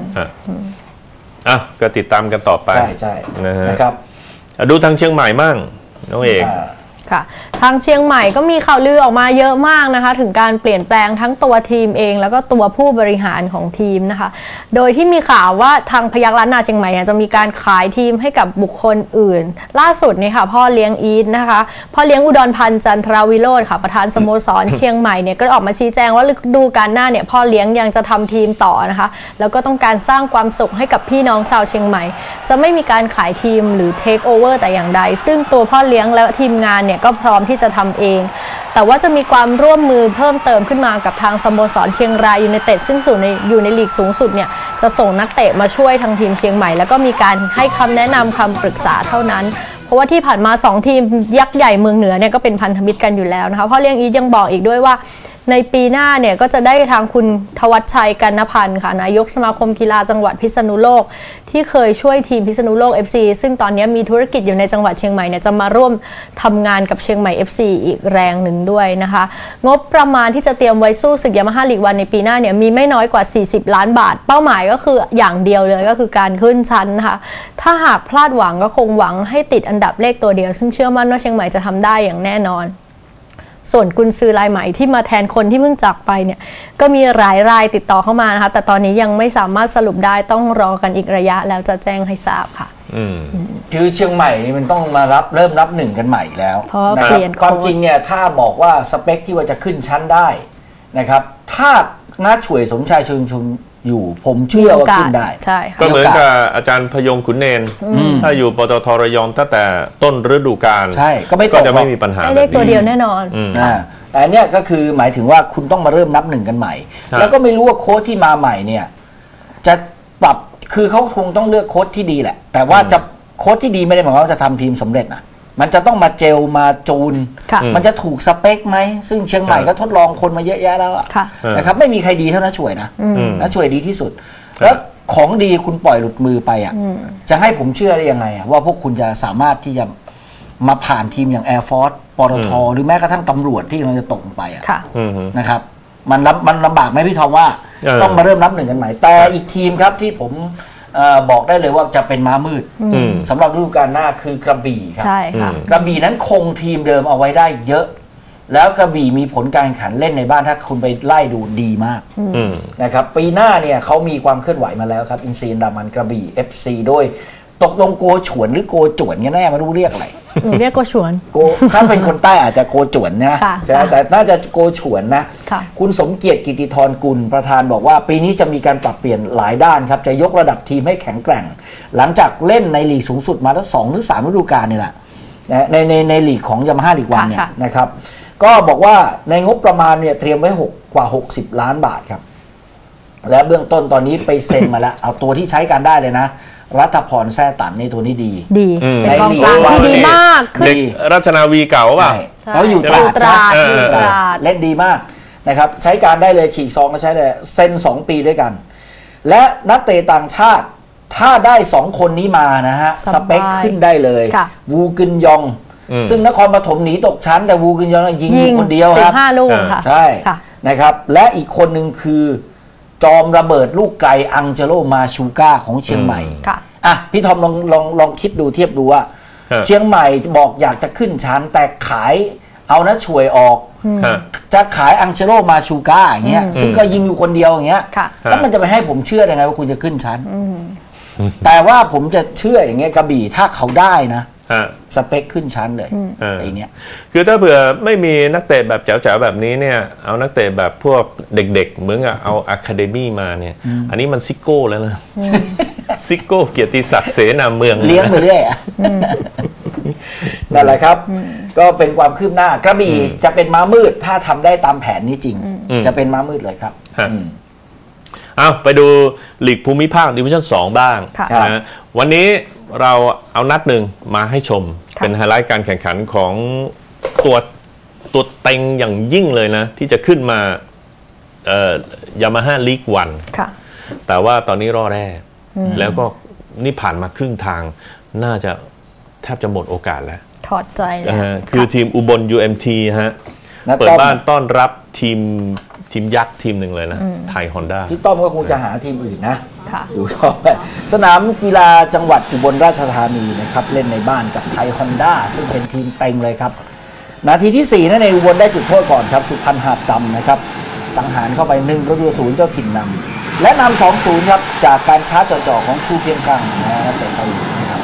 ก็ติดตามกันต่อไปใช่นะครับดูทางเชียงใหม่มั่งน้องเอกค่ะทางเชียงใหม่ก็มีข่าวลือออกมาเยอะมากนะคะถึงการเปลี่ยนแปลงทั้งตัวทีมเองแล้วก็ตัวผู้บริหารของทีมนะคะโดยที่มีข่าวว่าทางพยัคฆ์ล้านนาเชียงใหม่จะมีการขายทีมให้กับบุคคลอื่นล่าสุดนี่ค่ะพ่อเลี้ยงอีทนะคะพ่อเลี้ยงอุดรพันธ์จันทราวิโรจน์ค่ะประธานสโมสรเชียงใหม่เนี่ยก็ออกมาชี้แจงว่าฤดูกาลหน้าเนี่ยพ่อเลี้ยงยังจะทำทีมต่อนะคะแล้วก็ต้องการสร้างความสุขให้กับพี่น้องชาวเชียงใหม่จะไม่มีการขายทีมหรือเทคโอเวอร์แต่อย่างใดซึ่งตัวพ่อเลี้ยงและทีมงานเนี่ยก็พร้อมที่จะทำเองแต่ว่าจะมีความร่วมมือเพิ่มเติมขึ้นมากับทางสโมสรเชียงรายยูไนเต็ดซึ่งอยู่ในลีกสูงสุดเนี่ยจะส่งนักเตะมาช่วยทางทีมเชียงใหม่แล้วก็มีการให้คำแนะนำคำปรึกษาเท่านั้นเพราะว่าที่ผ่านมา2ทีมยักษ์ใหญ่เมืองเหนือเนี่ยก็เป็นพันธมิตรกันอยู่แล้วนะคะพ่อเลี้ยงอีทยังบอกอีกด้วยว่าในปีหน้าเนี่ยก็จะได้ทางคุณทวัชชัยกันนพันธ์ค่ะนายกสมาคมกีฬาจังหวัดพิษณุโลกที่เคยช่วยทีมพิษณุโลก FC ซึ่งตอนนี้มีธุรกิจอยู่ในจังหวัดเชียงใหม่เนี่ยจะมาร่วมทำงานกับเชียงใหม่ FC อีกแรงหนึ่งด้วยนะคะงบประมาณที่จะเตรียมไว้สู้ศึกยามาฮ่าลีกวันในปีหน้าเนี่ยมีไม่น้อยกว่า40 ล้านบาทเป้าหมายก็คืออย่างเดียวเลยก็คือการขึ้นชั้นนะคะถ้าหากพลาดหวังก็คงหวังให้ติดอันดับเลขตัวเดียวซึ่งเชื่อมั่นว่าเชียงใหม่จะทำได้อย่างแน่นอนส่วนกุนซือรายใหม่ที่มาแทนคนที่เพิ่งจากไปเนี่ยก็มีหลายรายติดต่อเข้ามานะคะแต่ตอนนี้ยังไม่สามารถสรุปได้ต้องรอกันอีกระยะแล้วจะแจ้งให้ทราบค่ะคือเชียงใหม่นี่มันต้องมาเริ่มนับหนึ่งกันใหม่แล้วนะครับความจริงเนี่ยถ้าบอกว่าสเปคที่ว่าจะขึ้นชั้นได้นะครับถ้าน้าช่วยสมชายชุมอยู่ผมเชื่อว่าขึ้นได้ก็เหมือนกับอาจารย์พยงขุนเนนถ้าอยู่ปตท.ระยองตั้งแต่ต้นฤดูกาลใช่ก็จะไม่มีปัญหาเลขตัวเดียวแน่นอนแต่เนี่ยก็คือหมายถึงว่าคุณต้องมาเริ่มนับหนึ่งกันใหม่แล้วก็ไม่รู้ว่าโค้ชที่มาใหม่เนี่ยจะปรับคือเขาคงต้องเลือกโค้ชที่ดีแหละแต่ว่าจะโค้ชที่ดีไม่ได้หมายความว่าจะทำทีมสำเร็จนะมันจะต้องมาเจลมาจูนมันจะถูกสเปคไหมซึ่งเชียงใหม่ก็ทดลองคนมาเยอะแยะแล้วนะครับไม่มีใครดีเท่าน้าช่วยนะน้าช่วยดีที่สุดแล้วของดีคุณปล่อยหลุดมือไปอ่ะจะให้ผมเชื่อได้ยังไงว่าพวกคุณจะสามารถที่จะมาผ่านทีมอย่าง Air Force ปตท.หรือแม้กระทั่งตำรวจที่กำลังจะตกไปอ่ะนะครับมันลำบากไหมพี่ทอมว่าต้องมาเริ่มนับหนึ่งกันใหม่แต่อีกทีมครับที่ผมบอกได้เลยว่าจะเป็นม้ามืดสำหรับฤดูกาลหน้าคือกระบี่ครับกระบี่นั้นคงทีมเดิมเอาไว้ได้เยอะแล้วกระบี่มีผลการแข่งขันเล่นในบ้านถ้าคุณไปไล่ดูดีมากนะครับปีหน้าเนี่ยเขามีความเคลื่อนไหวมาแล้วครับอินซีอันดามันกระบี่ FC โดยตกลงโกฉวนหรือโกจวนกันแน่ไม่รู้เรียกอะไรหนูเรียกโกฉวนโกถ้าเป็นคนใต้อาจจะโกจวนนะใช่แต่น่าจะโกฉวนนะคุณสมเกียรติกิติธรกุลประธานบอกว่าปีนี้จะมีการปรับเปลี่ยนหลายด้านครับจะยกระดับทีมให้แข็งแกร่งหลังจากเล่นในลีกสูงสุดมาทั้ง2 หรือ 3ฤดูกาลนี่แหละในลีกของยามาฮ่าลีกวันเนี่ยนะครับก็บอกว่าในงบประมาณเนี่ยเตรียมไว้กว่า60 ล้านบาทครับและเบื้องต้นตอนนี้ไปเซ็นมาแล้วเอาตัวที่ใช้การได้เลยนะรัฐพรแซ่ตันในตัวนี้ดีเป็นกองกลางที่ดีมากเด็กราชนาวีเก่าป่ะเขาอยู่ตราดเล่นดีมากนะครับใช้การได้เลยฉีกซองก็ใช้ได้เซ็น2 ปีด้วยกันและนักเตะต่างชาติถ้าได้2 คนนี้มานะฮะสเปคขึ้นได้เลยวูกึนยองซึ่งนครปฐมหนีตกชั้นแต่วูกึนยองยิงคนเดียวครับ 15 ลูกค่ะใช่นะครับและอีกคนหนึ่งคือจอมระเบิดลูกไกลอังเจโลมาชูก้าของเชียงใหม่อ่ะพี่ทอมลองคิดดูเทียบดูว่าเชียงใหม่บอกอยากจะขึ้นชั้นแต่ขายเอานะช่วยออกจะขายอังเชโลมาชูก้าอย่างเงี้ยซึ่งก็ยิงอยู่คนเดียวอย่างเงี้ยแล้วมันจะไปให้ผมเชื่อได้ไงว่าคุณจะขึ้นชั้นแต่ว่าผมจะเชื่ออย่างเงี้ยกระบี่ถ้าเขาได้นะสเปคขึ้นชั้นเลยไอ้เนี้ยคือถ้าเผื่อไม่มีนักเตะแบบแจ๋วๆแบบนี้เนี่ยเอานักเตะแบบพวกเด็กๆเหมือนกับเอาอะคาเดมี่มาเนี่ยอันนี้มันซิโก้แล้วนะซิโก้เกียรติศักดิ์เสนาเมืองเลี้ยงไปเรื่อยนั่นแหละครับก็เป็นความคืบหน้ากระบี่จะเป็นม้ามืดถ้าทำได้ตามแผนนี้จริงจะเป็นม้ามืดเลยครับเอาไปดูลีกภูมิภาคดิวิชั่น2บ้างนะวันนี้เราเอานัดหนึ่งมาให้ชมเป็นไฮไลท์การแข่งขันของตัวเต็งอย่างยิ่งเลยนะที่จะขึ้นมายามาฮ่าลีกวันแต่ว่าตอนนี้รอแร่แล้วก็นี่ผ่านมาครึ่งทางน่าจะแทบจะหมดโอกาสแล้วถอดใจเลยคือทีมอุบล UMT ฮะเปิดบ้านต้อนรับทีมยักษ์ทีมหนึ่งเลยนะไทยฮอนด้าที่ต้อมก็คงจะหาทีมอื่นนะอยู่ต่อไปสนามกีฬาจังหวัดอุบลราชธานีนะครับเล่นในบ้านกับไทยฮอนด้าซึ่งเป็นทีมเต็งเลยครับนาทีที่4นั่นเองอุบลได้จุดโทษก่อนครับสุพรรณหาดดำนะครับสังหารเข้าไป1-0เจ้าถิ่นนำและนำ 2-0 ครับจากการชาร์จจ่อๆของชูเพียงกังนะนักเตะเกาหลีนะครับ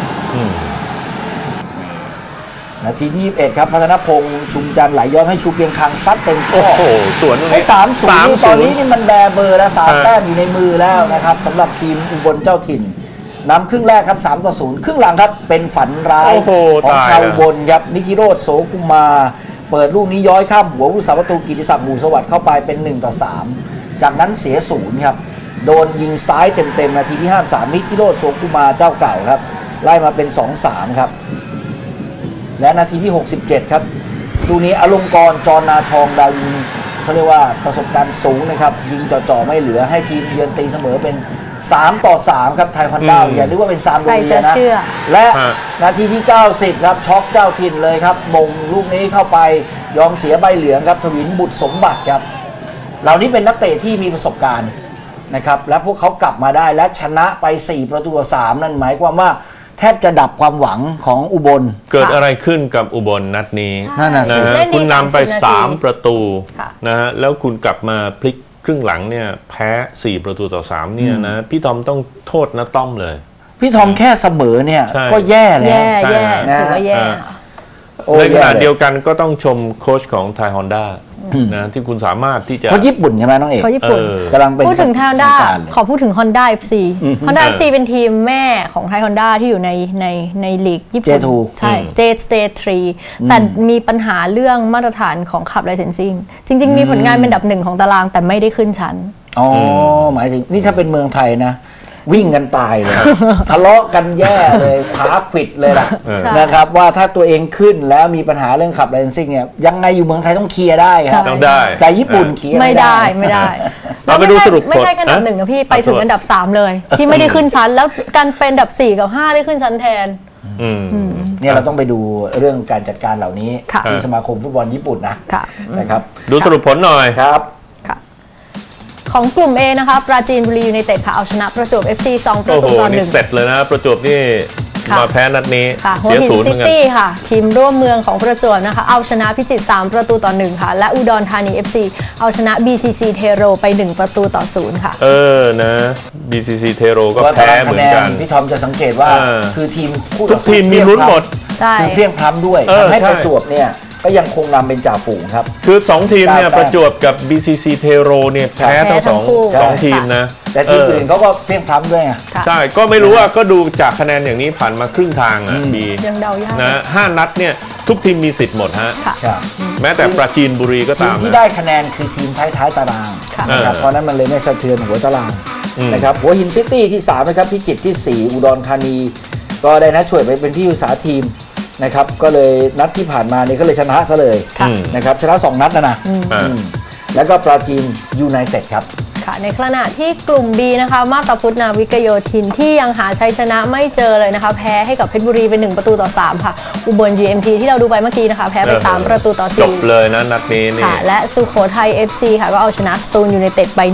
นาทีที่21ครับพัฒนพงษ์ชุมจันทร์ไหลย้อนให้ชูเพียงคังซัดเต็มข้อสวนให้3-0ตอนนี้นี่มันแบเบอร์แล้ว3 แต้มอยู่ในมือแล้วนะครับสำหรับทีมอุบลเจ้าถิ่นนำครึ่งแรกครับ3-0ครึ่งหลังครับเป็นฝันร้ายของชาวอุบลครับนิธิโรธโสกุมาเปิดลูกนี้ย้อยข้ามหัวผู้สาประตูกิติศักดิ์หมู่สวัสดิ์เข้าไปเป็น1-3จากนั้นเสีย0ครับโดนยิงซ้ายเต็มนาทีที่53นิธิโรธโสกุมาเจ้าเก่าครับไล่มาเป็น2-3ครับและนาทีที่67ครับลูกนี้อลงกรณ์จรนาทองดาวยิงเขาเรียกว่าประสบการณ์สูงนะครับยิงจ่อๆไม่เหลือให้ทีมเยือนตีเสมอเป็น3-3ครับไทยฮอนด้าอย่านึกว่าเป็น3โรงเรียนนะและนาทีที่90ครับช็อกเจ้าถิ่นเลยครับมงลูกนี้เข้าไปยอมเสียใบเหลืองครับทวินบุตรสมบัติครับเหล่านี้เป็นนักเตะที่มีประสบการณ์นะครับและพวกเขากลับมาได้และชนะไป4-3นั่นหมายความว่าแทบจะดับความหวังของอุบลเกิดอะไรขึ้นกับอุบลนัดนี้นะฮะคุณนำไป3 ประตูนะฮะแล้วคุณกลับมาพลิกครึ่งหลังเนี่ยแพ้4-3เนี่ยนะพี่ทอมต้องโทษนะต้อมเลยพี่ทอมแค่เสมอเนี่ยก็แย่แล้วแย่ถือว่าแย่ในขณะเดียวกันก็ต้องชมโค้ชของไทยฮอนด้านะที่คุณสามารถที่จะเขาญี่ปุ่นใช่ไหมน้องเอกเขาญี่ปุ่นกำลังเป็นพูดถึงไทยฮอนด้าขอพูดถึง Honda FC Honda FC เป็นทีมแม่ของไทยฮอนด้าที่อยู่ในลีกญี่ปุ่นใช่ J3 แต่มีปัญหาเรื่องมาตรฐานของขับไลเซนซิ่งจริงๆมีผลงานเป็นอันดับ1ของตารางแต่ไม่ได้ขึ้นชั้นอ๋อหมายถึงนี่ถ้าเป็นเมืองไทยนะวิ่งกันตายเลยทะเลาะกันแย่เลยขาขวิดเลยล่ะนะครับว่าถ้าตัวเองขึ้นแล้วมีปัญหาเรื่องขับไลเซนซิ่งเนี่ยยังไงอยู่เมืองไทยต้องเคลียร์ได้ครับต้องได้แต่ญี่ปุ่นเคลียร์ไม่ได้เราไปดูสรุปไม่ใช่อันดับ1นะพี่ไปถึงอันดับ3เลยที่ไม่ได้ขึ้นชั้นแล้วการเป็นอันดับ4กับ5ได้ขึ้นชั้นแทนเนี่ยเราต้องไปดูเรื่องการจัดการเหล่านี้ที่สมาคมฟุตบอลญี่ปุ่นนะครับดูสรุปผลหน่อยครับของกลุ่ม A นะคะปราจีนบุรียูไนเต็ดค่ะเอาชนะประจวบ FC 2-1เสร็จเลยนะประจวบนี่มาแพ้นัดนี้เสียศูนย์เหมือนกันค่ะทีมร่วมเมืองของประจวบนะคะเอาชนะพิจิตร3-1ค่ะและอุดรธานี FC เอาชนะ BCC เทโรไป1-0ค่ะนะ BCC เทโรก็แพ้เหมือนกันพี่ทอมจะสังเกตว่าคือทีมทุกทีมมีลุ้นหมดคือเพียงพล้ำด้วยทำให้ประจวบเนี่ยก็ยังคงนำเป็นจ่าฝูงครับคือ2ทีมเนี่ยประจวบกับ BCC เทโรเนี่ยแพ้ทั้ง2ทีมนะแต่ทีมอื่นเขาก็เพียงพล้ำด้วยใช่ก็ไม่รู้ว่าก็ดูจากคะแนนอย่างนี้ผ่านมาครึ่งทางบียังเดายากนะ5 นัดเนี่ยทุกทีมมีสิทธิ์หมดฮะแม้แต่ปราจีนบุรีก็ตามที่ได้คะแนนคือทีมท้ายๆตารางนะครับเพราะนั้นมันเลยไม่สะเทือนหัวตารางนะครับหัวหินซิตี้ที่3นะครับพิจิตรที่4อุดรธานีก็ได้นัดช่วยไปเป็นที่ปรึกษาทีมนะครับก็เลยนัดที่ผ่านมานี่ก็เลยชนะซะเลยนะครับชนะ2 นัดนะแล้วก็ปราจีนยูไนเต็ดครับในขณะที่กลุ่ม B นะคะมาตาพุทธนาวิกโยธินที่ยังหาชัยชนะไม่เจอเลยนะคะแพ้ให้กับเพชรบุรีเป็น1-3ค่ะอุบล GMT ที่เราดูไปเมื่อกี้นะคะแพ้ไป3-4 จบเลยนะนัดนี้นี่และสุโขทัย FC ค่ะก็เอาชนะสตูลยูไนเต็ดไป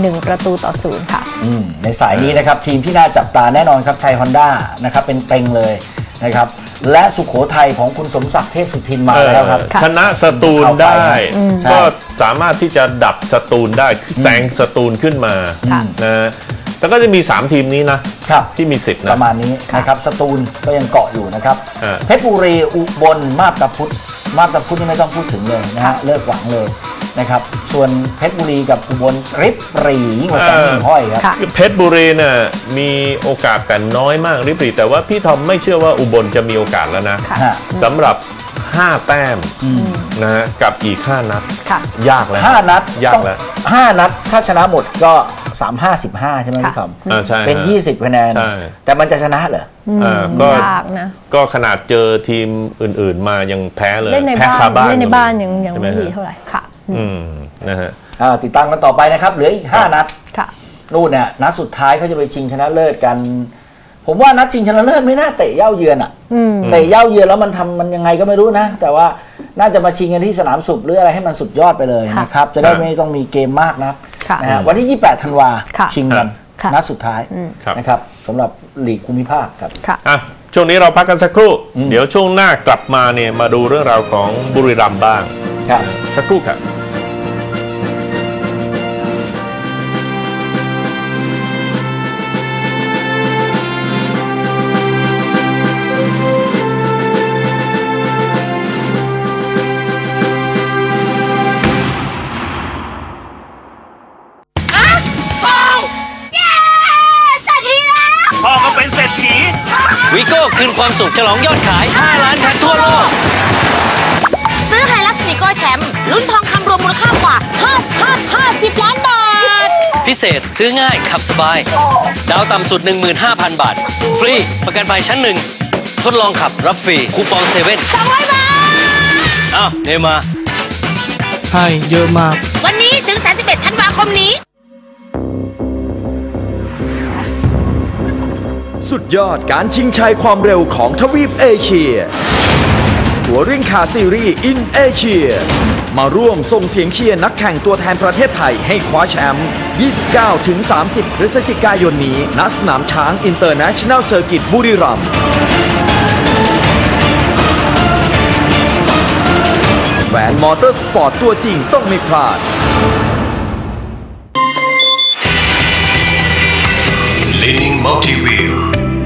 1-0ค่ะในสายนี้นะครับทีมที่น่าจับตาแน่นอนครับไทยฮอนด้านะครับเป็นเต็งเลยนะครับและสุโขทัยของคุณสมศักดิ์เทพสุทินมาแล้วครับชนะสตูลได้ก็สามารถที่จะดับสตูลได้แซงสตูลขึ้นมานะแล้วก็จะมี3ทีมนี้นะที่มีสิทธิ์นะประมาณนี้นะครับสตูลก็ยังเกาะอยู่นะครับเพชรบุรีอุบลมาบตาพุธนี่ไม่ต้องพูดถึงเลยนะฮะเลิกหวังเลยนะครับส่วนเพชรบุรีกับอุบลริบหรี่ยิ่งกว่าแสงหิ่งห้อยครับเพชรบุรีเนี่ยมีโอกาสแต่น้อยมากริบหรี่แต่ว่าพี่ทอมไม่เชื่อว่าอุบลจะมีโอกาสแล้วนะสำหรับ5 แต้มนะฮะกับอีก5 นัดยากแล้ว 5 นัดยากแล้ว5 นัดถ้าชนะหมดก็35-15ใช่ไหมพี่ทอมเป็น20 คะแนนแต่มันจะชนะเหรอก็ยากนะก็ขนาดเจอทีมอื่นๆมายังแพ้เลยแพ้คาบ้านเล่นในบ้านยังไม่ดีเท่าไหร่ค่ะนะฮะติดตามกันต่อไปนะครับเหลืออีก5 นัดนู่นเนี่ยนัดสุดท้ายเขาจะไปชิงชนะเลิศกันผมว่านัดชิงชนะเลิศไม่น่าเตะเย้าเยือนเตะเย้าเยือนแล้วมันยังไงก็ไม่รู้นะแต่ว่าน่าจะมาชิงกันที่สนามสุขหรืออะไรให้มันสุดยอดไปเลยนะครับจะได้ไม่ต้องมีเกมมากนะวันที่28 ธันวาชิงกันนัดสุดท้ายนะครับสำหรับลีกภูมิภาคครับช่วงนี้เราพักกันสักครู่เดี๋ยวช่วงหน้ากลับมาเนี่ยมาดูเรื่องราวของบุรีรัมย์บ้างสักครู่ครับวิโก้คืนความสุขฉลองยอดขาย5 ล้านแชมป์ทั่วโลกซื้อไฮลักซ์วีโก้แชมป์ลุ้นทองคำรวมมูลค่ากว่า50 ล้านบาทพิเศษซื้อง่ายขับสบายดาวต่ำสุด 15,000 บาทฟรีประกันภัยชั้น1ทดลองขับรับฟรีคูปอง7 200 บาทเนมาให้เยอะมากวันนี้ถึง31 ธันวาคมนี้สุดยอดการชิงชัยความเร็วของทวีปเอเชียหัวริ่งคาซีรีส์อินเอเชียมาร่วมส่งเสียงเชียร์นักแข่งตัวแทนประเทศไทยให้คว้าแชมป์ 29-30 พฤศจิกายนนี้ณสนามช้างอินเตอร์เนชั่นแนลเซอร์กิตบุรีรัมย์แฟนมอเตอร์สปอร์ตตัวจริงต้องไม่พลาด Leading multi-wheel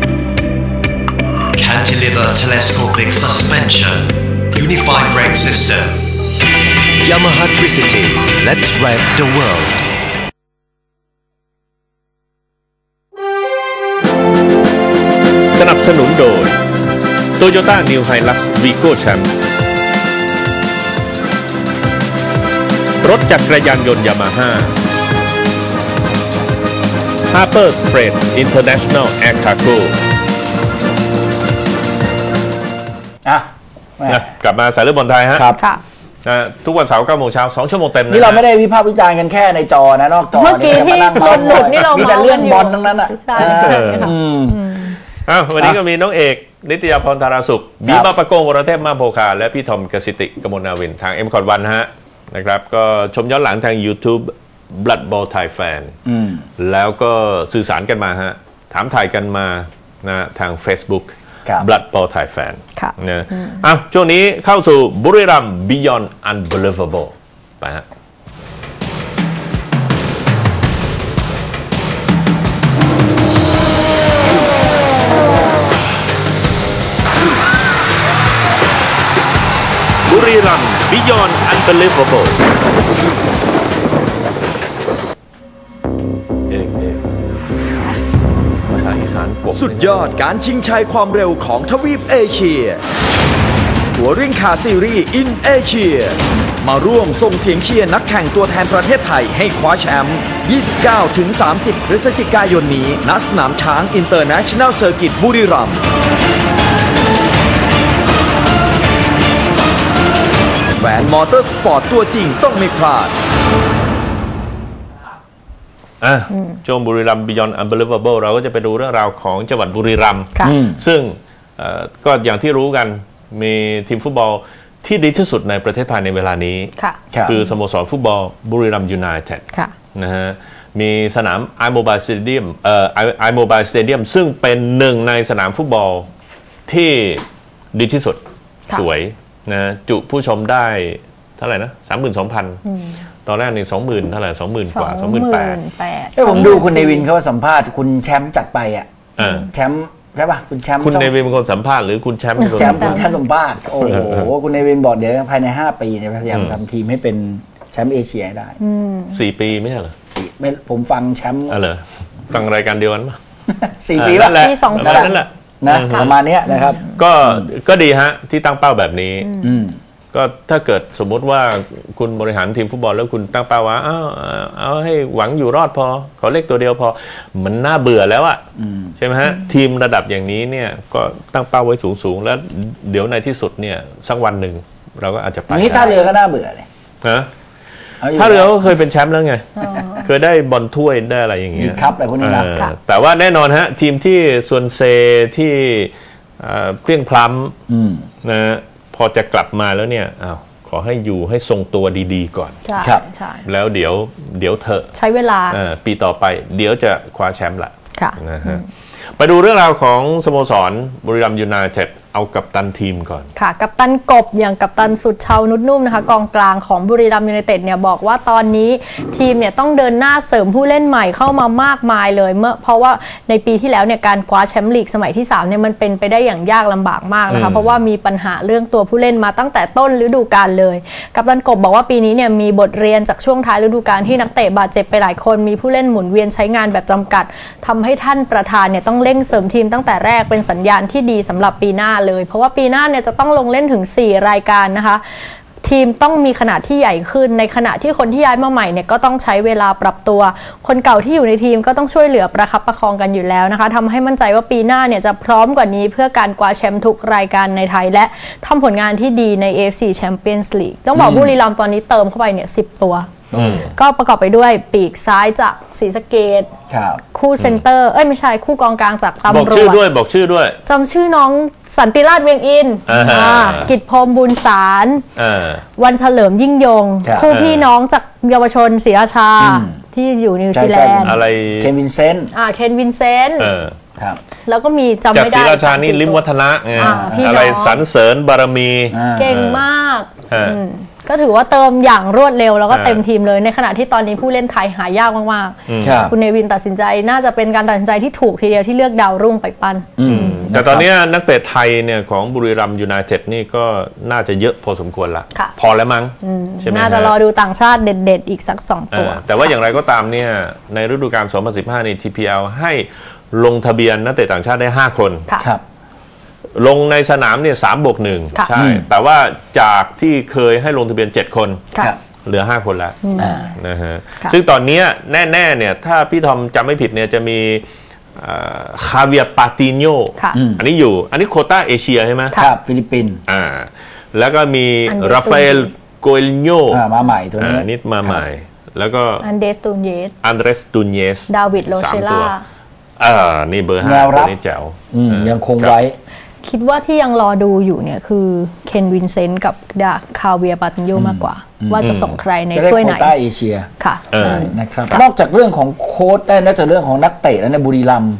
Cantilever telescopic suspension Unified brake system Yamaha Tricity Let's rev the world สนับสนุนโดย Toyota New Hilux Vigo Champ รถจักรยานยนต์ Yamaha Harper's Freight International Air Cargo กลับมาสายเลือดบอลไทยฮะทุกวันเสาร์ 9 โมงเช้า 2 ชั่วโมงเต็มนี่เราไม่ได้วิพากษ์วิจารณ์กันแค่ในจอนะนอกจอเมื่อกี้ที่บอลหลุดนี่เรามีแต่เรื่องบอลทั้งนั้นวันนี้ก็มีน้องเอกนิตยาพรธาราสุขบีมาประโกงวรเทพมาโพคาและพี่ทอมกสิติกมลนาวินทาง M.1 ฮะนะครับก็ชมย้อนหลังทาง YouTube Blood Ball Thai Fan แล้วก็สื่อสารกันมาฮะถามถ่ายกันมานะทาง Facebook Blood Ball Thai Fan นะช่วงนี้เข้าสู่บุรีรัมย์ Beyond Unbelievable ไปฮะบุรีรัมย์ Beyond Unbelievable สุดยอดการชิงชัยความเร็วของทวีปเอเชียหัวเร่งคาซีรีส์ In Asia มาร่วมส่งเสียงเชียร์นักแข่งตัวแทนประเทศไทยให้คว้าแชมป์ 29-30 พฤศจิกายนนี้ณสนามช้างอินเตอร์เนชั่นแนลเซอร์กิตบุรีรัมย์แฟนมอเตอร์สปอร์ตตัวจริงต้องไม่พลาดช่วงบุรีรัมย์ Beyond Unbelievable เราก็จะไปดูเรื่องราวของจังหวัดบุรีรัมย์ซึ่งก็อย่างที่รู้กันมีทีมฟุตบอลที่ดีที่สุดในประเทศไทยในเวลานี้คือสโมสรฟุตบอลบุรีรัมย์ยูไนเต็ดนะฮะมีสนาม iMobile Stadium iMobile Stadium ซึ่งเป็นหนึ่งในสนามฟุตบอลที่ดีที่สุดสวยนะจุผู้ชมได้เท่าไหร่นะ 32,000ตอนแรกนี่ 20,000 เท่าไหร่ 20,000 กว่า 28,000 ผมดูคุณเนวินเขาสัมภาษณ์คุณแชมป์จัดไปอ่ะแชมป์ใช่ป่ะคุณแชมป์คุณเนวินเป็นคนสัมภาษณ์หรือคุณแชมป์เป็นคนสัมภาษณ์โอ้โหคุณเนวินบอกเดี๋ยวภายใน5 ปีเนี่ยพยายามทำทีมให้เป็นแชมป์เอเชียได้ 4 ปีไม่ใช่เหรอผมฟังแชมป์เหรอฟังรายการเดียวกันป่ะ 4 ปีป่ะปี2นั่นแหละนะประมาณนี้นะครับก็ดีฮะที่ตั้งเป้าแบบนี้ก็ถ้าเกิดสมมติว่าคุณบริหารทีมฟุตบอลแล้วคุณตั้งเป้าว่าเอาให้หวังอยู่รอดพอขอเลขตัวเดียวพอมันน่าเบื่อแล้วอะใช่ไหมฮะทีมระดับอย่างนี้เนี่ยก็ตั้งเป้าไว้สูงแล้วเดี๋ยวในที่สุดเนี่ยสักวันหนึ่งเราก็อาจจะไปนี่ท่าเรือก็น่าเบื่อเลยนะท่าเรือก็เคยเป็นแชมป์แล้วไงเคยได้บอลถ้วยได้อะไรอย่างเงี้ยครับอะไรพวกนี้นะแต่ว่าแน่นอนฮะทีมที่ส่วนเซที่เพี้ยงพล้ำนะพอจะกลับมาแล้วเนี่ยขอให้อยู่ให้ทรงตัวดีๆก่อนใช่แล้วเดี๋ยวเถอะใช้เวลาปีต่อไปเดี๋ยวจะคว้าแชมป์ละนะฮะไปดูเรื่องราวของสโมสรบุรีรัมย์ยูไนเต็ดเอากัปตันทีมก่อนค่ะกัปตันกบอย่างกัปตันสุดเชานุชนุ่มนะคะกองกลางของบุรีรัมย์ยูไนเต็ดเนี่ยบอกว่าตอนนี้ทีมเนี่ยต้องเดินหน้าเสริมผู้เล่นใหม่เข้ามามากมายเลยเพราะว่าในปีที่แล้วเนี่ยการคว้าแชมป์ลีกสมัยที่3เนี่ยมันเป็นไปได้อย่างยากลำบากมากนะคะเพราะว่ามีปัญหาเรื่องตัวผู้เล่นมาตั้งแต่ต้นฤดูกาลเลยกัปตันกบบอกว่าปีนี้เนี่ยมีบทเรียนจากช่วงท้ายฤดูกาลที่นักเตะบาดเจ็บไปหลายคนมีผู้เล่นหมุนเวียนใช้งานแบบจำกัดทำให้ท่านประธานเนี่ยต้องเร่งเสริมทีมตั้งแต่แรกเป็นสัญญาณที่ดีสำหรับปีหน้าเลยเพราะว่าปีหน้าเนี่ยจะต้องลงเล่นถึง4 รายการนะคะทีมต้องมีขนาดที่ใหญ่ขึ้นในขณะที่คนที่ย้ายมาใหม่เนี่ยก็ต้องใช้เวลาปรับตัวคนเก่าที่อยู่ในทีมก็ต้องช่วยเหลือประคับประคองกันอยู่แล้วนะคะทำให้มั่นใจว่าปีหน้าเนี่ยจะพร้อมกว่านี้เพื่อการคว้าแชมป์ทุกรายการในไทยและทำผลงานที่ดีใน AFC Champions League ต้องบอกบุรีรัมย์ตอนนี้เติมเข้าไปเนี่ย10 ตัวก็ประกอบไปด้วยปีกซ้ายจากศรีสะเกษคู่เซนเตอร์ไม่ใช่คู่กองกลางจากตำรวจบอกชื่อด้วยจำชื่อน้องสันติราชเวียงอินกิตพรมบุญสารวันเฉลิมยิ่งยงคู่พี่น้องจากเยาวชนศรีราชาที่อยู่นิวซีแลนด์อะไรเคนวินเซนต์แล้วก็มีจำไม่ได้จากศรีราชานี่ลิมวัฒนะอะไรสรรเสริญบารมีเก่งมากก็ถือว่าเติมอย่างรวดเร็วแล้วก็เต็มทีมเลยในขณะที่ตอนนี้ผู้เล่นไทยหายากมากๆคุณเนวินตัดสินใจน่าจะเป็นการตัดสินใจที่ถูกทีเดียวที่เลือกดาวรุ่งไปปั้นแต่ตอนนี้นักเตะไทยเนี่ยของบุรีรัมย์ยูไนเต็ดนี่ก็น่าจะเยอะพอสมควรละพอแล้วมั้งใช่ไหมน่าจะรอดูต่างชาติเด็ดๆอีกสัก2 ตัวแต่ว่าอย่างไรก็ตามเนี่ยในฤดูกาล 2015 นี่ TPL ให้ลงทะเบียนนักเตะต่างชาติได้5 คนลงในสนามเนี่ย3+1ใช่แต่ว่าจากที่เคยให้ลงทะเบียน7 คนเหลือ5 คนแล้วนะฮะซึ่งตอนนี้แน่ๆเนี่ยถ้าพี่ทอมจำไม่ผิดเนี่ยจะมีคาเวียปาติโญอันนี้โควต้าเอเชียใช่ไหมครับฟิลิปปินส์แล้วก็มีราฟาเอลโกเอลโญมาใหม่ตัวนี้นิดมาใหม่แล้วก็อันเดรสตูนเยสดาวิดโรเชล่านี่เบอร์5ตัวนี้แจ๋วยังคงไว้คิดว่าที่ยังรอดูอยู่เนี่ยคือเคนวินเซนต์กับคาเวียปาติโญมากกว่าว่าจะส่งใครในถ้วยไหนโควต้าเอเชียค่ะนะครับนอกจากเรื่องของโค้ชได้นอกจากเรื่องของนักเตะแล้วในบุรีรัมย์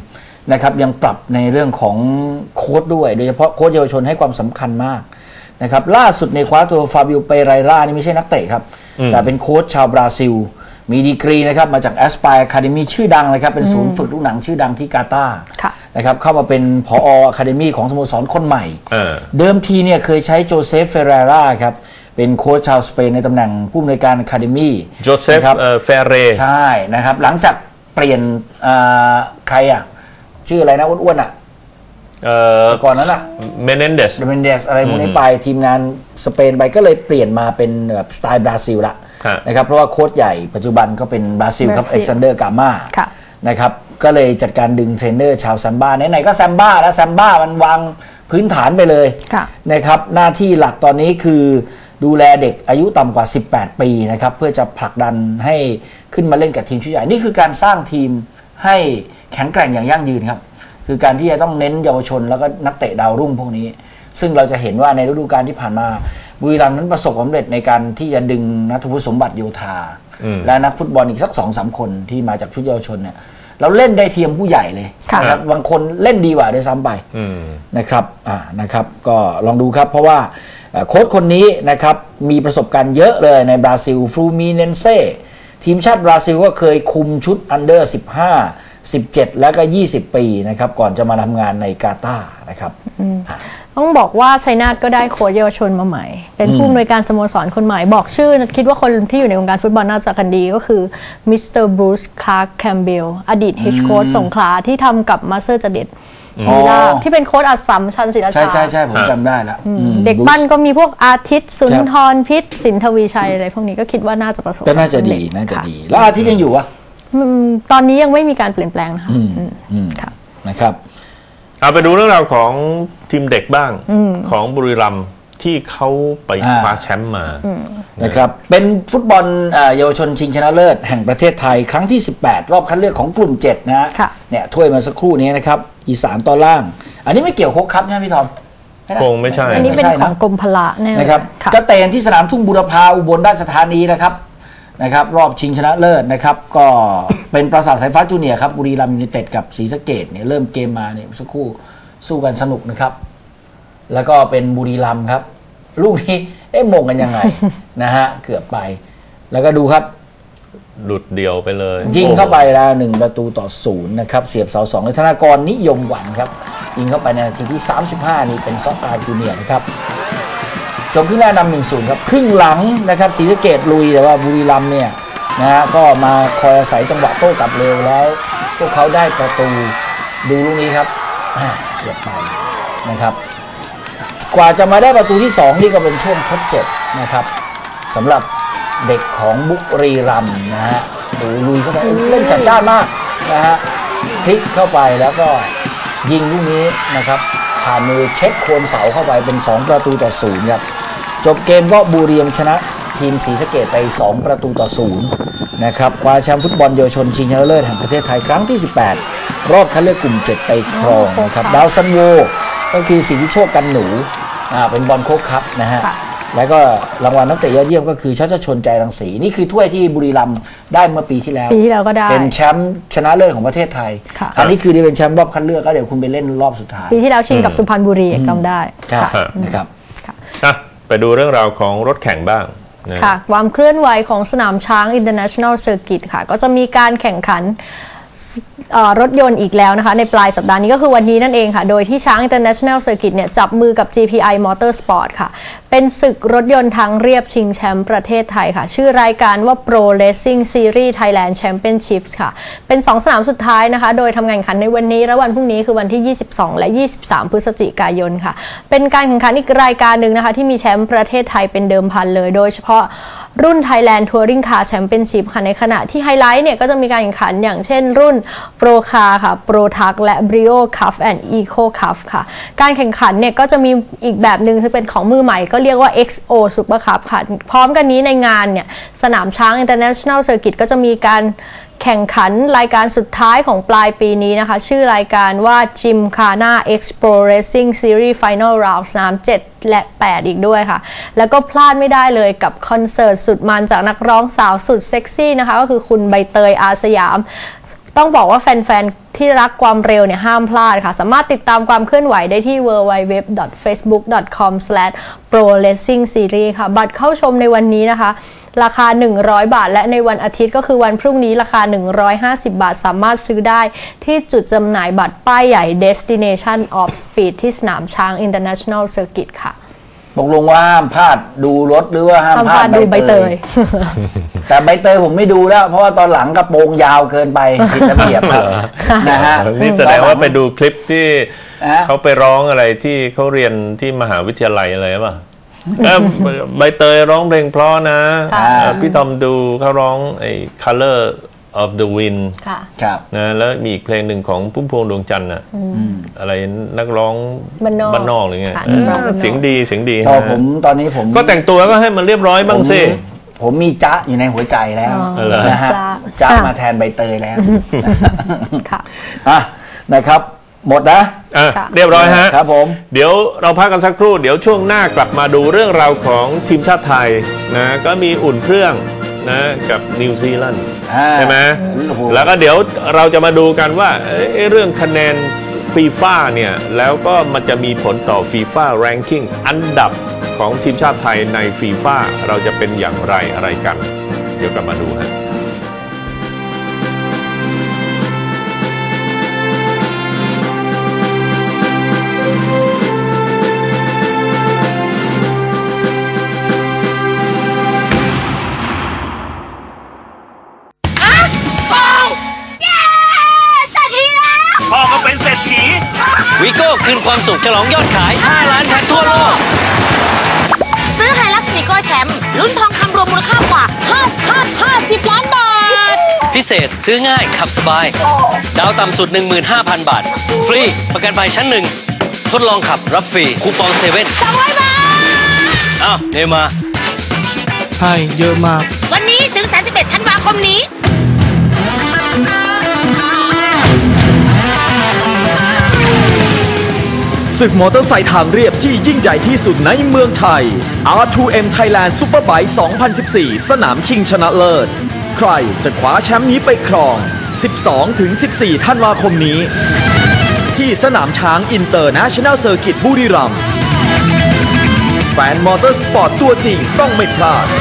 นะครับยังปรับในเรื่องของโค้ชด้วยโดยเฉพาะโค้ชเยาวชนให้ความสำคัญมากนะครับล่าสุดในคว้าตัวฟาบิโอเปเรรานี่ไม่ใช่นักเตะครับแต่เป็นโค้ชชาวบราซิลมีดีกรีนะครับมาจาก Aspire Academy ชื่อดังนะครับเป็นศูนย์ฝึกลูกหนังชื่อดังที่กาตาร์นะครับเข้ามาเป็นผอ Academy ของสโมสรคนใหม่เดิมทีเนี่ยเคยใช้โจเซฟเฟเรราครับเป็นโค้ชชาวสเปนในตำแหน่งผู้อำนวยการ Academy โจเซฟเฟเรใช่นะครับหลังจากเปลี่ยนใครอ่ะชื่ออะไรนะอ้วนๆอ่ะก่อนนั้นอ่ะเมเนนเดสอะไรพวกนี้ไปทีมงานสเปนไปก็เลยเปลี่ยนมาเป็นแบบสไตล์บราซิลละนะครับเพราะว่าโค้ชใหญ่ปัจจุบันก็เป็นบราซิลครับเอ็กซานเดอร์กาม่านะครับก็เลยจัดการดึงเทรนเนอร์ชาวแซมบ้าไหนๆก็แซมบ้าแล้วแซมบ้ามันวางพื้นฐานไปเลยนะครับหน้าที่หลักตอนนี้คือดูแลเด็กอายุต่ำกว่า18ปีนะครับเพื่อจะผลักดันให้ขึ้นมาเล่นกับทีมชุดใหญ่นี่คือการสร้างทีมให้แข็งแกร่งอย่างยั่งยืนครับคือการที่จะต้องเน้นเยาวชนแล้วก็นักเตะดาวรุ่งพวกนี้ซึ่งเราจะเห็นว่าในฤดูกาลที่ผ่านมาบุรีรัมย์นั้นประสบความสำเร็จในการที่จะดึงนัทวุฒิสมบัติโยธาและนักฟุตบอลอีกสัก 2-3 คนที่มาจากชุดเยาวชนเนี่ยเราเล่นได้เทียมผู้ใหญ่เลยนะครับบางคนเล่นดีกว่าด้วยซ้ำไปนะครับนะครับก็ลองดูครับเพราะว่าโค้ชคนนี้นะครับมีประสบการณ์เยอะเลยในบราซิลฟลูมิเนนเซ่ทีมชาติบราซิลก็เคยคุมชุดอันเดอร์15 17แล้วก็20ปีนะครับก่อนจะมาทำงานในกาตาร์นะครับต้องบอกว่าชัยนาทก็ได้โค้ชเยาวชนมาใหม่เป็นผู้อำนวยการสโมสรคนใหม่บอกชื่อคิดว่าคนที่อยู่ในวงการฟุตบอลน่าจะกันดีก็คือมิสเตอร์บรูซคลาร์กแคมเบลอดีตเฮดโค้ชสงขลาที่ทำกับมาสเตอร์จเด็ดที่เป็นโค้ชอัสสัมชัญศิลาชาใช่ผมจำได้แล้วเด็กบ้านก็มีพวกอาทิตย์สุนทรพิษสินทวีชัยอะไรพวกนี้ก็คิดว่าน่าจะประสบก็น่าจะดีแล้วอาทิตย์ยังอยู่วะตอนนี้ยังไม่มีการเปลี่ยนแปลงนะคะนะครับเอาไปดูเรื่องราวของทีมเด็กบ้างของบุรีรัมย์ที่เขาไปคว้าแชมป์มานะครับเป็นฟุตบอลเยาวชนชิงชนะเลิศแห่งประเทศไทยครั้งที่18รอบคัดเลือกของกลุ่ม7นะฮะเนี่ยถ้วยมาสักครู่นี้นะครับอีสานตอนล่างอันนี้ไม่เกี่ยวโค้ชครับใช่ไหมพี่ทอมคงไม่ใช่อันนี้เป็นของกรมพละนะครับก็เตะที่สนามทุ่งบูรพาอุบลราชธานีนะครับรอบชิงชนะเลิศนะครับก็เป็นปราสาทสายฟ้าจูเนียร์ครับบุรีรัมย์ยูไนเต็ดกับศรีสะเกษเนี่ยเริ่มเกมมาเนี่ยสักครู่สู้กันสนุกนะครับแล้วก็เป็นบุรีรัมย์ครับลูกนี้มงกันยังไงนะฮะเกือบไปแล้วก็ดูครับหลุดเดียวไปเลยยิงเข้าไปแล้ว1-0นะครับเสียบเสา2ในธนากรนิยมหวังครับยิงเข้าไปในนาทีที่35นี่เป็นซ็อกตาจูเนียร์นะครับจบครึ่งแรกนำ 1-0 ครับครึ่งหลังนะครับศรีสะเกษลุยแต่ว่าบุรีรัมย์เนี่ยนะฮะก็มาคอยอาศัยจังหวะโต้กลับเร็วแล้วพวกเขาได้ประตูดูลูกนี้ครับเกือบไปนะครับกว่าจะมาได้ประตูที่2นี่ก็เป็นช่วงทดเจ็บนะครับสำหรับเด็กของบุรีรัมย์นะฮะดูลุยเข้าไปเล่นจัดจ้านมากนะฮะพลิกเข้าไปแล้วก็ยิงลูกนี้นะครับผ่านมือเช็คโคนเสาเข้าไปเป็น2-0ครับจบเกมก็บุรีรัมย์ชนะทีมศรีสะเกษไป2-0นะครับคว้าแชมป์ฟุตบอลเยาวชนชิงชนะเลิศแห่งประเทศไทยครั้งที่18รอบคัดเลือกกลุ่ม7ไปครองนะครับดาวซันโวก็คือสิทธิโชคกันหนูเป็นบอลโค้ชคัพนะฮะแล้วก็รางวัลนักเตะยอดเยี่ยมก็คือชัชชนใจรังสีนี่คือถ้วยที่บุรีรัมย์ได้เมื่อปีที่แล้วก็ได้เป็นแชมป์ชนะเลิศของประเทศไทยอันนี้คือเป็นแชมป์รอบคัดเลือกก็เดี๋ยวคุณไปเล่นรอบสุดท้ายปีที่แล้วชิงกับสุพรรณบุรีจำได้นะครับไปดูเรื่องราวของรถแข่งบ้างค่ะความเคลื่อนไหวของสนามช้าง International Circuit ค่ะก็จะมีการแข่งขันรถยนต์อีกแล้วนะคะในปลายสัปดาห์นี้ก็คือวันนี้นั่นเองค่ะโดยที่ช้าง International Circuit เนี่ยจับมือกับ GPI Motorsport ค่ะเป็นศึกรถยนต์ทางเรียบชิงแชมป์ประเทศไทยค่ะชื่อรายการว่า Pro Racing Series Thailand Championships ค่ะเป็น2สนามสุดท้ายนะคะโดยทำงานแข่งขันในวันนี้และวันพรุ่งนี้คือวันที่22และ23พฤศจิกายนค่ะเป็นการแข่งขันอีกรายการหนึ่งนะคะที่มีแชมป์ประเทศไทยเป็นเดิมพันเลยโดยเฉพาะรุ่น Thailand Touring Car Championship ค่ะในขณะที่ไฮไลท์เนี่ยก็จะมีการแข่งขันอย่างเช่นรุ่น Pro Car ค่ะ Pro Truck และ Brio Cup and Eco Cup ค่ะการแข่งขันเนี่ยก็จะมีอีกแบบหนึ่งที่เป็นของมือใหม่ก็เรียกว่า XO Super Cup ค่ะพร้อมกันนี้ในงานเนี่ยสนามช้าง International Circuit ก็จะมีการแข่งขันรายการสุดท้ายของปลายปีนี้นะคะชื่อรายการว่า Gymkhana Expo Racing Series Final Round สนาม7 และ 8 อีกด้วยค่ะแล้วก็พลาดไม่ได้เลยกับคอนเสิร์ตสุดมันจากนักร้องสาวสุดเซ็กซี่นะคะก็คือคุณใบเตยอาสยามต้องบอกว่าแฟนๆที่รักความเร็วเนี่ยห้ามพลาดค่ะสามารถติดตามความเคลื่อนไหวได้ที่ www.facebook.com/proracingseries ค่ะบัตรเข้าชมในวันนี้นะคะราคา100 บาทและในวันอาทิตย์ก็คือวันพรุ่งนี้ราคา150 บาทสามารถซื้อได้ที่จุดจำหน่ายบัตรป้ายใหญ่ Destination of Speed ที่สนามช้าง International Circuit ค่ะตกลงว่าห้ามพลาดดูรถหรือว่าห้ามพลาดดูใบเตยแต่ใบเตยผมไม่ดูแล้วเพราะว่าตอนหลังกระโปรงยาวเกินไปผิดระเบียบนะฮะนี่แสดงว่าไปดูคลิปที่เขาไปร้องอะไรที่เขาเรียนที่มหาวิทยาลัยอะไรป่ะใบเตยร้องเพลงเพราะนะพี่ทอมดูเขาร้องไอ้ Color of the Wind นะแล้วมีอีกเพลงหนึ่งของพุ่มพวงดวงจันทร์อะอะไรนักร้องบ้านนอกหรือไงเสียงดีตอนนี้ผมก็แต่งตัวก็ให้มันเรียบร้อยบ้างสิผมมีจ๊ะอยู่ในหัวใจแล้วนะฮะจ๊ะมาแทนใบเตยแล้วนะครับหมดนะเรียบร้อยฮะครับผมเดี๋ยวเราพักกันสักครู่เดี๋ยวช่วงหน้ากลับมาดูเรื่องราวของทีมชาติไทยนะก็มีอุ่นเครื่องนะกับนิวซีแลนด์ใช่ไหมแล้วก็เดี๋ยวเราจะมาดูกันว่าเรื่องคะแนนฟีฟ่าเนี่ยแล้วก็มันจะมีผลต่อฟีฟ่าแรงกิ้งอันดับของทีมชาติไทยในฟีฟ่าเราจะเป็นอย่างไรอะไรกันเดี๋ยวกลับมาดูฮะวีโก้คืนความสุขฉลองยอดขาย5 ล้านแผ่นทั่วโลกซื้อไฮลักซ์วีโก้แชมป์ลุ้นทองคำรวมมูลค่ากว่า50 ล้านบาทพิเศษซื้อง่ายขับสบายดาวต่ำสุด 15,000 บาทฟรีประกันภัยชั้น1ทดลองขับรับฟรีคูปองเซเว่น 200 บาทอ้าวเนมาให้เยอะมากวันนี้ถึง31 ธันวาคมนี้ศึกมอเตอร์ไซค์ทางเรียบที่ยิ่งใหญ่ที่สุดในเมืองไทย R2M Thailand Superbike 2014 สนามชิงชนะเลิศใครจะคว้าแชมป์นี้ไปครอง 12-14 ธันวาคมนี้ที่สนามช้าง International Circuit บุรีรัมย์แฟนมอเตอร์สปอร์ตตัวจริงต้องไม่พลาด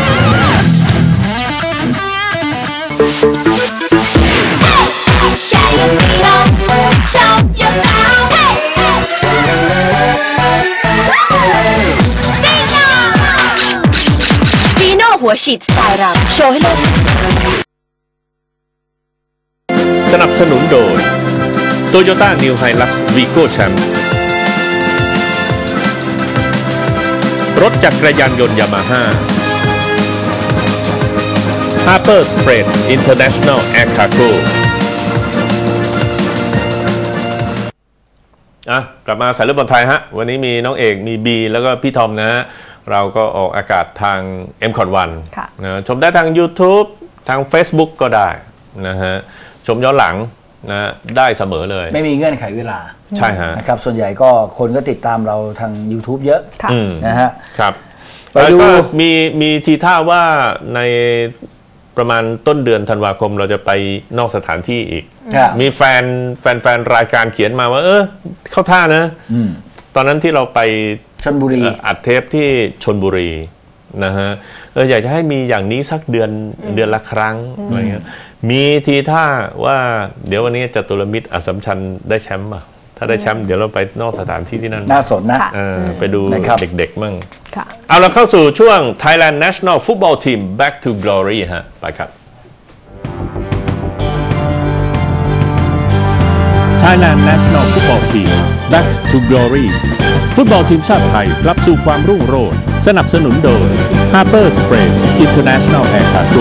หัวฉีดสไตล์เราโชว์ให้เลยสนับสนุนโดย Toyota New Hilux Vigo Champ รถจักรยานยนต์ Yamaha Harper's Freight International Air Cargo กลับมาสายเลือดบอลไทยฮะวันนี้มีน้องเอกมีบีแล้วก็พี่ทอมนะฮะเราก็ออกอากาศทาง M-Cot1 นะชมได้ทาง YouTube ทาง Facebook ก็ได้นะฮะชมย้อนหลังนะได้เสมอเลยไม่มีเงื่อนไขเวลาใช่ฮะนะครับส่วนใหญ่ก็คนก็ติดตามเราทาง YouTube เยอะนะฮะครับไปดูมีทีท่าว่าในประมาณต้นเดือนธันวาคมเราจะไปนอกสถานที่อีกมีแฟนรายการเขียนมาว่าเข้าท่านะตอนนั้นที่เราไปชลบุรีอัดเทปที่ชลบุรีนะฮะอยากจะให้มีอย่างนี้สักเดือนละครั้งอะไรเงี้ยมีทีท่าว่าเดี๋ยววันนี้จตุรมิตรอัสสัมชัญได้แชมป์ป่ะถ้าได้แชมป์เดี๋ยวเราไปนอกสถานที่ที่นั่นน่าสนนะไปดูเด็กๆมั่งเอาเราเข้าสู่ช่วง Thailand National Football Team Back to Glory ฮะไปครับ Thailand National Football Team Back to Glory ฟุตบอลทีมชาติไทยกลับสู่ความรุ่งโรจน์สนับสนุนโดย Harper's Freight International Air Cargo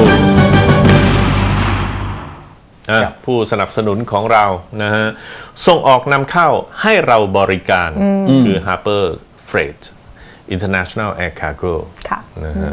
ผู้สนับสนุนของเรานะฮะส่งออกนำเข้าให้เราบริการคือ Harper's Freight International Air Cargo นะฮะ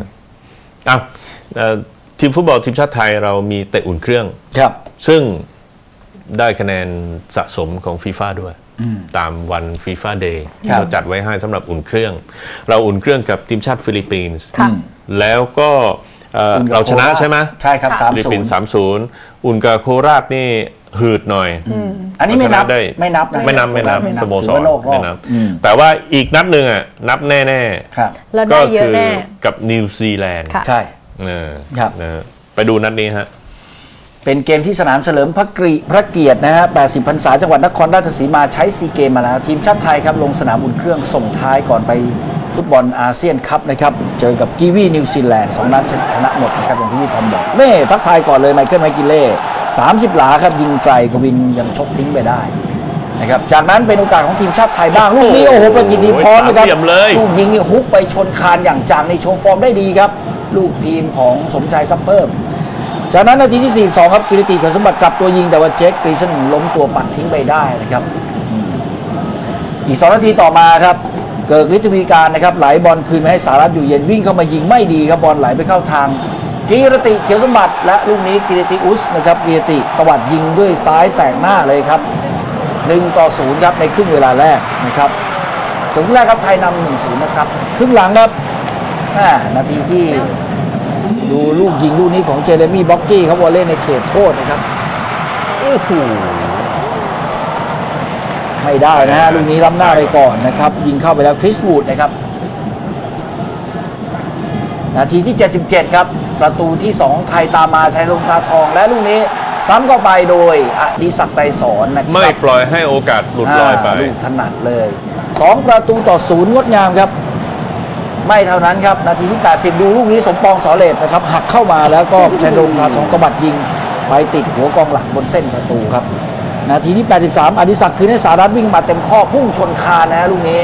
ทีมฟุตบอลทีมชาติไทยเรามีเตะอุ่นเครื่องซึ่งได้คะแนนสะสมของฟีฟ่าด้วยตามวันฟีฟ่าเดย์เราจัดไว้ให้สำหรับอุ่นเครื่องเราอุ่นเครื่องกับทีมชาติฟิลิปปินส์แล้วก็เราชนะใช่ไหมใช่ครับฟิลิปปินส์ 3-0 อุ่นกับโคราชนี่หืดหน่อยอันนี้ไม่นับนะไม่นับสโมสรไม่นับแต่ว่าอีกนัดหนึ่งอ่ะนับแน่ๆก็คือกับนิวซีแลนด์ใช่ครับไปดูนัดนี้ฮะเป็นเกมที่สนามเฉลิมพระเกียรตินะฮะ80 พรรษาจังหวัดนครราชสีมาใช้ซีเกมมาแล้วทีมชาติไทยครับลงสนามอุ่นเครื่องส่งท้ายก่อนไปฟุตบอลอาเซียนคัพนะครับเจอกับกีวีนิวซีแลนด์2 นัดชนะหมดนะครับอย่างที่พี่ทอมบอกเน่ทักทายก่อนเลยไมเคิลไมกิเล่30 หลาครับยิงไกลกวินยังชกทิ้งไปได้นะครับจากนั้นเป็นโอกาสของทีมชาติไทยบ้างลูกนี้โอ้โหประกิตดีพรนะครับลูกยิงนี่ฮุกไปชนคานอย่างจังในโชว์ฟอร์มได้ดีครับลูกทีมของสมชายซับเพิ่มจากนั้นนาทีที่42ครับกิริติขันสมบัติกลับตัวยิงแต่ว่าเจคกรีซันล้มตัวปัดทิ้งไปได้นะครับอีก2 นาทีต่อมาครับเกิดฤทธิวีการนะครับไหลบอลคืนมาให้สารัตอยู่เย็นวิ่งเข้ามายิงไม่ดีครับบอลไหลไปเข้าทางกิรติเขียวสมบัติและลูกนี้กิรติอุสนะครับกิรติตวัดยิงด้วยซ้ายแสกหน้าเลยครับ1-0ครับในครึ่งเวลาแรกนะครับถึงแรกครับไทยนำ 1-0 นะครับครึ่งหลังครับนาทีที่ดูลูกยิงลูกนี้ของเจเรมี่บ็อกกี้ครับวอลเล่ในเขตโทษนะครับโอ้โหไม่ได้นะฮะลูกนี้ล้ำหน้าไปก่อนนะครับยิงเข้าไปแล้วคริสวูดนะครับนาทีที่77ครับประตูที่2ไทยตามมาชัยรงค์ ทาทองและลูกนี้ซ้ำเข้าไปโดยอดิศักดิ์ไกรสอนนะครับไม่ปล่อยให้โอกาสหลุดลอยไปลูกถนัดเลย2-0งดงามครับไม่เท่านั้นครับนาทีที่80ดูลูกนี้สมปองสอเลดนะครับหักเข้ามาแล้วก็ชัยรงค์ ทาทองตบัดยิงไปติดหัวกองหลังบนเส้นประตูครับนาทีที่83อดิศักดิ์คืนให้สารัตวิ่งมาเต็มข้อพุ่งชนคานนะลูกนี้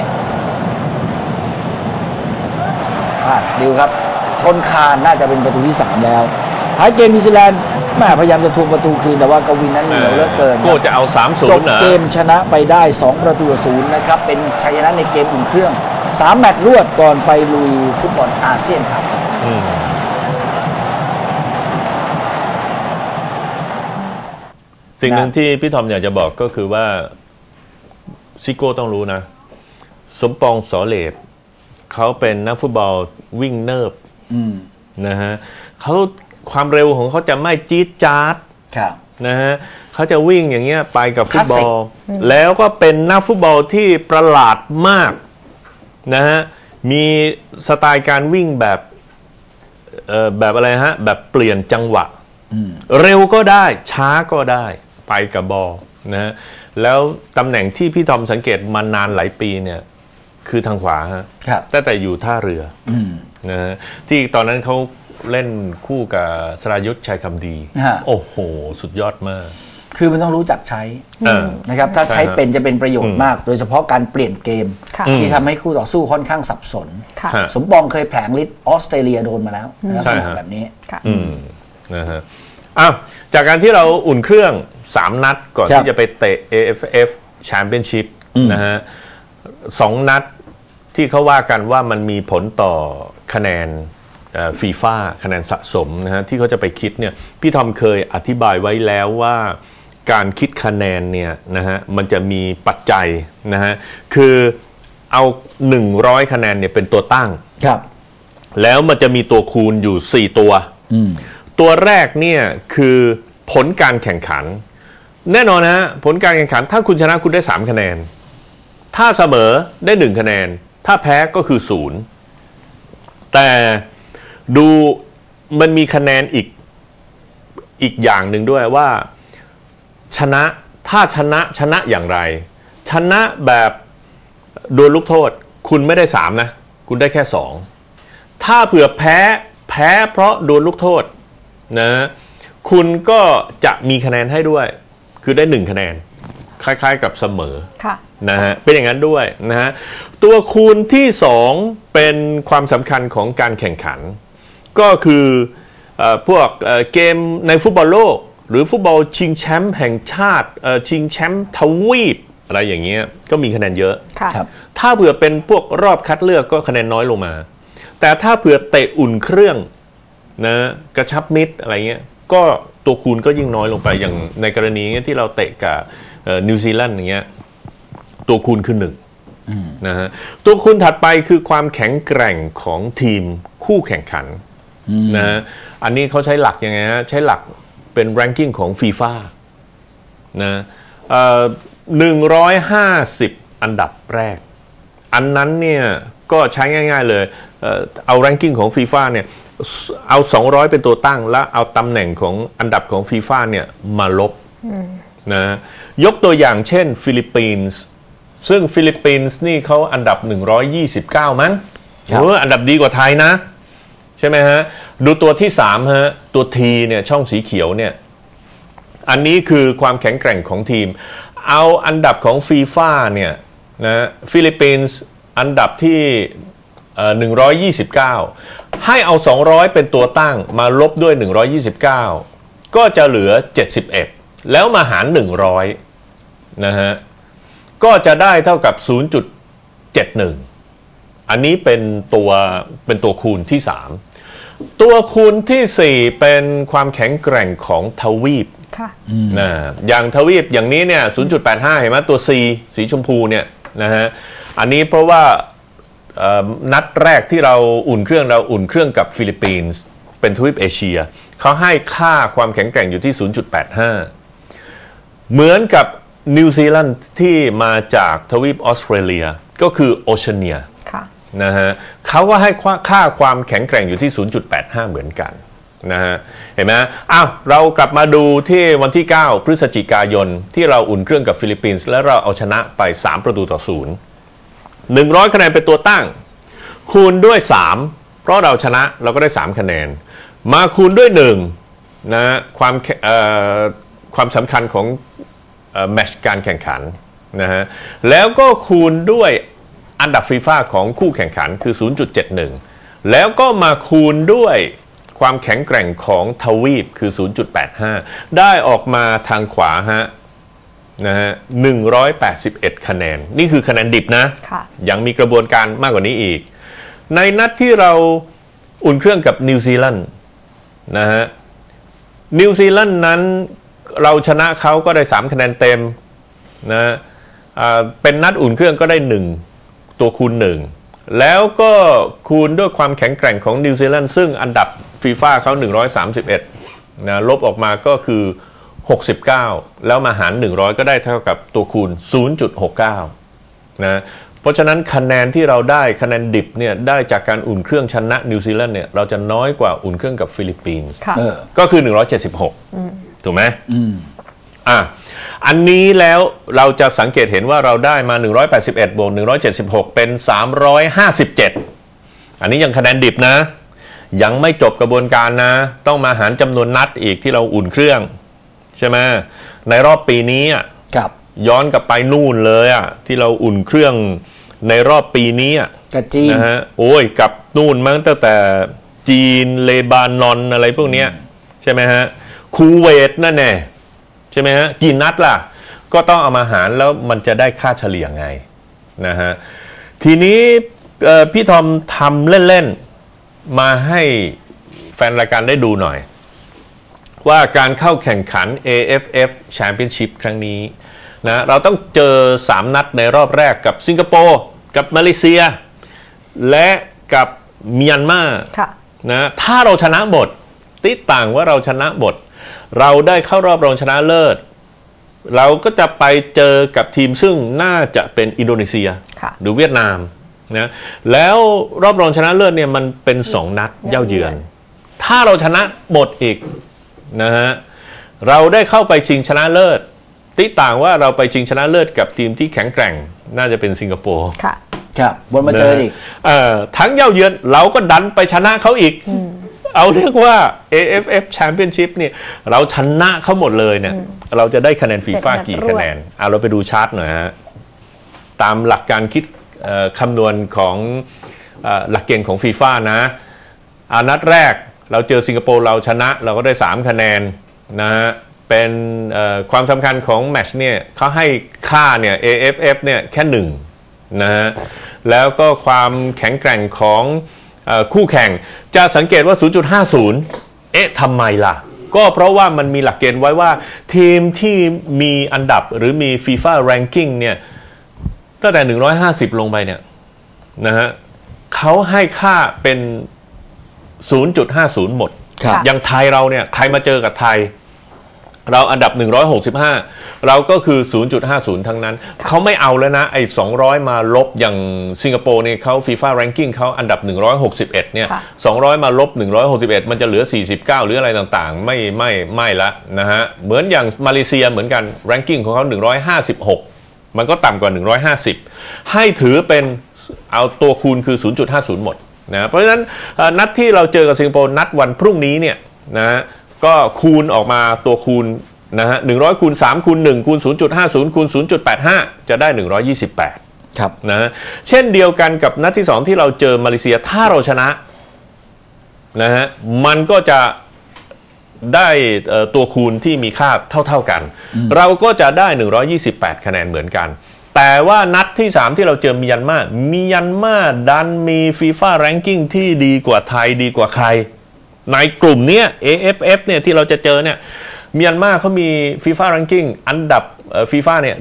ดิวครับชนคานน่าจะเป็นประตูที่3แล้วท้ายเกมนิวซีแลนด์แม่พยายามจะทวงประตูคืนแต่ว่ากวินนั้นเหนียวเหลือเกินก็จะเอา 3-0 จบเกมชนะไปได้2-0นะครับเป็นชัยชนะในเกมอุ่นเครื่อง3 แมตช์รวดก่อนไปลุยฟุตบอลอาเซียนครับสิ่งหนึ่งที่พี่ทอมอยากจะบอกก็คือว่าซิโก้ต้องรู้นะสมปองสอเลดเขาเป็นนักฟุตบอลวิ่งเนิบนะฮะเขาความเร็วของเขาจะไม่จี๊ดจ๊าดนะฮะเขาจะวิ่งอย่างเงี้ยไปกับฟุตบอลแล้วก็เป็นนักฟุตบอลที่ประหลาดมากนะฮะมีสไตล์การวิ่งแบบอะไรฮะแบบเปลี่ยนจังหวะเร็วก็ได้ช้าก็ได้ไปกับบอลนะแล้วตำแหน่งที่พี่ทอมสังเกตมานานหลายปีเนี่ยคือทางขวาฮะตั้งแต่อยู่ท่าเรือนะฮะที่ตอนนั้นเขาเล่นคู่กับสรายุทธชัยคำดีโอ้โหสุดยอดมากคือมันต้องรู้จักใช้นะครับถ้าใช้เป็นจะเป็นประโยชน์มากโดยเฉพาะการเปลี่ยนเกมที่ทำให้คู่ต่อสู้ค่อนข้างสับสนสมปองเคยแผลงฤทธิ์ออสเตรเลียโดนมาแล้วลักษณะแบบนี้นะฮะอ้าวจากการที่เราอุ่นเครื่อง3 นัดก่อนที่จะไปเตะ AFF Championship นะฮะ2 นัดที่เขาว่ากันว่ามันมีผลต่อคะแนนฟีฟ่าคะแนนสะสมนะฮะที่เขาจะไปคิดเนี่ยพี่ทอมเคยอธิบายไว้แล้วว่าการคิดคะแนนเนี่ยนะฮะมันจะมีปัจจัยนะฮะคือเอา100คะแนนเนี่ยเป็นตัวตั้งแล้วมันจะมีตัวคูณอยู่4ตัวแรกเนี่ยคือผลการแข่งขันแน่นอนนะผลการแข่งขันถ้าคุณชนะคุณได้3คะแนนถ้าเสมอได้1คะแนนถ้าแพ้ก็คือ0แต่ดูมันมีคะแนนอีกอย่างหนึ่งด้วยว่าชนะถ้าชนะอย่างไรชนะแบบโดนลูกโทษคุณไม่ได้3นะคุณได้แค่2ถ้าเผื่อแพ้เพราะโดนลูกโทษนะคุณก็จะมีคะแนนให้ด้วยคือได้1คะแนนคล้ายๆกับเสมอนะฮะเป็นอย่างนั้นด้วยนะฮะตัวคูณที่2เป็นความสำคัญของการแข่งขันก็คือพวกเกมในฟุตบอลโลกหรือฟุตบอลชิงแชมป์แห่งชาติชิงแชมป์ทวีปอะไรอย่างเงี้ยก็มีคะแนนเยอะถ้าเผื่อเป็นพวกรอบคัดเลือกก็คะแนนน้อยลงมาแต่ถ้าเผื่อเตะอุ่นเครื่องนะกระชับมิตรอะไรเงี้ยก็ตัวคูณก็ยิ่งน้อยลงไปอย่างในกรณีที่เราเตะกับนิวซีแลนด์อย่างเงี้ยตัวคูณคือ1นะฮะตัวคูณถัดไปคือความแข็งแกร่งของทีมคู่แข่งขันนะอันนี้เขาใช้หลักยังไงฮะใช้หลักเป็น ranking ของฟีฟ่านะ150 อันดับแรกอันนั้นเนี่ยก็ใช้ง่ายๆเลยเอา ranking ของ FIFA เนี่ยเอา200เป็นตัวตั้งแล้วเอาตำแหน่งของอันดับของ FIFA เนี่ยมาลบนะยกตัวอย่างเช่นฟิลิปปินส์ซึ่งฟิลิปปินส์นี่เขาอันดับ129มั้งอันดับดีกว่าไทยนะใช่ไหมฮะดูตัวที่3ฮะตัว T เนี่ยช่องสีเขียวเนี่ยอันนี้คือความแข็งแกร่งของทีมเอาอันดับของฟีฟ่าเนี่ยนะฟิลิปปินส์อันดับที่129ให้เอา200เป็นตัวตั้งมาลบด้วย129ก็จะเหลือ71แล้วมาหาร100นะฮะก็จะได้เท่ากับ 0.71 อันนี้เป็นตัวคูณที่3ตัวคูณที่4เป็นความแข็งแกร่งของทวีปนะอย่างทวีปอย่างนี้เนี่ย 0.85 เห็นไหมตัว C สีชมพูเนี่ยนะฮะอันนี้เพราะว่านัดแรกที่เราอุ่นเครื่องกับฟิลิปปินส์เป็นทวีปเอเชียเขาให้ค่าความแข็งแกร่งอยู่ที่ 0.85 เหมือนกับนิวซีแลนด์ที่มาจากทวีปออสเตรเลียก็คือโอเชียเนียนะฮะเขาก็ให้ค่าความแข็งแกร่งอยู่ที่ 0.85 เหมือนกันนะฮะเห็นไหมเรากลับมาดูที่วันที่9พฤศจิกายนที่เราอุ่นเครื่องกับฟิลิปปินส์และเราเอาชนะไป3-0 100 คะแนนเป็นตัวตั้งคูณด้วย3เพราะเราชนะเราก็ได้3คะแนนมาคูณด้วย1นะความสำคัญของแมตช์การแข่งขันนะฮะแล้วก็คูณด้วยอันดับฟีฟ่าของคู่แข่งขันคือ 0.71 แล้วก็มาคูณด้วยความแข็งแกร่งของทวีปคือ 0.85 ได้ออกมาทางขวาฮะนะฮะ181 คะแนนนี่คือคะแนนดิบนะยังมีกระบวนการมากกว่านี้อีกในนัดที่เราอุ่นเครื่องกับนิวซีแลนด์นะฮะนิวซีแลนด์นั้นเราชนะเขาก็ได้3คะแนนเต็มนะเป็นนัดอุ่นเครื่องก็ได้1ตัวคูณ1แล้วก็คูณด้วยความแข็งแกร่งของนิวซีแลนด์ซึ่งอันดับฟีฟ่าเขา131นะลบออกมาก็คือ69แล้วมาหาร100ก็ได้เท่ากับตัวคูณ 0.69 นะเพราะฉะนั้นคะแนนที่เราได้คะแนนดิบเนี่ยได้จากการอุ่นเครื่องชนะนิวซีแลนด์เนี่ยเราจะน้อยกว่าอุ่นเครื่องกับฟิลิปปินส์ก็คือ176ถูกไหมอันนี้แล้วเราจะสังเกตเห็นว่าเราได้มา181บวก176เป็น357อันนี้ยังคะแนนดิบนะยังไม่จบกระบวนการนะต้องมาหารจำนวนนัดอีกที่เราอุ่นเครื่องใช่ไหมในรอบปีนี้ย้อนกลับไปนู่นเลยที่เราอุ่นเครื่องในรอบปีนี้กับจีนนะฮะโอ้ยกับนู่นมั้งตั้งแต่จีนเลบานอนอะไรพวกเนี้ยใช่ไหมฮะคูเวตนั่นแน่ใช่ไหมฮะกี่นัดล่ะก็ต้องเอามาหารแล้วมันจะได้ค่าเฉลี่ยไงนะฮะทีนี้พี่ทอมทำเล่นๆมาให้แฟนรายการได้ดูหน่อยว่าการเข้าแข่งขัน AFF Championship ครั้งนี้นะเราต้องเจอ3นัดในรอบแรกกับสิงคโปร์กับมาเลเซียและกับเมียนมานะถ้าเราชนะหมดติดต่างว่าเราชนะหมดเราได้เข้ารอบรองชนะเลิศเราก็จะไปเจอกับทีมซึ่งน่าจะเป็นอินโดนีเซียหรือเวียดนามนะแล้วรอบรองชนะเลิศเนี่ยมันเป็น2นัดเย้าเยือนถ้าเราชนะหมดอีกนะฮะเราได้เข้าไปชิงชนะเลิศติต่างว่าเราไปชิงชนะเลิศกับทีมที่แข็งแกร่งน่าจะเป็นสิงคโปร์ครับวนมาเจออีกทั้งเย้าเยือนเราก็ดันไปชนะเขาอีกเอาเรียกว่า AFF Championship เนี่ยเราชนะเขาหมดเลยเนี่ยเราจะได้คะแนนฟีฟ่ากี่คะแนนเราไปดูชาร์ตหน่อยฮะตามหลักการคิดคำนวณของหลักเกณฑ์ของฟีฟ่านะนัดแรกเราเจอสิงคโปร์เราชนะเราก็ได้3คะแนนนะฮะเป็นความสำคัญของแมตช์เนี่ยเขาให้ค่าเนี่ย AFF เนี่ยแค่1นะฮะแล้วก็ความแข็งแกร่งของคู่แข่งจะสังเกตว่า 0.50 ทำไมล่ะก็เพราะว่ามันมีหลักเกณฑ์ไว้ว่าทีมที่มีอันดับหรือมี FIFA Ranking เนี่ยตั้งแต่150ลงไปเนี่ยนะฮะเขาให้ค่าเป็น 0.50 หมดอย่างไทยเราเนี่ยใครมาเจอกับไทยเราอันดับ165เราก็คือ 0.50 ทั้งนั้นเขาไม่เอาแล้วนะไอ้200มาลบอย่างสิงคโปร์เนี่ยเขา FIFA ranking เขาอันดับ161เนี่ย200มาลบ161มันจะเหลือ49หรืออะไรต่างๆไม่ละนะฮะเหมือนอย่างมาเลเซียเหมือนกัน ranking ของเขา156มันก็ต่ำกว่า150ให้ถือเป็นเอาตัวคูณคือ 0.50 หมดนะเพราะฉะนั้นนัดที่เราเจอกับสิงคโปร์นัดวันพรุ่งนี้เนี่ยนะก็คูณออกมาตัวคูณนะฮะ100คูณ3คูณ1คูณ 0.50 คูณ 0.85 จะได้128ครับนะเช่นเดียวกันกับนัดที่2ที่เราเจอมาเลเซียถ้าเราชนะนะฮะมันก็จะได้ตัวคูณที่มีค่าเท่ากันเราก็จะได้128คะแนนเหมือนกันแต่ว่านัดที่3ที่เราเจอเมียนมาดันมี FIFA ranking ที่ดีกว่าไทยดีกว่าใครในกลุ่มนี้ AFF เนี่ยที่เราจะเจอเนี่ยเมียนมาเขามี FIFA ranking อันดับFIFA เนี่ย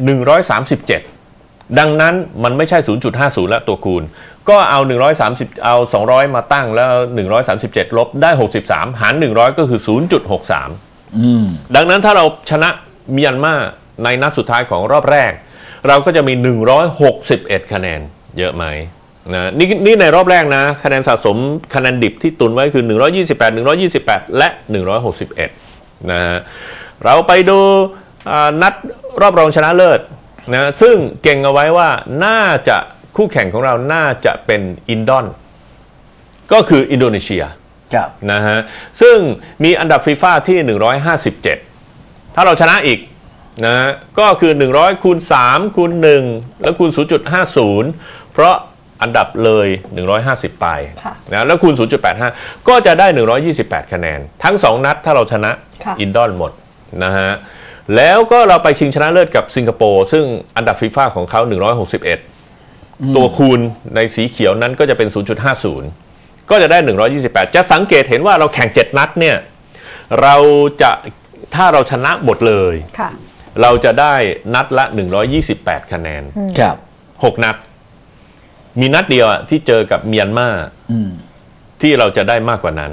137ดังนั้นมันไม่ใช่ 0.50 ละตัวคูณก็เอา130เอา200มาตั้งแล้ว137ลบได้63หาร100ก็คือ 0.63 ดังนั้นถ้าเราชนะเมียนมาในนัดสุดท้ายของรอบแรกเราก็จะมี161คะแนนเยอะไหมนะนี่ในรอบแรกนะคะแนนสะสมคะแนนดิบที่ตุนไว้คือ128และ161นะฮะเราไปดูนัดรอบรองชนะเลิศนะซึ่งเก่งเอาไว้ว่าน่าจะคู่แข่งของเราน่าจะเป็นอินดอนก็คืออินโดนีเซียนะฮะซึ่งมีอันดับฟีฟ่าที่157ถ้าเราชนะอีกนะก็คือ100คูณ3คูณ1แล้วคูณ 0.50 เพราะอันดับเลย150ไปนะแล้วคูณ 0.85 ก็จะได้128คะแนนทั้ง2นัดถ้าเราชนะอินดอนหมดนะฮะแล้วก็เราไปชิงชนะเลิศกับสิงคโปร์ซึ่งอันดับฟีฟ่าของเขา161ตัวคูณในสีเขียวนั้นก็จะเป็น 0.50 ก็จะได้128จะสังเกตเห็นว่าเราแข่ง7นัดเนี่ยเราจะถ้าเราชนะหมดเลยเราจะได้นัดละ128คะแนนครับ6นัดมีนัดเดียวที่เจอกับเมียนมาที่เราจะได้มากกว่านั้น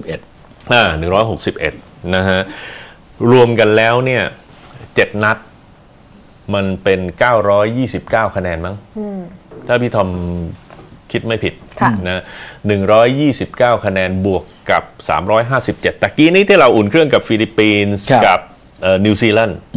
161นะฮะรวมกันแล้วเนี่ย7นัดมันเป็น929คะแนนมั้งถ้าพี่ทอมคิดไม่ผิดนะ129คะแนนบวกกับ357ตะกี้นี้ที่เราอุ่นเครื่องกับฟิลิปปินส์กับนิวซีแลนด์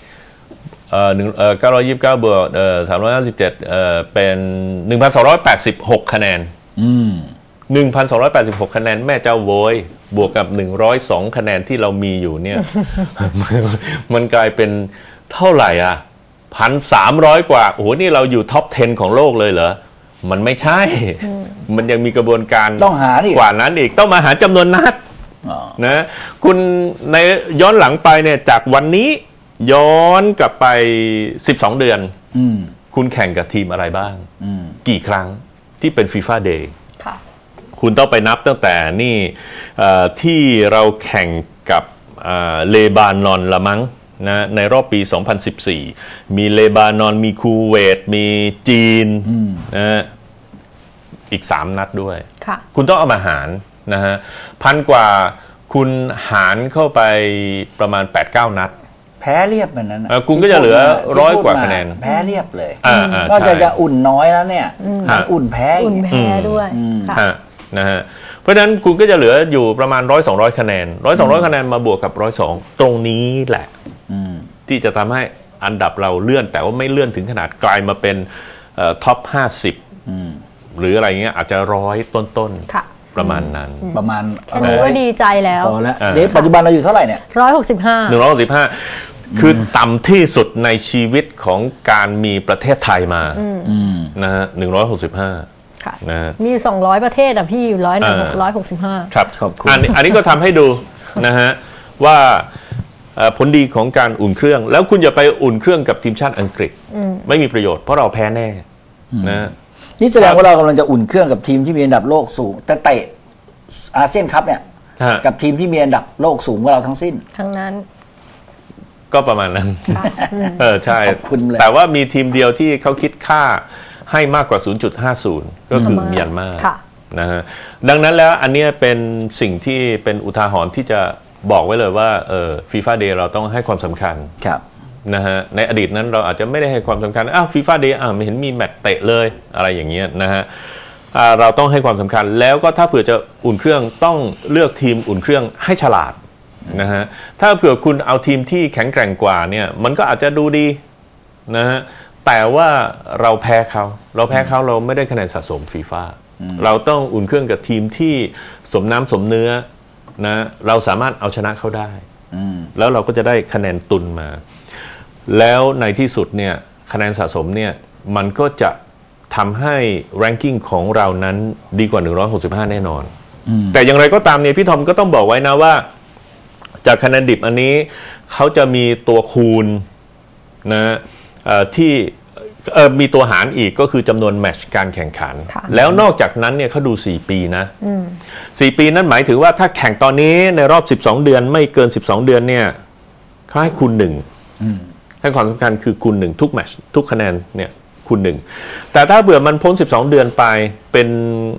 929บวก357เป็น 1,286 คะแนน1,286 คะแนนแม่เจ้าโวยบวกกับ102คะแนนที่เรามีอยู่เนี่ย มันกลายเป็นเท่าไหร่อ่ะ 1,300 กว่าโอ้โหนี่เราอยู่ท็อป 10 ของโลกเลยเหรอมันไม่ใช่มันยังมีกระบวนการต้องหากว่านั้นอีกต้องมาหาจำนวนนัดนะคุณในย้อนหลังไปเนี่ยจากวันนี้ย้อนกลับไป12เดือนคุณแข่งกับทีมอะไรบ้างกี่ครั้งที่เป็น FIFA Day คุณต้องไปนับตั้งแต่นี่ที่เราแข่งกับเลบานอนละมั้งนะในรอบปี2014มีเลบานอนมีคูเวตมีจีนนะอีก3นัดด้วยคุณต้องเอามาหารนะฮะ1,000 กว่าคุณหารเข้าไปประมาณ 8-9 นัดแพ้เรียบเหมือนนั้นคุณก็จะเหลือ100 กว่าคะแนนแพ้เรียบเลยก็จะอุ่นน้อยแล้วเนี่ยอุ่นแพ้ด้วยนะฮะเพราะฉะนั้นคุณก็จะเหลืออยู่ประมาณ100-200 คะแนน100-200 คะแนนมาบวกกับ102ตรงนี้แหละที่จะทำให้อันดับเราเลื่อนแต่ว่าไม่เลื่อนถึงขนาดกลายมาเป็นท็อป50หรืออะไรเงี้ยอาจจะ100ต้นๆประมาณนั้นประมาณก็ดีใจแล้วพอแล้วเดี๋ยวปัจจุบันเราอยู่เท่าไหร่เนี่ย 165คือต่ำที่สุดในชีวิตของการมีประเทศไทยมานะฮะ165นะมีอยู่200ประเทศพี่อยู่165 ครับขอบคุณอันนี้ก็ทำให้ดูนะฮะว่าผลดีของการอุ่นเครื่องแล้วคุณอย่าไปอุ่นเครื่องกับทีมชาติอังกฤษไม่มีประโยชน์เพราะเราแพ้แน่นะนี่แสดงว่าเรากำลังจะอุ่นเครื่องกับทีมที่มีอันดับโลกสูงแต่เตะอาเซียนคัพเนี่ยกับทีมที่มีอันดับโลกสูงกว่าเราทั้งสิ้นทั้งนั้นก็ประมาณนั้นใช่แต่ว่ามีทีมเดียวที่เขาคิดค่าให้มากกว่า 0.50 ก็คือเมียนมานะฮะดังนั้นแล้วอันนี้เป็นสิ่งที่เป็นอุทาหรณ์ที่จะบอกไว้เลยว่าFIFA Day เราต้องให้ความสำคัญนะฮะในอดีตนั้นเราอาจจะไม่ได้ให้ความสำคัญFIFA Day ไม่เห็นมีแมตช์เตะเลยอะไรอย่างเงี้ยนะฮะเราต้องให้ความสำคัญแล้วก็ถ้าเผื่อจะอุ่นเครื่องต้องเลือกทีมอุ่นเครื่องให้ฉลาดนะฮะถ้าเผื่อคุณเอาทีมที่แข็งแกร่งกว่าเนี่ยมันก็อาจจะดูดีนะฮะแต่ว่าเราแพ้เขาเราไม่ได้คะแนนสะสมฟีฟ่าเราต้องอุ่นเครื่องกับทีมที่สมน้ำสมเนื้อนะเราสามารถเอาชนะเขาได้แล้วเราก็จะได้คะแนนตุนมาแล้วในที่สุดเนี่ยคะแนนสะสมเนี่ยมันก็จะทำให้ ranking ของเรานั้นดีกว่า165แน่นอนแต่อย่างไรก็ตามเนี่ยพี่ทอมก็ต้องบอกไว้นะว่าจากคะแนนดิบอันนี้เขาจะมีตัวคูณนะที่มีตัวหารอีกก็คือจำนวนแมตช์การแข่งขันแล้วนอกจากนั้นเนี่ยเขาดู4ปีนะ4ปีนั้นหมายถึงว่าถ้าแข่งตอนนี้ในรอบ12เดือนไม่เกิน12เดือนเนี่ยเขาให้คูณ1ให้ความสำคัญคือคูณ1ทุกแมตช์ทุกคะแนนเนี่ยคูณ1แต่ถ้าเบื่อมันพ้น12เดือนไปเป็น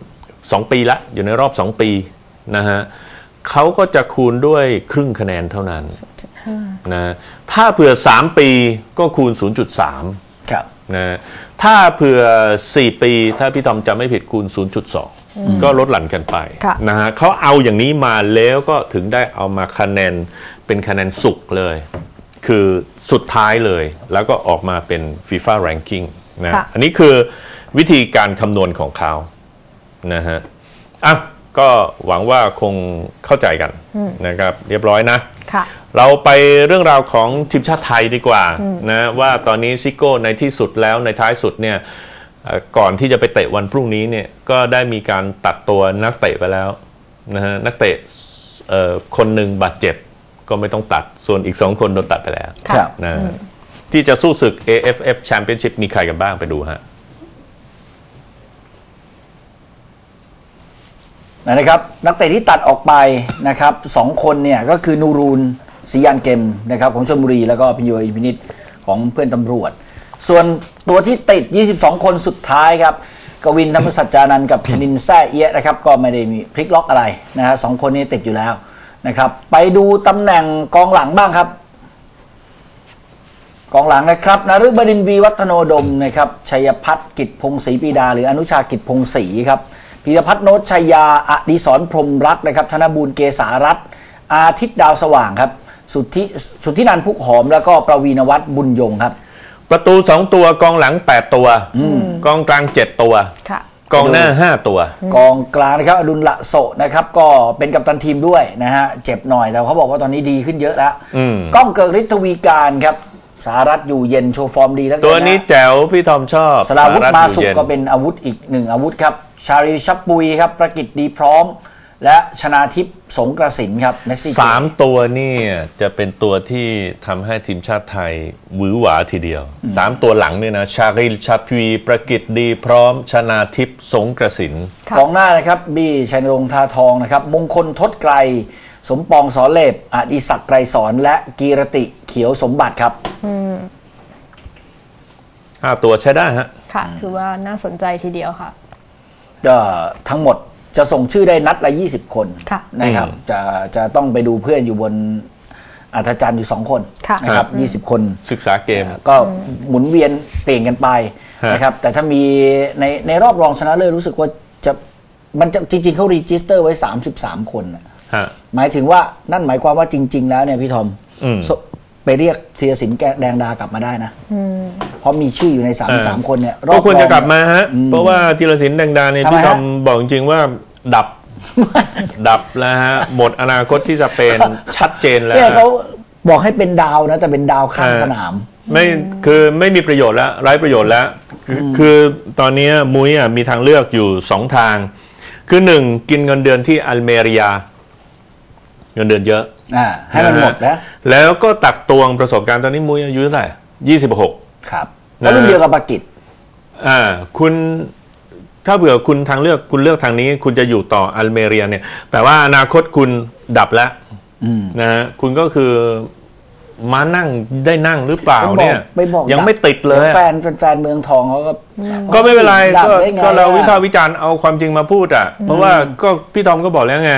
2ปีละอยู่ในรอบ2ปีนะฮะเขาก็จะคูณด้วยครึ่งคะแนนเท่านั้นนะถ้าเผื่อ3ปีก็คูณ 0.3 ครับนะถ้าเผื่อ4ปีถ้าพี่ทอมจำไม่ผิดคูณ 0.2 ก็ลดหลั่นกันไปนะฮะเขาเอาอย่างนี้มาแล้วก็ถึงได้เอามาคะแนนเป็นคะแนนสุกเลยคือสุดท้ายเลยแล้วก็ออกมาเป็น FIFA Ranking นะอันนี้คือวิธีการคำนวณของเขานะฮะก็หวังว่าคงเข้าใจกันนะครับเรียบร้อยนะเราไปเรื่องราวของทีมชาติไทยดีกว่านะว่าตอนนี้ซิโก้ในที่สุดแล้วในท้ายสุดเนี่ยก่อนที่จะไปเตะวันพรุ่งนี้เนี่ยก็ได้มีการตัดตัวนักเตะไปแล้วนะฮะนักเตะคนหนึ่งบาดเจ็บก็ไม่ต้องตัดส่วนอีก2คนโดนตัดไปแล้วนะที่จะสู้ศึก AFF Championship มีใครกันบ้างไปดูฮะนะครับนักเตะที่ตัดออกไปนะครับ2คนเนี่ยก็คือนูรูนศรียันเกมนะครับของชลบุรีแล้วก็พิญโยอินพินิจของเพื่อนตำรวจส่วนตัวที่ติด22คนสุดท้ายครับกวินธรรมสัจจานันท์กับชนินทร์แซ่เอี้ยนะครับก็ไม่ได้มีพลิกล็อกอะไรนะฮะ2คนนี้ติดอยู่แล้วนะครับไปดูตำแหน่งกองหลังบ้างครับกองหลังนะครับนฤบดินทร์วีวัฒโนดมนะครับชัยพัฒน์กิจพงศรีปีดาหรืออนุชากิจพงศรีครับพีรพัฒน์โนชชัยยาอดิศรพรหมรักนะครับธนบูรณ์เกษารัตน์อาทิตย์ดาวสว่างครับสุทธินันท์พุกหอมแล้วก็ประวีณวัฒน์บุญยงครับประตู2ตัวกองหลัง8ตัวกองกลาง7ตัวกองหน้า5ตัวกองกลางนะครับอดุลละโสนะครับก็เป็นกัปตันทีมด้วยนะฮะเจ็บหน่อยแต่เขาบอกว่าตอนนี้ดีขึ้นเยอะแล้วก้องเกิกฤทธิ์ทวีการครับสหรัฐอยู่เย็นโชว์ฟอร์มดีแล้วตัวนี้แจ๋วพี่ทอมชอบสราวุธมาสุกก็เป็นอาวุธอีก1อาวุธครับชาริชับปุยครับประกิตดีพร้อมและชนาทิพย์สงกระสินครับเมสซี่ 3ตัวนี่จะเป็นตัวที่ทำให้ทีมชาติไทยหวือหวาทีเดียว3ตัวหลังเนี่ยนะชาริชับปุยประกิตดีพร้อมชนาทิพย์สงกระสินกองหน้านะครับบี้ชัยนรงค์ทาทองนะครับมงคลทศไกรสมปองสอนเล็บอดิศักดิ์ไกรสอนและกีรติเขียวสมบัติครับ 5ตัวใช้ได้ฮะค่ะถือว่าน่าสนใจทีเดียวค่ะก็ทั้งหมดจะส่งชื่อได้นัดละ20คนนะครับจะต้องไปดูเพื่อนอยู่บนอัธจันทร์อยู่2คนนะครับ20คนศึกษาเกมก็หมุนเวียนเปลี่ยนกันไปนะครับแต่ถ้ามีในรอบรองชนะเลิศรู้สึกว่ามันจะจริงๆเขารีจิสเตอร์ไว้33คนหมายถึงว่านั่นหมายความว่าจริงๆแล้วเนี่ยพี่ทอมไปเรียกธีรศิลป์แดงดากลับมาได้นะเพราะมีชื่ออยู่ใน33คนเนี่ยก็ควรจะกลับมาฮะเพราะว่าธีรศิลป์แดงดาเนี่ยพี่ทอมบอกจริงว่าดับแล้วฮะหมดอนาคตที่จะเป็นชัดเจนแล้วเขาบอกให้เป็นดาวนะแต่เป็นดาวข้างสนามคือไม่มีประโยชน์แล้วไร้ประโยชน์แล้วคือตอนนี้มุ้ยมีทางเลือกอยู่2ทางคือ1กินเงินเดือนที่อัลเมเรียเงินเดือนเยอะให้มันหมดแล้วก็ตักตวงประสบการณ์ตอนนี้มุ้ยอายุเท่าไหร่26 ครับแล้วรุ่นเดียวกับปากิจคุณถ้าเผื่อคุณทางเลือกคุณเลือกทางนี้คุณจะอยู่ต่ออัลเมเรียเนี่ยแต่ว่าอนาคตคุณดับแล้วนะฮะคุณก็คือมานั่งได้นั่งหรือเปล่าเนี่ยยังไม่ติดเลยแฟนเมืองทองเขาก็ไม่เป็นไรก็เราวิพากษ์วิจารณ์เอาความจริงมาพูดอ่ะเพราะว่าก็พี่ทอมก็บอกแล้วไง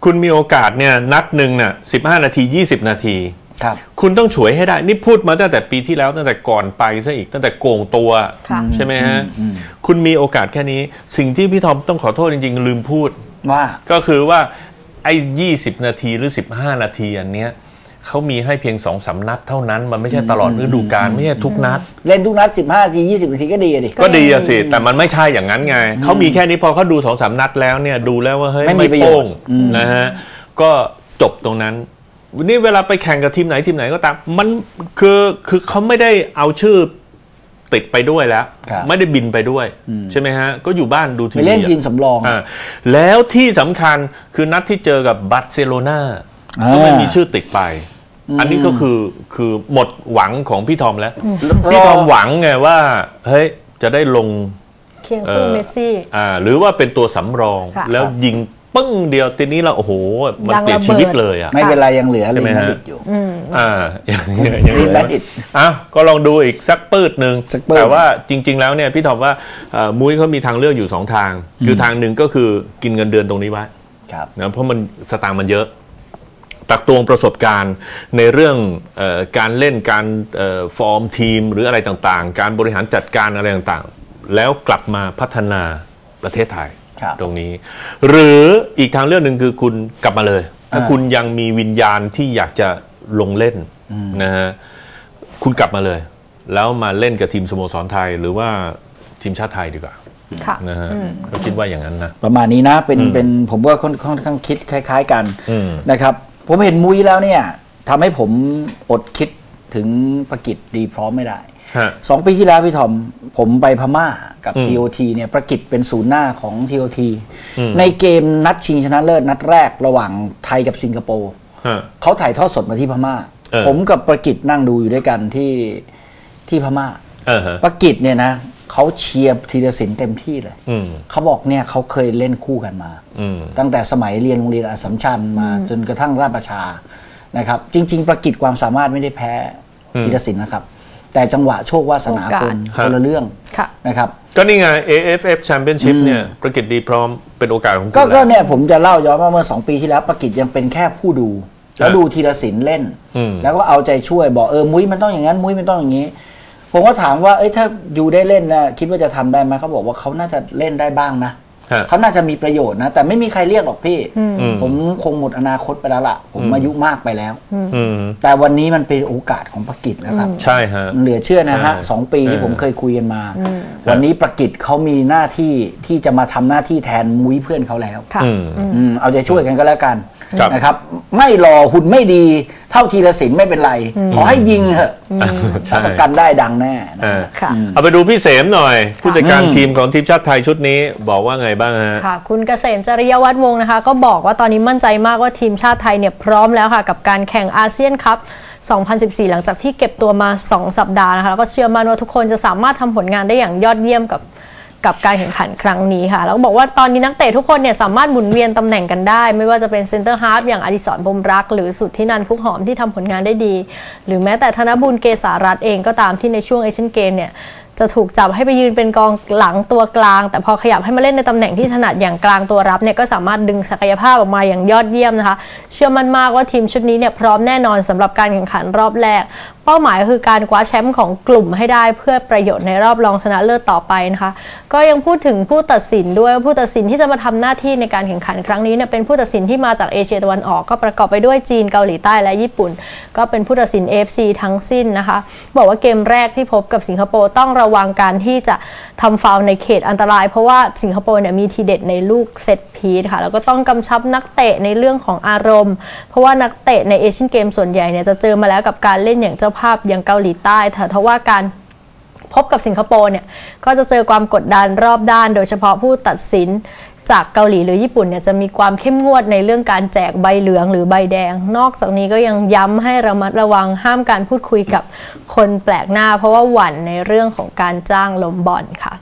คุณมีโอกาสเนี่ยนัดหนึ่งน่ะ15 นาที 20 นาทีคุณต้องฉวยให้ได้นี่พูดมาตั้งแต่ปีที่แล้วตั้งแต่ก่อนไปซะอีกตั้งแต่โกงตัวใช่ไหมฮะคุณมีโอกาสแค่นี้สิ่งที่พี่ทอมต้องขอโทษจริงๆลืมพูดว่าก็คือว่าไอ้20 นาทีหรือ15 นาทีอันเนี้ยเขามีให้เพียง 2-3 นัดเท่านั้นมันไม่ใช่ตลอดฤดูกาลไม่ใช่ทุกนัดเล่นทุกนัด15 นาที 20 นาทีก็ดีดิก็ดีสิแต่มันไม่ใช่อย่างนั้นไงเขามีแค่นี้พอเขาดู 2-3 นัดแล้วเนี่ยดูแล้วว่าเฮ้ยไม่โป้งนะฮะก็จบตรงนั้นวันนี้เวลาไปแข่งกับทีมไหนก็ตามมันคือเขาไม่ได้เอาชื่อติดไปด้วยแล้วไม่ได้บินไปด้วยใช่ไหมฮะก็อยู่บ้านดูทีวีไปเล่นทีมสำรองแล้วที่สำคัญคือนัดที่เจอกับบาร์เซโลนาก็ไม่มีชื่อติดไปอันนี้ก็คือหมดหวังของพี่ทอมแล้วพี่ทอมหวังไงว่าเฮ้ยจะได้ลงเคียงคู่เมสซี่หรือว่าเป็นตัวสำรองแล้วยิงปึ้งเดียวทีนี้เราโอ้โหมันเปลี่ยนชีวิตเลยอ่ะไม่เป็นไรยังเหลือเลยมาดิดอยู่ยังเหลือก็ลองดูอีกสักปืดหนึ่งแต่ว่าจริงๆแล้วเนี่ยพี่ทอมว่ามุ้ยเขามีทางเลือกอยู่2 ทางคือทางหนึ่งก็คือกินเงินเดือนตรงนี้ไว้นะเพราะมันสตางค์มันเยอะตักตวงประสบการณ์ในเรื่องการเล่นการฟอร์มทีมหรืออะไรต่างๆการบริหารจัดการอะไรต่างๆแล้วกลับมาพัฒนาประเทศไทยตรงนี้หรืออีกทางเลือกหนึ่งคือคุณกลับมาเลยถ้าคุณยังมีวิญญาณที่อยากจะลงเล่นนะฮะคุณกลับมาเลยแล้วมาเล่นกับทีมสโมสรไทยหรือว่าทีมชาติไทยดีกว่านะฮะก็คิดว่าอย่างนั้นนะประมาณนี้นะเป็นผมว่าค่อนข้างคิดคล้ายๆกันนะครับผมเห็นมุ้ยแล้วเนี่ยทำให้ผมอดคิดถึงประกิตดีพร้อมไม่ได้2 ปีที่แล้วพี่ทอมผมไปพม่ากับ TOT เนี่ยประกิตเป็นศูนย์หน้าของ TOT ในเกมนัดชิงชนะเลิศนัดแรกระหว่างไทยกับสิงคโปร์เขาถ่ายทอดสดมาที่พม่าผมกับประกิตนั่งดูอยู่ด้วยกันที่พม่าประกิตเนี่ยนะเขาเชียร์ธีรศิลป์เต็มที่เลยเขาบอกเนี่ยเขาเคยเล่นคู่กันมาตั้งแต่สมัยเรียนโรงเรียนอัสสัมชัญมาจนกระทั่งราชประชานะครับจริงๆประกิตความสามารถไม่ได้แพ้ธีรศิลป์นะครับแต่จังหวะโชควาสนาคนละเรื่องนะครับก็นี่ไง AFF Championship เนี่ยประกิตดีพร้อมเป็นโอกาสของคุณก็เนี่ยผมจะเล่าย้อนว่าเมื่อ2 ปีที่แล้วประกิตยังเป็นแค่ผู้ดูแล้วดูธีรศิลป์เล่นแล้วก็เอาใจช่วยบอกมุ้ยมันต้องอย่างนั้นมุ้ยมันต้องอย่างนี้ผมก็ถามว่าถ้าอยู่ได้เล่นนะคิดว่าจะทำได้ไหมเขาบอกว่าเขาน่าจะเล่นได้บ้างนะเขาน่าจะมีประโยชน์นะแต่ไม่มีใครเรียกหรอกพี่ผมคงหมดอนาคตไปแล้วล่ะผมอายุมากไปแล้วแต่วันนี้มันเป็นโอกาสของประกิตแล้วครับใช่ฮะเหลือเชื่อนะฮะ2 ปีที่ผมเคยคุยกันมาวันนี้ประกิตเขามีหน้าที่ที่จะมาทำหน้าที่แทนมุ้ยเพื่อนเขาแล้วเอาใจช่วยกันก็แล้วกันนะครับไม่หล่อหุ่นไม่ดีเท่าธีรศิลป์ไม่เป็นไรขอให้ยิงเถอะประกันได้ดังแน่เอาไปดูพี่เสมหน่อยผู้จัดการทีมของทีมชาติไทยชุดนี้บอกว่าไงบ้างฮะค่ะคุณเกษมจริยวัฒน์วงศ์นะคะก็บอกว่าตอนนี้มั่นใจมากว่าทีมชาติไทยเนี่ยพร้อมแล้วค่ะกับการแข่งอาเซียนคัพ 2014 หลังจากที่เก็บตัวมา2 สัปดาห์นะคะแล้วก็เชื่อมั่นว่าทุกคนจะสามารถทำผลงานได้อย่างยอดเยี่ยมกับการแข่งขันครั้งนี้ค่ะแล้วก็บอกว่าตอนนี้นักเตะทุกคนเนี่ยสามารถหมุนเวียนตำแหน่งกันได้ไม่ว่าจะเป็นเซนเตอร์ฮาล์ฟอย่างอดิศร พรหมรักหรือสุทธินันท์ พุกหอมที่ทำผลงานได้ดีหรือแม้แต่ธนบุญเกษารัตน์เองก็ตามที่ในช่วงเอเชียนเกมเนี่ยจะถูกจับให้ไปยืนเป็นกองหลังตัวกลางแต่พอขยับให้มาเล่นในตำแหน่งที่ถนัดอย่างกลางตัวรับเนี่ยก็สามารถดึงศักยภาพออกมาอย่างยอดเยี่ยมนะคะเชื่อมั่นมากว่าทีมชุดนี้เนี่ยพร้อมแน่นอนสำหรับการแข่งขันรอบแรกเป้าหมายก็คือการคว้าแชมป์ของกลุ่มให้ได้เพื่อประโยชน์ในรอบรองชนะเลิศต่อไปนะคะก็ยังพูดถึงผู้ตัดสินด้วยผู้ตัดสินที่จะมาทำหน้าที่ในการแข่งขันครั้งนี้เนี่ยเป็นผู้ตัดสินที่มาจากเอเชียตะวันออกก็ประกอบไปด้วยจีนเกาหลีใต้และญี่ปุ่นก็เป็นผู้ตัดสิน AFC ทั้งสิ้นนะคะบอกว่าเกมแรกที่พบกับสิงคโปร์ต้องระวังการที่จะทำฟาวล์ในเขตอันตรายเพราะว่าสิงคโปร์เนี่ยมีทีเด็ดในลูกเซตพีซค่ะแล้วก็ต้องกำชับนักเตะในเรื่องของอารมณ์เพราะว่านักเตะในเอเชียนเกมส่วนใหญ่เนี่ยจะเจอมาแล้วกับการเล่นอย่างเจ้าภาพอย่างเกาหลีใต้แต่ว่าการพบกับสิงคโปร์เนี่ยก็จะเจอความกดดันรอบด้านโดยเฉพาะผู้ตัดสินจากเกาหลีหรือญี่ปุ่นเนี่ยจะมีความเข้มงวดในเรื่องการแจกใบเหลืองหรือใบแดงนอกจากนี้ก็ยังย้ำให้ระมัดระวังห้ามการพูดคุยกับคนแปลกหน้าเพราะว่าหวั่นในเรื่องของการจ้างล้มบอลค่ะ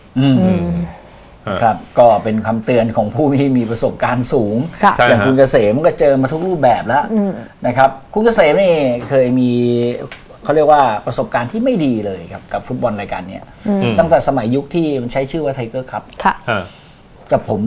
ครับก็เป็นคำเตือนของผู้ที่มีประสบการณ์สูงอย่างคุณเกษมก็เจอมาทุกรูปแบบแล้วนะครับคุณเกษมนี่เคยมีเขาเรียกว่าประสบการณ์ที่ไม่ดีเลยครับกับฟุตบอลรายการนี้ตั้งแต่สมัยยุคที่มันใช้ชื่อว่าไทเกอร์คัพกับผมด้วย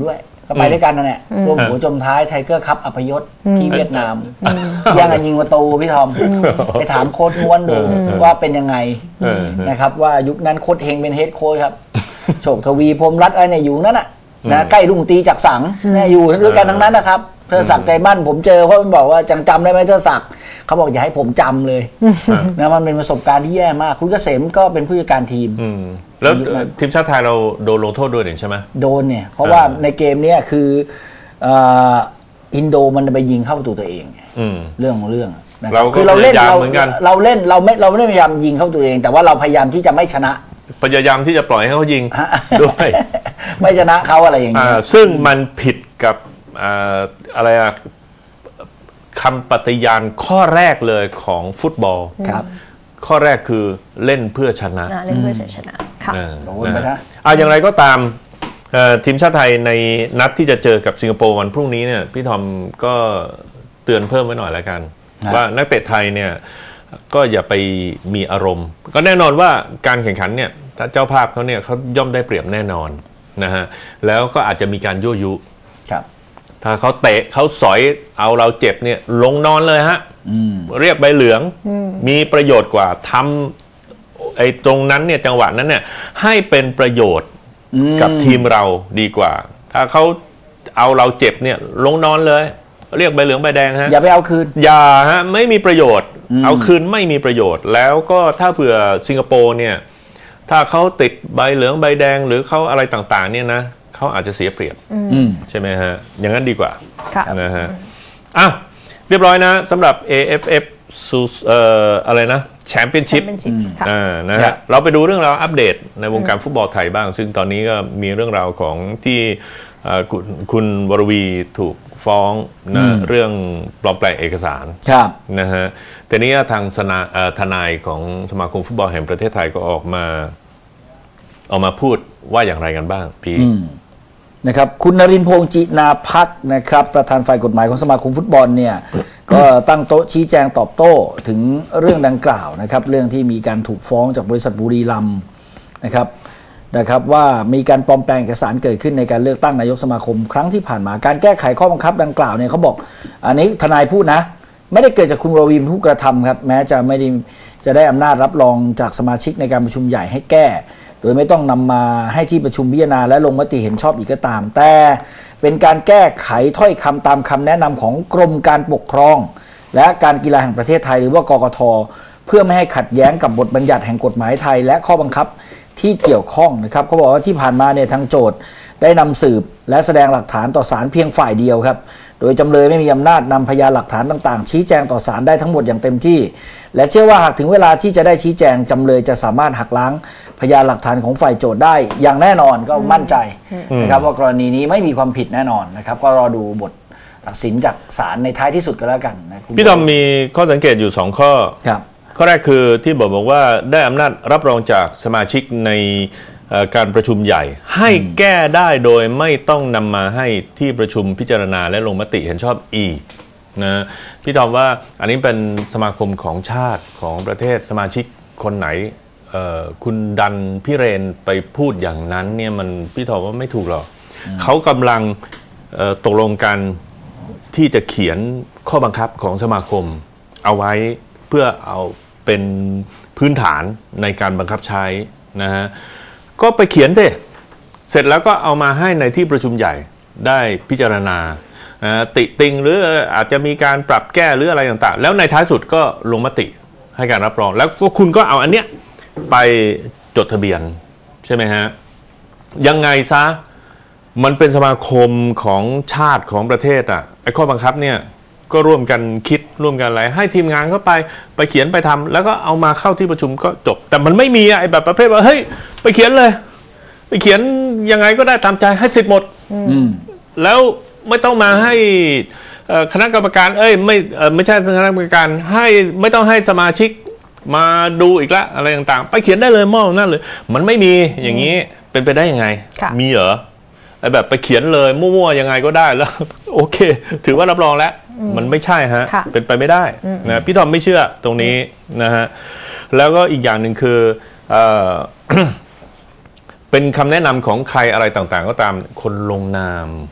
ก็ไปด้วยกันนั่นแหละรวมหัวจมท้ายไทเกอร์คัพอัพยศที่เวียดนามยังยิงประตูพี่ทอมไปถามโค้ชม้วนดูว่าเป็นยังไงนะครับว่ายุคนั้นโค้ชเฮงเป็นเฮดโค้ชครับโชคทวีพรหมรัตน์อะไรเนี่ยอยู่นั่นนะใกล้ลุงตีจักสังเนี่ยอยู่ด้วยกันทั้งนั้นนะครับเธอศักดิ์ใจมั่นผมเจอเพราะมันบอกว่าจำได้ไหมเธอศักดิ์เขาบอกอย่าให้ผมจำเลยนะมันเป็นประสบการณ์ที่แย่มากคุณเกษมก็เป็นผู้จัดการทีมแล้วทีมชาติไทยเราโดนลงโทษด้วยใช่ไหมโดนเนี่ยเพราะว่าในเกมนี้คืออินโดมันไปยิงเข้าประตูตัวเองเรื่องของเรื่องคือเราเล่นเราไม่ได้พยายามยิงเข้าตัวเองแต่ว่าเราพยายามที่จะไม่ชนะพยายามที่จะปล่อยให้เขายิงด้วยไม่ชนะเขาอะไรอย่างนี้ซึ่งมันผิดกับอะไรคำปฏิญาณข้อแรกเลยของฟุตบอลครับข้อแรกคือเล่นเพื่อชนะเล่นเพื่อชนะค่ะอย่างไรก็ตามทีมชาติไทยในนัดที่จะเจอกับสิงคโปร์วันพรุ่งนี้เนี่ยพี่ทอมก็เตือนเพิ่มไว้หน่อยแล้วกันว่านักเตะไทยเนี่ยก็อย่าไปมีอารมณ์ก็แน่นอนว่าการแข่งขันเนี่ยถ้าเจ้าภาพเขาเนี่ยเขาย่อมได้เปรียบแน่นอนนะฮะแล้วก็อาจจะมีการยั่วยุถ้าเขาเตะเขาสอยเอาเราเจ็บเนี่ยลงนอนเลยฮะเรียกใบเหลืองมีประโยชน์กว่าทำไอ้ตรงนั้นเนี่ยจังหวะนั้นเนี่ยให้เป็นประโยชน์กับทีมเราดีกว่าถ้าเขาเอาเราเจ็บเนี่ยลงนอนเลยเรียกใบเหลืองใบแดงฮะอย่าไปเอาคืนอย่าฮะไม่มีประโยชน์เอาคืนไม่มีประโยชน์แล้วก็ถ้าเผื่อสิงคโปร์เนี่ยถ้าเขาติดใบเหลืองใบแดงหรือเขาอะไรต่างๆเนี่ยนะเขาอาจจะเสียเปรียบใช่ไหมฮะอย่างนั้นดีกว่านะฮะเรียบร้อยนะสำหรับ AFF อะไรนะแชมเปี้ยนชิพนะฮะเราไปดูเรื่องราวอัปเดตในวงการฟุตบอลไทยบ้างซึ่งตอนนี้ก็มีเรื่องราวของที่คุณวรวีถูกฟ้องนะเรื่องปลอมแปลงเอกสารนะฮะแต่นี้ทางทนายของสมาคมฟุตบอลแห่งประเทศไทยก็ออกมาพูดว่าอย่างไรกันบ้างพี่นะครับคุณนรินทร์พงษ์จินาภักดิ์นะครับประธานฝ่ายกฎหมายของสมาคมฟุตบอลเนี่ยก็ตั้งโต๊ะชี้แจงตอบโต้ถึงเรื่องดังกล่าวนะครับเรื่องที่มีการถูกฟ้องจากบริษัทบุรีรัมย์นะครับว่ามีการปลอมแปลงเอกสารเกิดขึ้นในการเลือกตั้งนายกสมาคมครั้งที่ผ่านมาการแก้ไขข้อบังคับดังกล่าวเนี่ยเขาบอกอันนี้ทนายพูดนะไม่ได้เกิดจากคุณวรวีเป็นผู้กระทำครับแม้จะไม่ได้จะได้อำนาจรับรองจากสมาชิกในการประชุมใหญ่ให้แก้โดยไม่ต้องนำมาให้ที่ประชุมพิจารณาและลงมติเห็นชอบอีกก็ตามแต่เป็นการแก้ไขถ้อยคำตามคำแนะนำของกรมการปกครองและการกีฬาแห่งประเทศไทยหรือว่ากกท.เพื่อไม่ให้ขัดแย้งกับบทบัญญัติแห่งกฎหมายไทยและข้อบังคับที่เกี่ยวข้องนะครับเขาบอกว่าที่ผ่านมาเนี่ยทางโจทก์ได้นำสืบและแสดงหลักฐานต่อศาลเพียงฝ่ายเดียวครับโดยจำเลยไม่มีอำนาจนำพยานหลักฐานต่างๆชี้แจงต่อศาลได้ทั้งหมดอย่างเต็มที่และเชื่อว่าหากถึงเวลาที่จะได้ชี้แจงจำเลยจะสามารถหักล้างพยานหลักฐานของฝ่ายโจทก์ได้อย่างแน่นอนก็มั่นใจนะครับว่ากรณีนี้ไม่มีความผิดแน่นอนนะครับก็รอดูบทตัดสินจากศาลในท้ายที่สุดก็แล้วกันนะพี่ดอมมีข้อสังเกตอยู่2ข้อข้อแรกคือที่บอกว่าได้อำนาจรับรองจากสมาชิกในการประชุมใหญ่ให้แก้ได้โดยไม่ต้องนำมาให้ที่ประชุมพิจารณาและลงมติเห็นชอบอีกนะพี่ทอมว่าอันนี้เป็นสมาคมของชาติของประเทศสมาชิกคนไหนคุณดันพี่เรนไปพูดอย่างนั้นเนี่ยมันพี่ทอมว่าไม่ถูกหรอกเขากำลังตกลงกันที่จะเขียนข้อบังคับของสมาคมเอาไว้เพื่อเอาเป็นพื้นฐานในการบังคับใช้นะฮะก็ไปเขียนเสร็จแล้วก็เอามาให้ในที่ประชุมใหญ่ได้พิจารณาติติงหรืออาจจะมีการปรับแก้หรืออะไรต่างๆแล้วในท้ายสุดก็ลงมติให้การรับรองแล้วก็คุณก็เอาอันเนี้ยไปจดทะเบียนใช่ไหมฮะยังไงซะมันเป็นสมาคมของชาติของประเทศไอ้ข้อบังคับเนี่ยก็ร่วมกันคิดร่วมกันอะไรให้ทีมงานเข้าไปเขียนไปทำแล้วก็เอามาเข้าที่ประชุมก็จบแต่มันไม่มีไอ้แบบประเภทว่าเฮ้ยไปเขียนเลยไปเขียนยังไงก็ได้ตามใจให้สิทธิ์หมดแล้วไม่ต้องมาให้คณะกรรมการไม่ใช่คณะกรรมการให้ไม่ต้องให้สมาชิกมาดูอีกละอะไรต่างๆไปเขียนได้เลยมอบนั่นเลยมันไม่มีอย่างนี้เป็นไปได้ยังไงมีเหรอไอ้แบบไปเขียนเลยมั่วๆยังไงก็ได้แล้วโอเคถือว่ารับรองแล้วมันไม่ใช่ฮะเป็นไปไม่ได้นะพี่ทอมไม่เชื่อตรงนี้นะฮะแล้วก็อีกอย่างหนึ่งคือเป็นคำแนะนำของใครอะไรต่างๆก็ตามคนลงนาม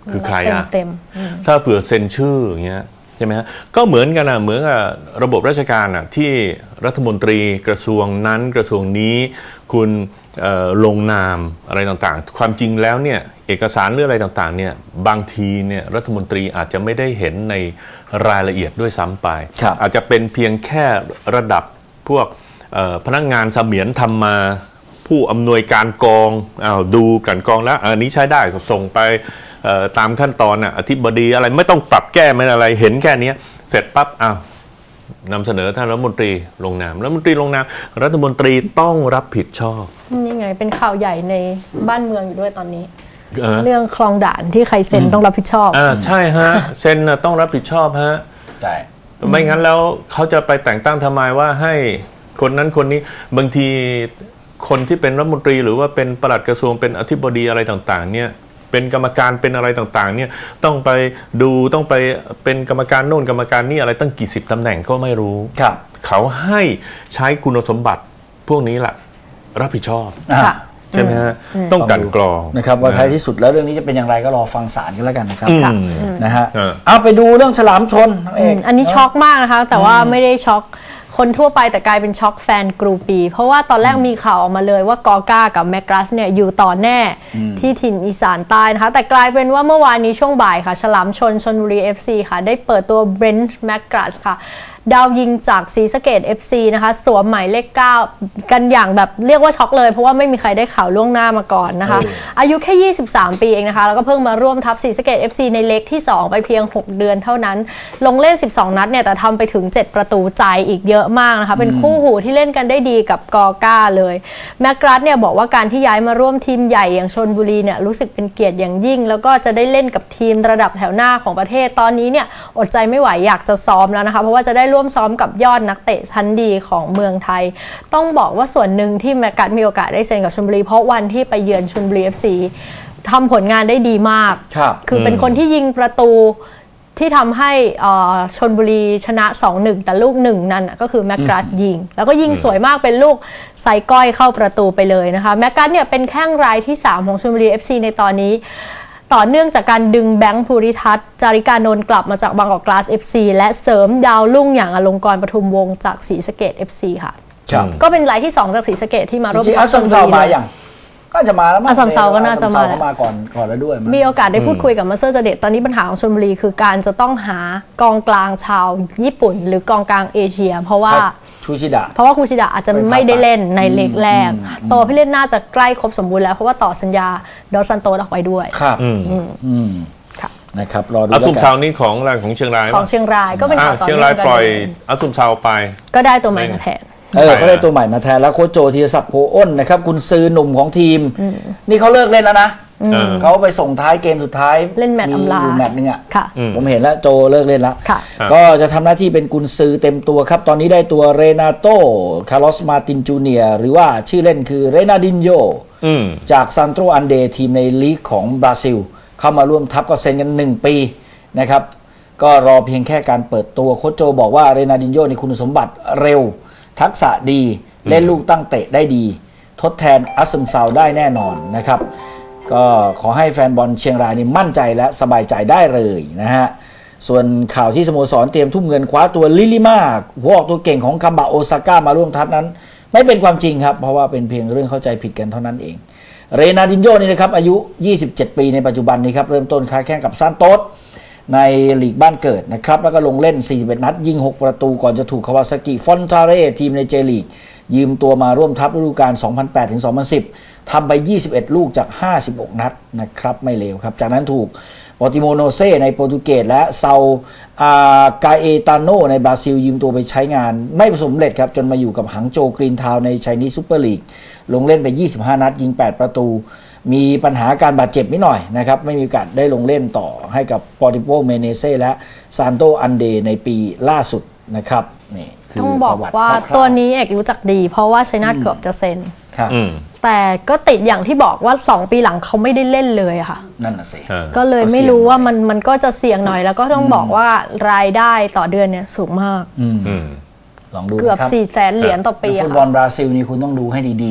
คือใครอ่ะถ้าเผื่อเซ็นชื่ออย่างเงี้ยใช่ไหมฮะก็เหมือนกันนะเหมือนกับระบบราชการอ่ะที่รัฐมนตรีกระทรวงนั้นกระทรวงนี้คุณลงนามอะไรต่างๆความจริงแล้วเนี่ยเอกสารหรืออะไรต่างๆเนี่ยบางทีเนี่ยรัฐมนตรีอาจจะไม่ได้เห็นในรายละเอียดด้วยซ้ำไปอาจจะเป็นเพียงแค่ระดับพวกพนักงานเสมียนทำมาผู้อำนวยการกองดูกลั่นกรองแล้วอันนี้ใช้ได้ก็ส่งไปตามขั้นตอนอธิบดีอะไรไม่ต้องปรับแก้ไม่อะไรเห็นแค่นี้เสร็จปั๊บนำเสนอท่านรัฐมนตรีลงนามรัฐมนตรีลงนามรัฐมนตรีต้องรับผิดชอบนี่ไงเป็นข่าวใหญ่ในบ้านเมืองอยู่ด้วยตอนนี้เรื่องคลองด่านที่ใครเซ็นต้องรับผิดชอบใช่ฮะเซ็นต้องรับผิดชอบฮะใช่ไม่งั้นแล้วเขาจะไปแต่งตั้งทำไมว่าให้คนนั้นคนนี้บางทีคนที่เป็นรัฐมนตรีหรือว่าเป็นปลัดกระทรวงเป็นอธิบดีอะไรต่างๆเนี่ยเป็นกรรมการเป็นอะไรต่างๆเนี่ยต้องไปดูต้องไปเป็นกรรมการโน่นกรรมการนี่อะไรตั้งกี่สิบตำแหน่งก็ไม่รู้ครับเขาให้ใช้คุณสมบัติพวกนี้แหละรับผิดชอบใช่ไหมฮะต้องกลั่นกรองนะครับว่าท้ายที่สุดแล้วเรื่องนี้จะเป็นอย่างไรก็รอฟังศาลกันแล้วกันนะครับนะฮะเอาไปดูเรื่องฉลามชนอันนี้ช็อกมากนะคะแต่ว่าไม่ได้ช็อกคนทั่วไปแต่กลายเป็นช็อกแฟนกรูปีเพราะว่าตอนแรกมีข่าวออกมาเลยว่ากอก้ากับแมกรัสเนี่ยอยู่ต่อแน่ที่ถิ่นอีสานใต้นะคะแต่กลายเป็นว่าเมื่อวานนี้ช่วงบ่ายค่ะฉลามชนชลบุรี FC ค่ะได้เปิดตัวเบรนท์แมกรัสค่ะดาวยิงจากศรีสะเกษ FC นะคะสวมหมายเลข 9 กันอย่างแบบเรียกว่าช็อกเลยเพราะว่าไม่มีใครได้ข่าวล่วงหน้ามาก่อนนะคะอายุแค่23ปีเองนะคะแล้วก็เพิ่งมาร่วมทัพศรีสะเกษ FC ในเล็กที่2ไปเพียง6เดือนเท่านั้นลงเล่น12นัดเนี่ยแต่ทำไปถึง7ประตูใจอีกเยอะมากนะคะเป็นคู่หูที่เล่นกันได้ดีกับกอก้าเลยแมกรัสเนี่ยบอกว่าการที่ย้ายมาร่วมทีมใหญ่อย่างชลบุรีเนี่ยรู้สึกเป็นเกียรติอย่างยิ่งแล้วก็จะได้เล่นกับทีมระดับแถวหน้าของประเทศตอนนี้เนี่ยอดใจไม่ไหวอยากจะซ้อมแล้วนะคะเพราะว่าจะได้ร่วมซ้อมกับยอดนักเตะชั้นดีของเมืองไทยต้องบอกว่าส่วนหนึ่งที่แมกรัสมีโอกาสได้เซ็นกับชลบุรีเพราะวันที่ไปเยือนชลบุรี FC ทำผลงานได้ดีมากคือเป็นคนที่ยิงประตูที่ทำให้ชลบุรีชนะ 2-1 แต่ลูก1นั่นก็คือแมกรัสยิงแล้วก็ยิงสวยมากเป็นลูกไซก้อยเข้าประตูไปเลยนะคะแมกรัสเนี่ยเป็นแข้งรายที่3ของชลบุรี FC ในตอนนี้ต่อเนื่องจากการดึงแบงค์ภูริทัศน์จาริกานนท์กลับมาจากบางกอกกลาส FC และเสริมดาวรุ่งอย่างอลงกรณ์ปทุมวงศ์จากศรีสะเกษ FC ค่ะก็เป็นรายที่2จากศรีสะเกษที่มาร่วมกับชลบุรีมาอย่างก็จะมาแล้วอัสสัมเซาก็น่าจะมาก่อนแล้วด้วยมีโอกาสได้พูดคุยกับมาสเตอร์เจเดตตอนนี้ปัญหาของชลบุรีคือการจะต้องหากองกลางชาวญี่ปุ่นหรือกองกลางเอเชียเพราะว่าคูชิดะอาจจะไม่ได้เล่นในเล็กแรกโตพี่เล่นน่าจะใกล้ครบสมบูรณ์แล้วเพราะว่าต่อสัญญาดอสันโตออกไปด้วยครับนะครับรอดูอัสสุมเซานี่ของแรงของเชียงรายของเชียงรายก็เป็นข่าวต่อเชียงรายปล่อยอัสสุมเซาไปก็ได้ตัวใหม่มาแทนเขาได้ตัวใหม่มาแทนแล้วโค้ชโจธีรศักดิ์โพอ้นนะครับกุนซือหนุ่มของทีมนี่เขาเลิกเล่นแล้วนะเขาไปส่งท้ายเกมสุดท้ายเล่นแมตช์อำลาแมตช์นึงผมเห็นแล้วโจเลิกเล่นแล้วก็จะทำหน้าที่เป็นกุนซือเต็มตัวครับตอนนี้ได้ตัวเรนาโตคาร์ลอสมาตินจูเนียหรือว่าชื่อเล่นคือเรนาดินโยจากซานโตรอันเดทีมในลีกของบราซิลเข้ามาร่วมทัพก็เซ็นกัน1ปีนะครับก็รอเพียงแค่การเปิดตัวโค้ชโจบอกว่าเรนาดินโยในคุณสมบัติเร็วทักษะดีเล่นลูกตั้งเตะได้ดีทดแทนอัสซัมเซาได้แน่นอนนะครับก็ขอให้แฟนบอลเชียงรายนี่มั่นใจและสบายใจได้เลยนะฮะส่วนข่าวที่สโมสรเตรียมทุ่มเงินคว้าตัวลิลิมาหัวออกตัวเก่งของคัมบะโอซาก้ามาร่วมทัพนั้นไม่เป็นความจริงครับเพราะว่าเป็นเพียงเรื่องเข้าใจผิดกันเท่านั้นเองเรนาดินโญ่นี่นะครับอายุ27ปีในปัจจุบันนี้ครับเริ่มต้นค้าแข่งกับซานโตสในลีกบ้านเกิดนะครับแล้วก็ลงเล่น41นัดยิง6ประตูก่อนจะถูกคาวาซากิฟอนตาเร่ทีมในเจลีกยืมตัวมาร่วมทัพฤดูกาล 2008-2010 ทำไป21ลูกจาก56นัดนะครับไม่เลวครับจากนั้นถูกปอติโมโนเซในโปรตุเกสและเซากาเอตาโนในบราซิลยืมตัวไปใช้งานไม่สำเร็จครับจนมาอยู่กับหังโจวกรีนทาวน์ในไชนีสซูเปอร์ลีกลงเล่นไป25นัดยิง8ประตูมีปัญหาการบาดเจ็บนิดหน่อยนะครับไม่มีโอกาสได้ลงเล่นต่อให้กับปอติโปเมเนเซ่และซานโตอันเดในปีล่าสุดนะครับนี่ต้องบอกว่าตัวนี้เอกรู้จักดีเพราะว่าชัยนาทเกือบจะเซ็นแต่ก็ติดอย่างที่บอกว่า2ปีหลังเขาไม่ได้เล่นเลยค่ะนั่นน่ะสิก็เลยไม่รู้ว่ามันก็จะเสี่ยงหน่อยแล้วก็ต้องบอกว่ารายได้ต่อเดือนเนี่ยสูงมากลองดูเกือบ400,000 เหรียญต่อปีฟุตบอลบราซิลนี่คุณต้องดูให้ดี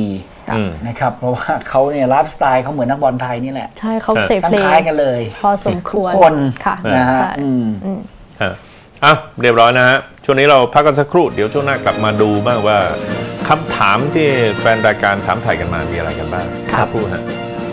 นะครับเพราะว่าเขาเนี่ยไลฟ์สไตล์เขาเหมือนนักบอลไทยนี่แหละใช่เขาเซฟเพลย์คล้ายกันเลยพอสมควรคนค่ะนะฮะเรียบร้อยนะฮะช่วงนี้เราพักกันสักครู่เดี๋ยวช่วงหน้ากลับมาดูบ้างว่าคำถามที่แฟนรายการถามถ่ายกันมามีอะไรกันบ้างครับพูดฮะ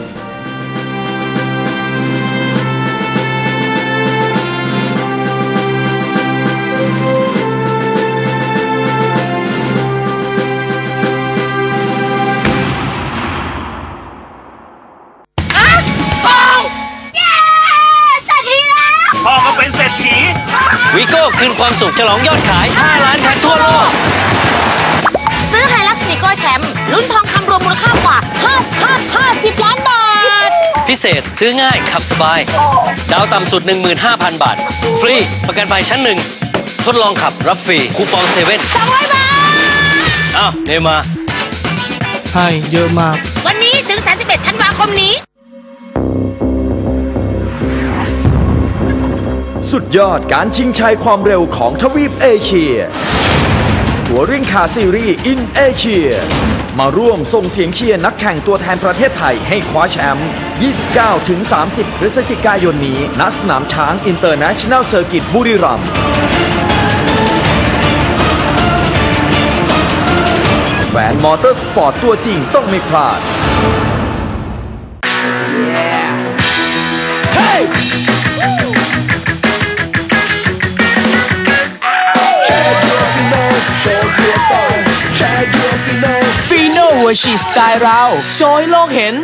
วีโก้คืนความสุขฉลองยอดขาย5 ล้านแพ็คทั่วโลกซื้อไฮลักซ์วีโก้แชมป์ลุ้นทองคำรวมมูลค่ากว่า50 ล้านบาทพิเศษซื้อง่ายขับสบายดาวต่ำสุด 15,000 บาทฟรีประกันภัยชั้น1ทดลองขับรับฟรีคูปอง200 บาทเนมาให้เยอะมากวันนี้ถึง31 ธันวาคมนี้สุดยอดการชิงชัยความเร็วของทวีปเอเชียหัวเร่งคาซีรีส์อินเอเชียมาร่วมส่งเสียงเชียร์นักแข่งตัวแทนประเทศไทยให้คว้าแชมป์ 29-30 พฤศจิกายนนี้ณสนามช้างอินเตอร์เนชั่นแนลเซอร์กิตบุรีรัมย์แฟนมอเตอร์สปอร์ตตัวจริงต้องไม่พลาดฟีโน่หัวฉีดสไตล์เราโชว์ให้โลกเห็น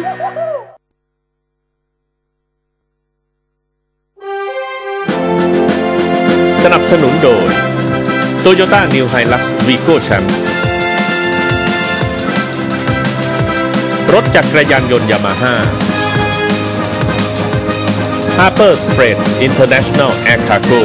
สนับสนุนโดย Toyota New Hilux Vigo Champ รถจักรยานยนต์ Yamaha Harper's Freight International Air Cargo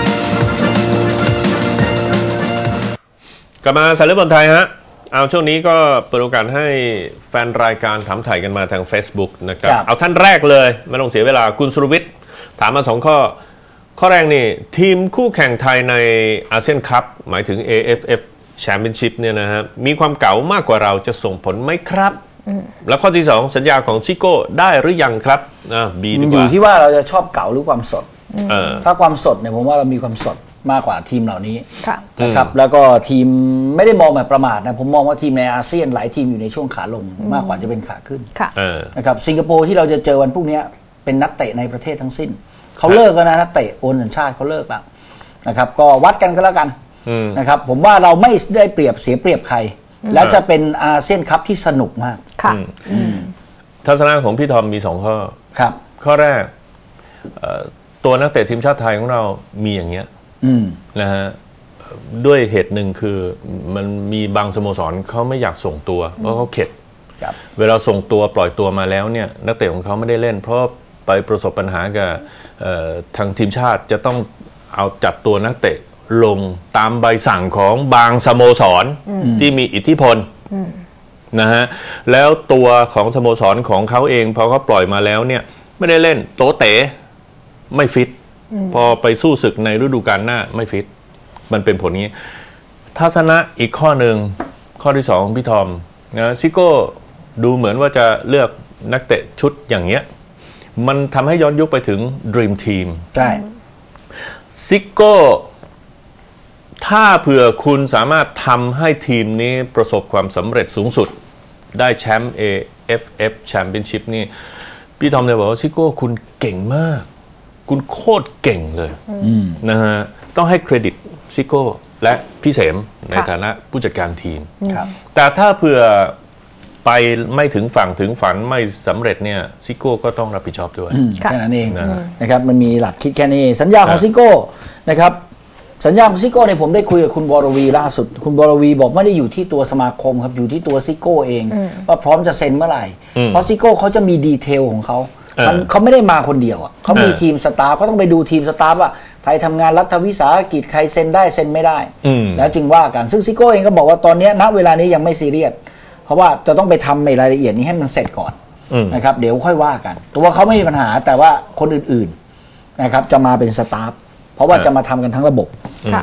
กลับมาสายเลือดบอลไทยฮะเอาช่วงนี้ก็เปิดโอกาสให้แฟนรายการถามถ่ายกันมาทาง Facebook นะครับเอาท่านแรกเลยไม่ต้องเสียเวลาคุณสุรวิทย์ถามมา2ข้อแรกนี่ทีมคู่แข่งไทยในอาเซียนคัพหมายถึง AFF Championship เนี่ยนะฮะมีความเก๋ามากกว่าเราจะส่งผลไหมครับแล้วข้อที่2สัญญาของซิโก้ได้หรือยังครับบีดีกว่าอยู่ที่ว่าเราจะชอบเก๋าหรือความสดถ้าความสดเนี่ยผมว่าเรามีความสดมากกว่าทีมเหล่านี้นะครับแล้วก็ทีมไม่ได้มองแบบประมาทนะผมมองว่าทีมในอาเซียนหลายทีมอยู่ในช่วงขาลงมากกว่าจะเป็นขาขึ้นนะครับสิงคโปร์ที่เราจะเจอวันพรุ่งนี้เป็นนักเตะในประเทศทั้งสิ้นเขาเลิกแล้วนะนักเตะโอนสัญชาติเขาเลิกแล้วนะครับก็วัดกันก็แล้วกันนะครับผมว่าเราไม่ได้เปรียบเสียเปรียบใครแล้วจะเป็นอาเซียนคัพที่สนุกมากทัศนะของพี่ทอมมี2ข้อครับข้อแรกตัวนักเตะทีมชาติไทยของเรามีอย่างเงี้ยนะฮะด้วยเหตุหนึ่งคือมันมีบางสโมสรเขาไม่อยากส่งตัวเพราะเขาเข็ดเวลาส่งตัวปล่อยตัวมาแล้วเนี่ยนักเตะของเขาไม่ได้เล่นเพราะไปประสบปัญหากับทางทีมชาติจะต้องเอาจัดตัวนักเตะลงตามใบสั่งของบางสโมสรที่มีอิทธิพลนะฮะแล้วตัวของสโมสรของเขาเองพอเขาปล่อยมาแล้วเนี่ยไม่ได้เล่นโตเต๋ไม่ฟิตพอไปสู้ศึกในฤดูกาลหน้าไม่ฟิตมันเป็นผลนี้ทัศนะอีกข้อหนึ่งข้อที่2พี่ทอมนะซิโก้ดูเหมือนว่าจะเลือกนักเตะชุดอย่างเงี้ยมันทำให้ย้อนยุคไปถึง Dream Team ใช่ซิโก้ถ้าเผื่อคุณสามารถทำให้ทีมนี้ประสบความสำเร็จสูงสุดได้แชมป์ AFF Championship นี่พี่ทอมเลยบอกว่าซิโก้คุณเก่งมากคุณโคตรเก่งเลยนะฮะต้องให้เครดิตซิโก้และพี่เสมในฐานะผู้จัดการทีมแต่ถ้าเผื่อไปไม่ถึงฝั่งถึงฝันไม่สำเร็จเนี่ยซิโก้ก็ต้องรับผิดชอบด้วยแค่นั้นเองนะครับมันมีหลักคิดแค่นี้สัญญาของซิโก้นะครับสัญญาของซิโก้เนี่ยผมได้คุยกับคุณวรวีล่าสุดคุณวรวีบอกไม่ได้อยู่ที่ตัวสมาคมครับอยู่ที่ตัวซิโก้เองว่าพร้อมจะเซ็นเมื่อไหร่เพราะซิโก้เขาจะมีดีเทลของเขาเขาไม่ได้มาคนเดียวอ่ะเขามีทีมสตาฟก็ต้องไปดูทีมสตาฟว่าใครทำงานรัฐวิสาหกิจใครเซ็นได้เซ็นไม่ได้แล้วจึงว่ากันซึ่งซิโก้เองก็บอกว่าตอนนี้ณเวลานี้ยังไม่ซีเรียสเพราะว่าจะต้องไปทำในรายละเอียดนี้ให้มันเสร็จก่อนนะครับเดี๋ยวค่อยว่ากันตัวเขาไม่มีปัญหาแต่ว่าคนอื่นๆนะครับจะมาเป็นสตาฟเพราะว่าจะมาทำกันทั้งระบบ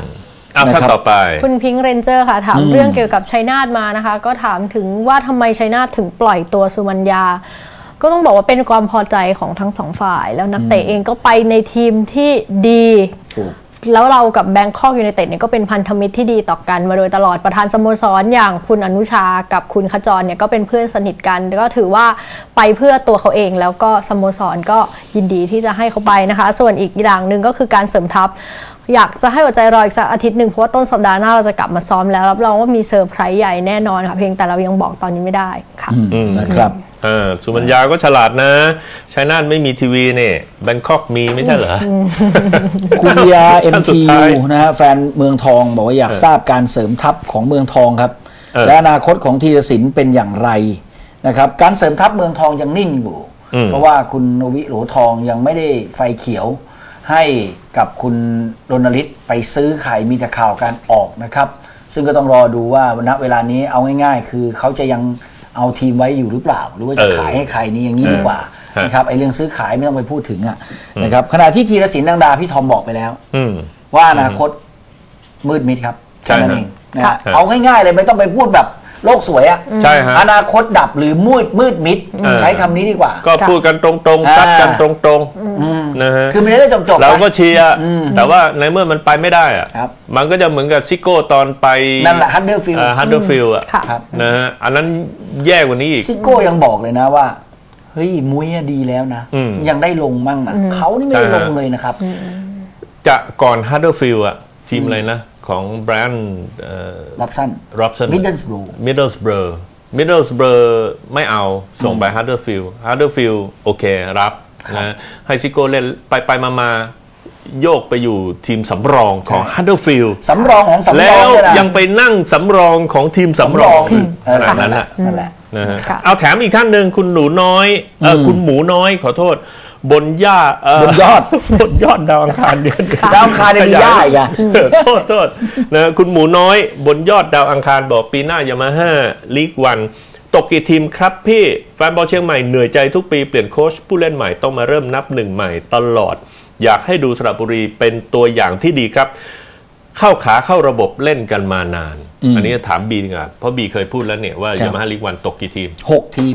ท่านต่อไปคุณพิงค์เรนเจอร์ค่ะถามเรื่องเกี่ยวกับชัยนาทมานะคะก็ถามถึงว่าทำไมชัยนาทถึงปล่อยตัวสุมัญญาก็ต้องบอกว่าเป็นความพอใจของทั้งสองฝ่ายแล้วนักเตะเองก็ไปในทีมที่ดีแล้วเรากับแบงคอกยูไนเต็ดเนี่ยก็เป็นพันธมิตรที่ดีต่อกันมาโดยตลอดประธานสโมสรอย่างคุณอนุชากับคุณขจรเนี่ยก็เป็นเพื่อนสนิทกันก็ถือว่าไปเพื่อตัวเขาเองแล้วก็สโมสรก็ยินดีที่จะให้เขาไปนะคะส่วนอีกอย่างหนึ่งก็คือการเสริมทัพอยากจะให้หัวใจรออีกสักอาทิตย์หนึ่งเพราะว่าต้นสัปดาห์หน้าเราจะกลับมาซ้อมแล้วรับรองว่ามีเซอร์ไพรส์ใหญ่แน่นอนค่ะเพียงแต่เรายังบอกตอนนี้ไม่ได้ค่ะนะครับสุมัญญาก็ฉลาดนะชัยนาทไม่มีทีวีเนี่ยแบงคอกมีไม่ใช่เหรอคุณยา MTU นะฮะแฟนเมืองทองบอกว่าอยากทราบการเสริมทัพของเมืองทองครับและอนาคตของธีรศิลป์เป็นอย่างไรนะครับการเสริมทัพเมืองทองยังนิ่งอยู่เพราะว่าคุณนวิโหลทองยังไม่ได้ไฟเขียวให้กับคุณรณฤทธิ์ไปซื้อขายมีแต่ข่าวการออกนะครับซึ่งก็ต้องรอดูว่าณเวลานี้เอาง่ายๆคือเขาจะยังเอาทีมไว้อยู่หรือเปล่าหรือว่าจะขายให้ใครนี่อย่างนี้ดีกว่านะครับไอ้เรื่องซื้อขายไม่ต้องไปพูดถึงนะครับขณะที่ธีรศิลป์ดังดาพี่ทอมบอกไปแล้วว่าอนาคตมืดมิดครับแค่นั้นเองนะเอาง่ายๆเลยไม่ต้องไปพูดแบบโลกสวยอ่ะใช่ฮะอนาคตดับหรือมืดมิดใช้คำนี้ดีกว่าก็พูดกันตรงๆซัดกันตรงๆนะฮะคือไม่ได้จบเราก็เชียร์แต่ว่าในเมื่อมันไปไม่ได้อ่ะมันก็จะเหมือนกับซิโก้ตอนไปนั่นแหละฮัตเดอร์ฟิลด์อ่ะนะฮะอันนั้นแย่กว่านี้อีกซิโก้ยังบอกเลยนะว่าเฮ้ยมุ้ยดีแล้วนะยังได้ลงมั่งนะเขานี่ไม่ได้ลงเลยนะครับจะก่อนฮัตเดอร์ฟิลด์อ่ะทีมอะไรนะของแบรนด์ร็อบสันมิดเดิลสบรูไม่เอาส่งไปฮัตเดอร์ฟิลด์โอเครับนะให้ซิโก้เล่นไปมาโยกไปอยู่ทีมสำรองของฮัตเดอร์ฟิลด์สำรองของสำรองแล้วยังไปนั่งสำรองของทีมสำรองนั่นแหละนะฮะเอาแถมอีกท่านหนึ่งคุณหนูน้อยคุณหมูน้อยขอโทษบนยอดดาวอังคารเนี่ยดาวอังคารเนี่ยมีหญ้าอีกอ่ะโทษนะคุณหมูน้อยบนยอดดาวอังคารบอกปีหน้ายามาฮ่าลีกวันตกกี่ทีมครับพี่แฟนบอลเชียงใหม่เหนื่อยใจทุกปีเปลี่ยนโค้ชผู้เล่นใหม่ต้องมาเริ่มนับหนึ่งใหม่ตลอดอยากให้ดูสระบุรีเป็นตัวอย่างที่ดีครับเข้าระบบเล่นกันมานานอันนี้ถามบีดีกว่าเพราะบีเคยพูดแล้วเนี่ยว่ายามาฮ่าลีกวันตกกี่ทีม 6 ทีม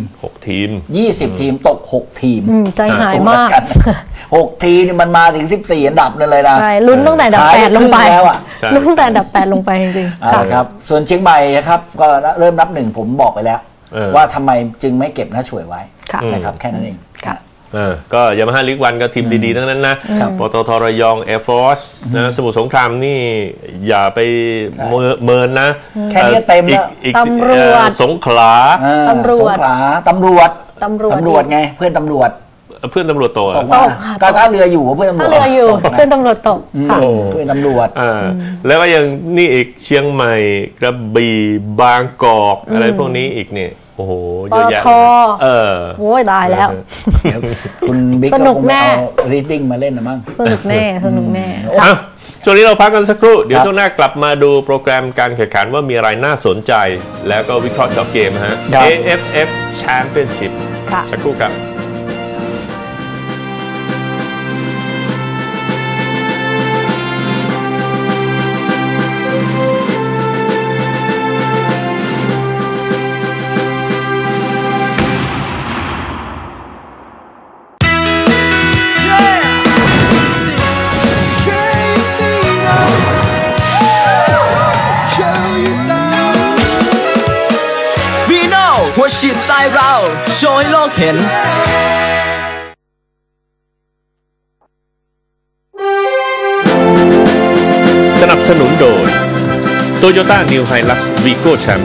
20 ทีมตก6 ทีมใจหายมาก 6 ทีมนี่มันมาถึง14อันดับนั่นเลยนะใช่ลุ้นตั้งแต่อันดับ8ลงไปลุ้นตั้งแต่อันดับ8ลงไปจริงๆครับส่วนเชียงใหม่ครับก็เริ่มนับหนึ่งผมบอกไปแล้วว่าทำไมจึงไม่เก็บน้าช่วยไว้นะครับแค่นั้นเองก็ยามาฮ่าลีกวันก็ทีมดีๆทั้งนั้นนะปตท.ระยองแอร์ฟอร์สนะสมุทรสงครามนี่อย่าไปเมินนะแค่นี้เต็มแล้วตำรวจสงขลาตำรวจไงเพื่อนตำรวจโตก็ท่าเรืออยู่เพื่อนตำรวจเพื่อนตำรวจตกเพื่อนตำรวจแล้วก็ยังนี่อีกเชียงใหม่กระบี่บางกอกอะไรพวกนี้อีกเนี่ยโอ้โหเยอะแยะโอ้ยตายแล้วคุณบิ๊กก็คงเอารีดดิ้งมาเล่นนะมั้งสนุกแน่ช่วงนี้เราพักกันสักครู่เดี๋ยวช่วงหน้ากลับมาดูโปรแกรมการแข่งขันว่ามีอะไรน่าสนใจแล้วก็วิเคราะห์ช็อตเกมฮะ AFF Championship สักครู่ครับหัวฉีดสไตล์เราโชว์ให้โลกเห็นสนับสนุนโดย Toyota New Hilux Vigo Champ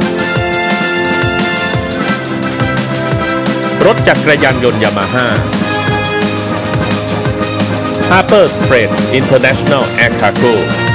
รถจักรยานยนต์ Yamaha Harper's Freight International Air Cargo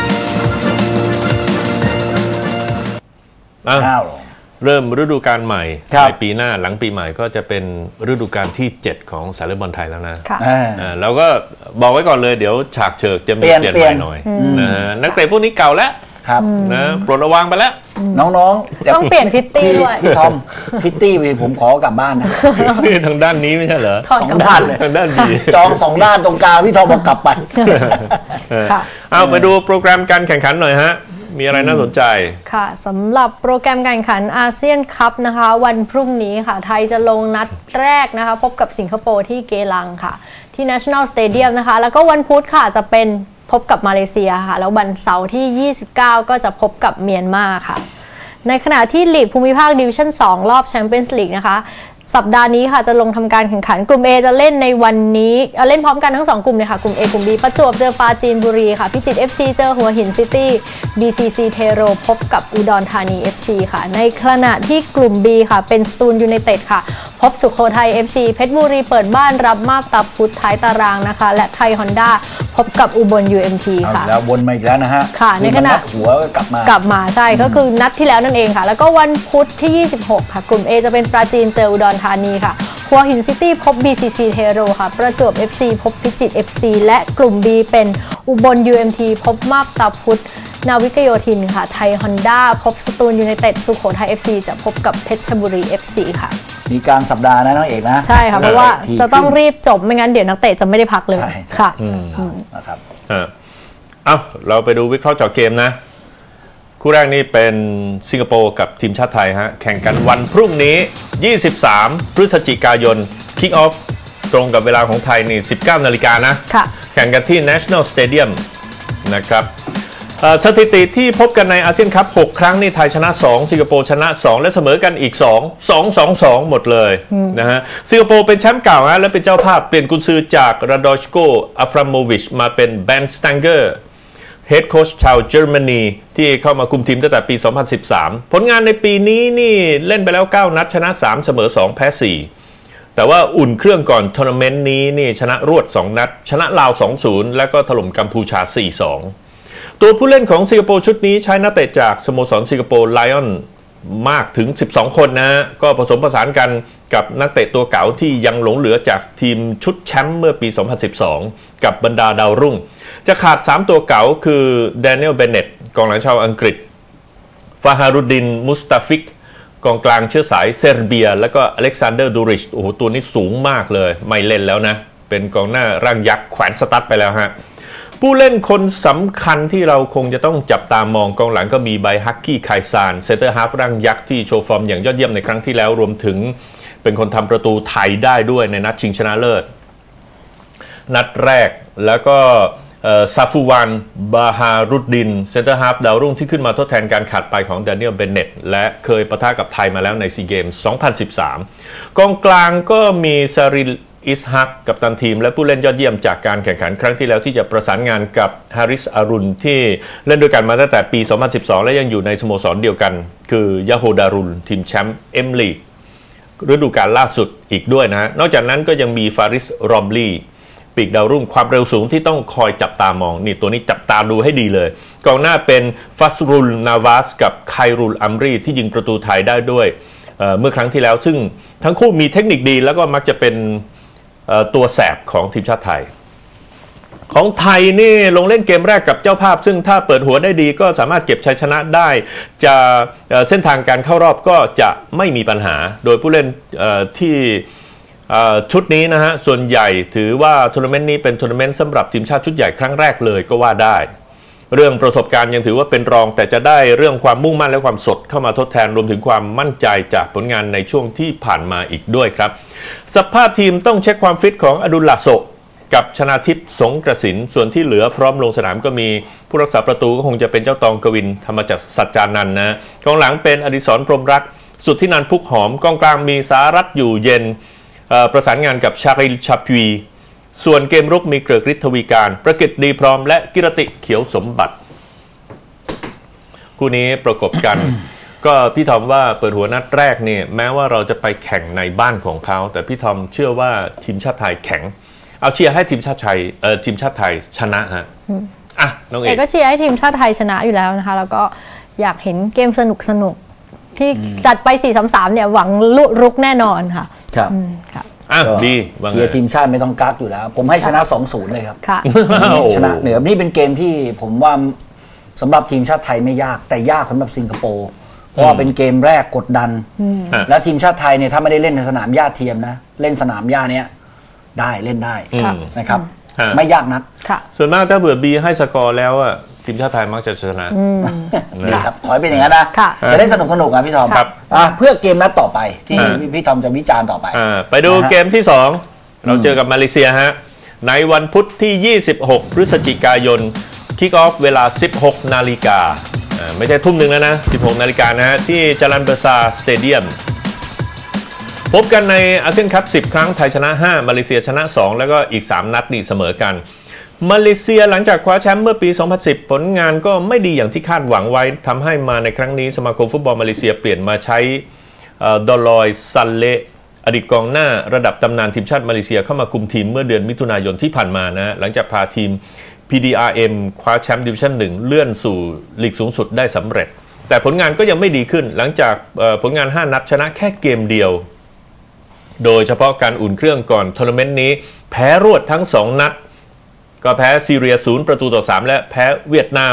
เริ่มฤดูกาลใหม่ในปีหน้าหลังปีใหม่ก็จะเป็นฤดูกาลที่7ของสายเรือฟุตบอลไทยแล้วนะเราก็บอกไว้ก่อนเลยเดี๋ยวฉากเฉิกจะมีเปลี่ยนใหม่หน่อยนักเตะพวกนี้เก่าแล้วนะโปรดระวังไปแล้วน้องๆต้องเปลี่ยนพิตตี้ด้วยพี่ทอมพิตตี้ผมขอกลับบ้านนะทางด้านนี้ไม่ใช่เหรอ 2 ด้านเลยทางด้านดีจอง2 ด้านตรงกลางพี่ทอมบอกกลับไปเอาไปดูโปรแกรมการแข่งขันหน่อยฮะมีอะไรน่าสนใจค่ะสำหรับโปรแกรมการแข่งขันอาเซียนคัพนะคะวันพรุ่งนี้ค่ะไทยจะลงนัดแรกนะคะพบกับสิงคโปร์ที่เกลังค่ะที่ National Stadium นะคะแล้วก็วันพุธค่ะจะเป็นพบกับมาเลเซียค่ะแล้ววันเสาร์ที่29ก็จะพบกับเมียนมาค่ะในขณะที่ลีกภูมิภาคดิวิชั่น2รอบแชมเปี้ยนส์ลีกนะคะสัปดาห์นี้ค่ะจะลงทำการแข่งขันกลุ่ม A จะเล่นในวันนี้เล่นพร้อมกันทั้ง2กลุ่มเลยค่ะกลุ่ม A กลุ่ม B ประจวบเจอปราจีนบุรีค่ะพิจิตร FC เจอหัวหินซิตี้ BCC เทโรพบกับอุดรธานี FC ค่ะในขณะที่กลุ่ม B ค่ะเป็นสตูลยูไนเต็ดค่ะพบสุโขทัย FC เพชรบุรีเปิดบ้านรับมาบตาพุธท้ายตารางนะคะและไทยฮอนด้าพบกับอุบล UMT ค่ะแล้ววนมาอีกแล้วนะฮะค่ะในขณะหัวกลับมาใช่ก็คือนัดที่แล้วนั่นเองค่ะแล้วก็วันพุธที่26ค่ะกลุ่ม A จะเป็นปราจีนเจออุดรธานีค่ะหัวหินซิตี้พบ BCC เทโรค่ะประจวบ FC พบพิจิตร FC และกลุ่ม B เป็นอุบล UMT พบมาบตาพุธนาวิกโยธินค่ะไทยฮอนด้าพบสตูลยูไนเต็ดสุโขทัย FC จะพบกับเพชรบุรี FC ค่ะมีกลางสัปดาห์นะน้องเอกนะใช่ค่ะเพราะว่าจะต้องรีบจบไม่งั้นเดี๋ยวนักเตะจะไม่ได้พักเลยค่ะนะครับเราไปดูวิเคราะห์เจาะเกมนะคู่แรกนี่เป็นสิงคโปร์กับทีมชาติไทยฮะแข่งกันวันพรุ่งนี้23พฤศจิกายนคิกออฟตรงกับเวลาของไทยนี่ 19 นาฬิกานะแข่งกันที่ National Stadium นะครับสถิติที่พบกันในอาเซียนคัพ6ครั้งนี่ไทยชนะ2สิงคโปร์ชนะ2และเสมอกันอีก2 หมดเลยนะฮะสิงคโปร์เป็นแชมป์เก่าฮะและเป็นเจ้าภาพเปลี่ยนกุนซือจากราดอชโกอัฟราโมวิชมาเป็นแบนสตังเกอร์เฮดโค้ชชาวเยอรมนีที่เข้ามาคุมทีมตั้งแต่ปี2013ผลงานในปีนี้นี่เล่นไปแล้ว9นัดชนะ3เสมอ2แพ้4แต่ว่าอุ่นเครื่องก่อนทัวร์นาเมนต์นี้นี่ชนะรวด2นัดชนะลาว 2-0 แล้วก็ถล่มกัมพูชา 4-2 ตัวผู้เล่นของสิงคโปร์ชุดนี้ใช้นักเตะจากสโมสรสิงคโปร์ไลออนมากถึง12คนนะก็ผสมผสานกันกับนักเตะตัวเก่าที่ยังหลงเหลือจากทีมชุดแชมป์เมื่อปี2012กับบรรดาดาวรุ่งจะขาด3ตัวเก่าคือแดเนียลเบเน็ตกองหลังชาวอังกฤษฟาฮารุดดินมุสตาฟิกกองกลางเชื้อสายเซอร์เบียแล้วก็อเล็กซานเดอร์ดูริชโอ้โหตัวนี้สูงมากเลยไม่เล่นแล้วนะเป็นกองหน้าร่างยักษ์แขวนสตั๊ดไปแล้วฮะผู้เล่นคนสำคัญที่เราคงจะต้องจับตามองกองหลังก็มีไบฮักกี้ไคซานเซนเตอร์ฮาล์ฟร่างยักษ์ที่โชว์ฟอร์มอย่างยอดเยี่ยมในครั้งที่แล้วรวมถึงเป็นคนทำประตูไทยได้ด้วยในนัดชิงชนะเลิศนัดแรกแล้วก็ซาฟูวานบาฮารุดดินเซนเตอร์ฮาล์ฟดาวรุ่งที่ขึ้นมาทดแทนการขาดไปของแดเนียลเบนเน็ตและเคยปะทะกับไทยมาแล้วในซีเกมส์2013กองกลางก็มีซาริลอิสฮักกับตันทีมและผู้เล่นยอดเยี่ยมจากการแข่งขันครั้งที่แล้วที่จะประสานงานกับฮาริสอารุณที่เล่นด้วยกันมาตั้งแต่ปี2012และยังอยู่ในสโมสรเดียวกันคือยาโฮดารุลทีมแชมป์เอ็มลีกฤดูกาลล่าสุดอีกด้วยนะนอกจากนั้นก็ยังมีฟาริสรอมลีปีกดาวรุ่งความเร็วสูงที่ต้องคอยจับตามองนี่ตัวนี้จับตาดูให้ดีเลยกองหน้าเป็นฟัสรุลนาวาสกับไครุลอัมรีที่ยิงประตูไทยได้ด้วยเมื่อครั้งที่แล้วซึ่งทั้งคู่มีเทคนิคดีแล้วก็มักจะเป็นตัวแสบของทีมชาติไทยของไทยนี่ลงเล่นเกมแรกกับเจ้าภาพซึ่งถ้าเปิดหัวได้ดีก็สามารถเก็บชัยชนะได้จะเส้นทางการเข้ารอบก็จะไม่มีปัญหาโดยผู้เล่นที่ชุดนี้นะฮะส่วนใหญ่ถือว่าทัวร์นาเมนต์นี้เป็นทัวร์นาเมนต์สำหรับทีมชาติชุดใหญ่ครั้งแรกเลยก็ว่าได้เรื่องประสบการณ์ยังถือว่าเป็นรองแต่จะได้เรื่องความมุ่งมั่นและความสดเข้ามาทดแทนรวมถึงความมั่นใจจากผลงานในช่วงที่ผ่านมาอีกด้วยครับสภาพทีมต้องเช็คความฟิตของอดุลลาโซกับชนาทิพย์สงกระสินส่วนที่เหลือพร้อมลงสนามก็มีผู้รักษาประตูก็คงจะเป็นเจ้าตองกวินธรรมจักรสัจจานันท์นะกองหลังเป็นอดิศรพรหมรักสุทธินันท์พุกหอมกองกลางมีสารัตน์อยู่เย็นประสานงานกับชาริลชาพีส่วนเกมรุกมีเกริกฤทธิ์ทวีการประกิตดีพร้อมและกิรติเขียวสมบัติคู่นี้ประกบกัน ก็พี่ทอมว่าเปิดหัวนัดแรกเนี่ยแม้ว่าเราจะไปแข่งในบ้านของเขาแต่พี่ทอมเชื่อว่าทีมชาติไทยแข็งเอาเชียร์ให้ทีมชาติไทยชนะฮะน้องเอกก็เชียร์ให้ทีมชาติไทยชนะอยู่แล้วนะคะแล้วก็อยากเห็นเกมสนุกที่จัดไป 4-3-3 เนี่ยหวังลุกแน่นอนค่ะครับดีเชียร์ทีมชาติไม่ต้องกักอยู่แล้วผมให้ชนะ 2-0 เลยครับชนะเหนือนี่เป็นเกมที่ผมว่าสำหรับทีมชาติไทยไม่ยากแต่ยากสำหรับสิงคโปร์เพราะว่าเป็นเกมแรกกดดันแล้วทีมชาติไทยเนี่ยถ้าไม่ได้เล่นในสนามหญ้าเทียมนะเล่นสนามหญ้าเนี้ยได้เล่นได้นะครับไม่ยากนักส่วนมากถ้าเบื่อบีให้สกอร์แล้วอะทีมชาติไทยมักจะชนะนะครับขอให้เป็นอย่างนั้นนะจะได้สนุกนะพี่ทอมครับเพื่อเกมนัดต่อไปที่พี่ทอมจะวิจารณ์ต่อไปไปดูเกมที่2เราเจอกับมาเลเซียฮะในวันพุธที่ 26 พฤศจิกายนคิกออฟเวลา 16 นาฬิกาไม่ใช่ทุ่มหนึ่งแล้วนะ 16 นาฬิกานะฮะที่จารันเบอร์ซาสเตเดียมพบกันในอาเซียนคัพ 10 ครั้งไทยชนะ 5 มาเลเซียชนะ 2 แล้วก็อีก 3 นัดนี่เสมอกันมาเลเซียหลังจากคว้าแชมป์เมื่อปี 2010 ผลงานก็ไม่ดีอย่างที่คาดหวังไว้ทำให้มาในครั้งนี้สมาคมฟุตบอลมาเลเซียเปลี่ยนมาใช้ดอลอยซันเลอดีตกองหน้าระดับตำนานทีมชาติมาเลเซียเข้ามาคุมทีมเมื่อเดือนมิถุนายนที่ผ่านมานะหลังจากพาทีม PDRM คว้าแชมป์ดิวิชั่น 1 เลื่อนสู่ลีกสูงสุดได้สำเร็จแต่ผลงานก็ยังไม่ดีขึ้นหลังจากผลงาน 5 นัดชนะแค่เกมเดียวโดยเฉพาะการอุ่นเครื่องก่อนทัวร์นาเมนต์นี้แพ้รวดทั้ง 2 นัดก็แพ้ซีเรีย0-3และแพ้เวียดนาม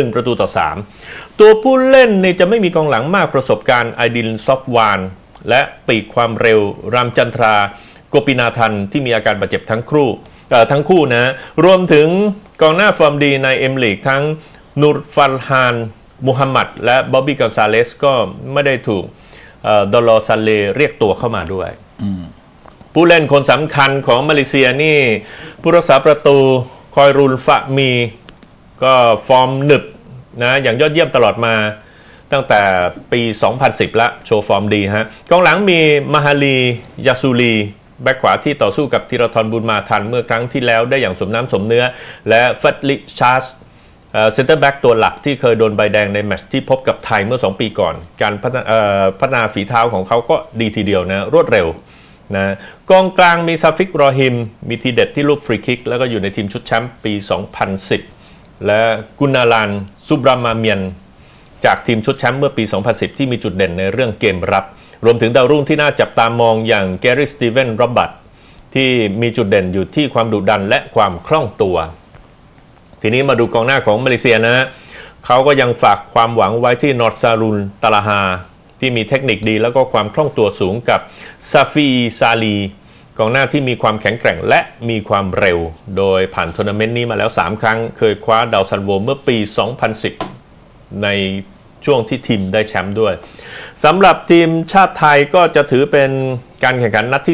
1-3ตัวผู้เล่นนี่จะไม่มีกองหลังมากประสบการณ์ไอดินซอฟวานและปีกความเร็วรามจันทราโกปินาทันที่มีอาการบาดเจ็บทั้งคู่นะรวมถึงกองหน้าฟอร์มดีในเอ็มลีกทั้งนูรฟัลฮานมูฮัมหมัดและบ๊อบบี้กอนซาเลสก็ไม่ได้ถูกดอลลอซันเลเรียกตัวเข้ามาด้วยผู้เล่นคนสำคัญของมาเลเซียนี่ผู้รักษาประตูคอยรุลฟะมีก็ฟอร์มหนึบนะอย่างยอดเยี่ยมตลอดมาตั้งแต่ปี 2010 ละโชว์ฟอร์มดีฮะกองหลังมีมาฮาลียาซูลีแบ็คขวาที่ต่อสู้กับธีรทรบุญมาทันเมื่อครั้งที่แล้วได้อย่างสมน้ำสมเนื้อและฟัตลิชาร์สเซนเตอร์แบ็กตัวหลักที่เคยโดนใบแดงในแมตช์ที่พบกับไทยเมื่อ2 ปีก่อนการพัฒนาฝีเท้าของเขาก็ดีทีเดียวนะรวดเร็วนะกองกลางมีซาฟิกรอฮิมมีทีเด็ดที่ลูกฟรีคิกแล้วก็อยู่ในทีมชุดแชมป์ปี 2010 และกุนาลันซุบรามาเมียนจากทีมชุดแชมป์เมื่อปี 2010 ที่มีจุดเด่นในเรื่องเกมรับรวมถึงดาวรุ่งที่น่าจับตามองอย่างแกรี่สตีเวนโรบัตที่มีจุดเด่นอยู่ที่ความดุดันและความคล่องตัวทีนี้มาดูกองหน้าของมาเลเซียนะเขาก็ยังฝากความหวังไว้ที่นอร์ซารุลตาลาฮาที่มีเทคนิคดีแล้วก็ความคล่องตัวสูงกับซาฟีซาลีกองหน้าที่มีความแข็งแกร่งและมีความเร็วโดยผ่านทัวร์นาเมนต์นี้มาแล้ว3 ครั้งเคยคว้าดาวซันโวเมื่อปี 2010 ในช่วงที่ทีมได้แชมป์ด้วยสำหรับทีมชาติไทยก็จะถือเป็นการแข่งขันนัดที่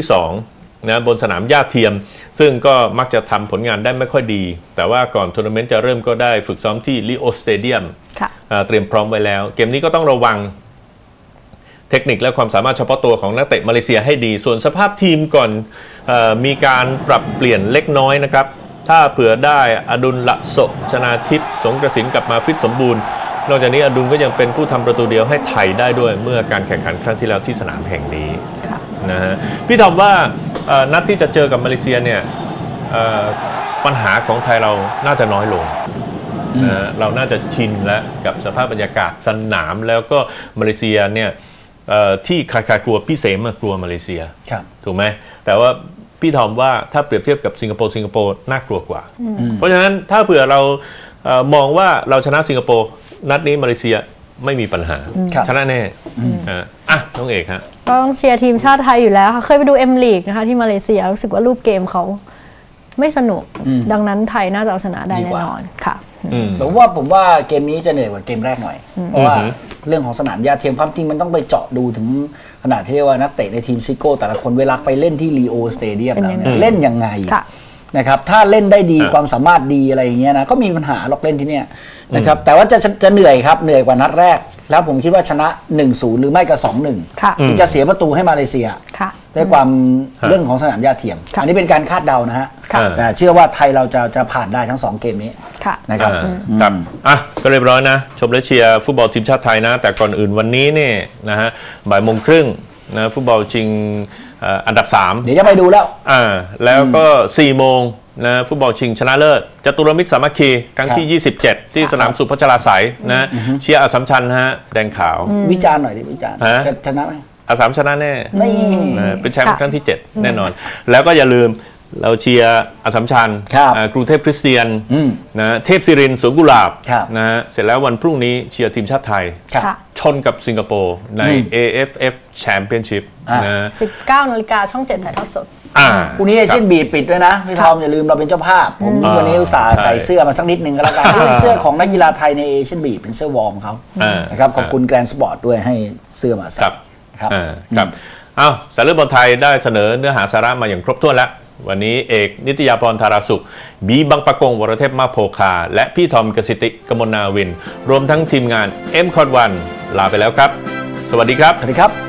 2นะบนสนามหญ้าเทียมซึ่งก็มักจะทำผลงานได้ไม่ค่อยดีแต่ว่าก่อนทัวร์นาเมนต์จะเริ่มก็ได้ฝึกซ้อมที่ลิโอสเตเดียมเตรียมพร้อมไว้แล้วเกมนี้ก็ต้องระวังเทคนิคและความสามารถเฉพาะตัวของนักเตะมาเลเซียให้ดีส่วนสภาพทีมก่อนมีการปรับเปลี่ยนเล็กน้อยนะครับถ้าเผื่อได้อดุลละโสชนาทิพย์สงกระสินกลับมาฟิตสมบูรณ์นอกจากนี้อดุลก็ยังเป็นผู้ทำประตูเดียวให้ไทยได้ด้วยเมื่อการแข่งขันครั้งที่แล้วที่สนามแห่งนี้นะฮะพี่ทอมว่านัดที่จะเจอกับมาเลเซียเนี่ยปัญหาของไทยเราน่าจะน้อยลงเราน่าจะชินแล้วกับสภาพบรรยากาศสนามแล้วก็มาเลเซียเนี่ยที่ใครๆกลัวพี่เสมกลัวมาเลเซียถูกไหมแต่ว่าพี่ทอมว่าถ้าเปรียบเทียบกับสิงคโปร์น่ากลัวกว่าเพราะฉะนั้นถ้าเผื่อเรามองว่าเราชนะสิงคโปร์นัดนี้มาเลเซียไม่มีปัญหาชนะแน่น้องเอกฮะก็ต้องเชียร์ทีมชาติไทยอยู่แล้วค่ะเคยไปดูเอ็มลีกนะคะที่มาเลเซียรู้สึกว่ารูปเกมเขาไม่สนุกดังนั้นไทยน่าจะเอาชนะได้แน่นอนค่ะผมว่าเกมนี้จะเหนื่อยกว่าเกมแรกหน่อยเพราะว่าเรื่องของสนามหญ้าเทียมความจริงมันต้องไปเจาะดูถึงขนาดที่เรียกว่านักเตะในทีมซิโก้แต่ละคนเวลาไปเล่นที่ลีโอสเตเดียมแล้วเล่นยังไงนะครับถ้าเล่นได้ดีความสามารถดีอะไรอย่างเงี้ยนะก็มีปัญหาหรอกเล่นที่เนี้ยนะครับแต่ว่าจะเหนื่อยครับเหนื่อยกว่านัดแรกแล้วผมคิดว่าชนะ 1-0 หรือไม่ก็ 2-1 ที่จะเสียประตูให้มาเลเซียด้วยความเรื่องของสนามหญ้าเทียมอันนี้เป็นการคาดเดานะฮะแต่เชื่อว่าไทยเราจะผ่านได้ทั้ง2เกมนี้นะครับก็เรียบร้อยนะชมและเชียร์ฟุตบอลทีมชาติไทยนะแต่ก่อนอื่นวันนี้เนี่ยนะฮะ 13:30 นะฟุตบอลชิงอันดับ3 เดี๋ยวจะไปดูแล้วแล้วก็ 4 โมงนะฟุตบอลชิงชนะเลิศจตุรมิตรสามัคคีครั้งที่ 27 ที่สนามสุพัชราไสยนะเชียร์อัสสัมชัญฮะแดงขาววิจารณ์หน่อยดิวิจารณ์จะชนะไหมอัสสัมชัญชนะแน่เป็นแชมป์ครั้งที่7แน่นอนแล้วก็อย่าลืมเราเชียร์อัสสัมชัญกรุงเทพคริสเตียนนะเทพศิรินทร์สวนกุหลาบนะเสร็จแล้ววันพรุ่งนี้เชียร์ทีมชาติไทยชนกับสิงคโปร์ใน AFF Championship 19 นาฬิกาช่อง 7ถ่ายทอดสดพรุ่งนี้เอเชียนบีปิดด้วยนะพี่ทอมอย่าลืมเราเป็นเจ้าภาพผมวันนี้อุตส่าห์ใส่เสื้อมาสักนิดนึงก็แล้วกันนี่เป็นเสื้อของนักกีฬาไทยในเอเชียนบีเป็นเสื้อวอร์มเขานะครับขอบคุณแกรนด์สปอร์ตด้วยให้เสื้อมาใส่ครับเอาสายเลือดบอลไทยได้เสนอเนื้อหาสาระมาอย่างครบถ้วนแล้ววันนี้เอกนิตยาพรธาราสุขบีบังปะกงวรเทพมาโพคาและพี่ทอมกสิติกมลนาวินรวมทั้งทีมงาน M.1 ลาไปแล้วครับสวัสดีครับสวัสดีครับ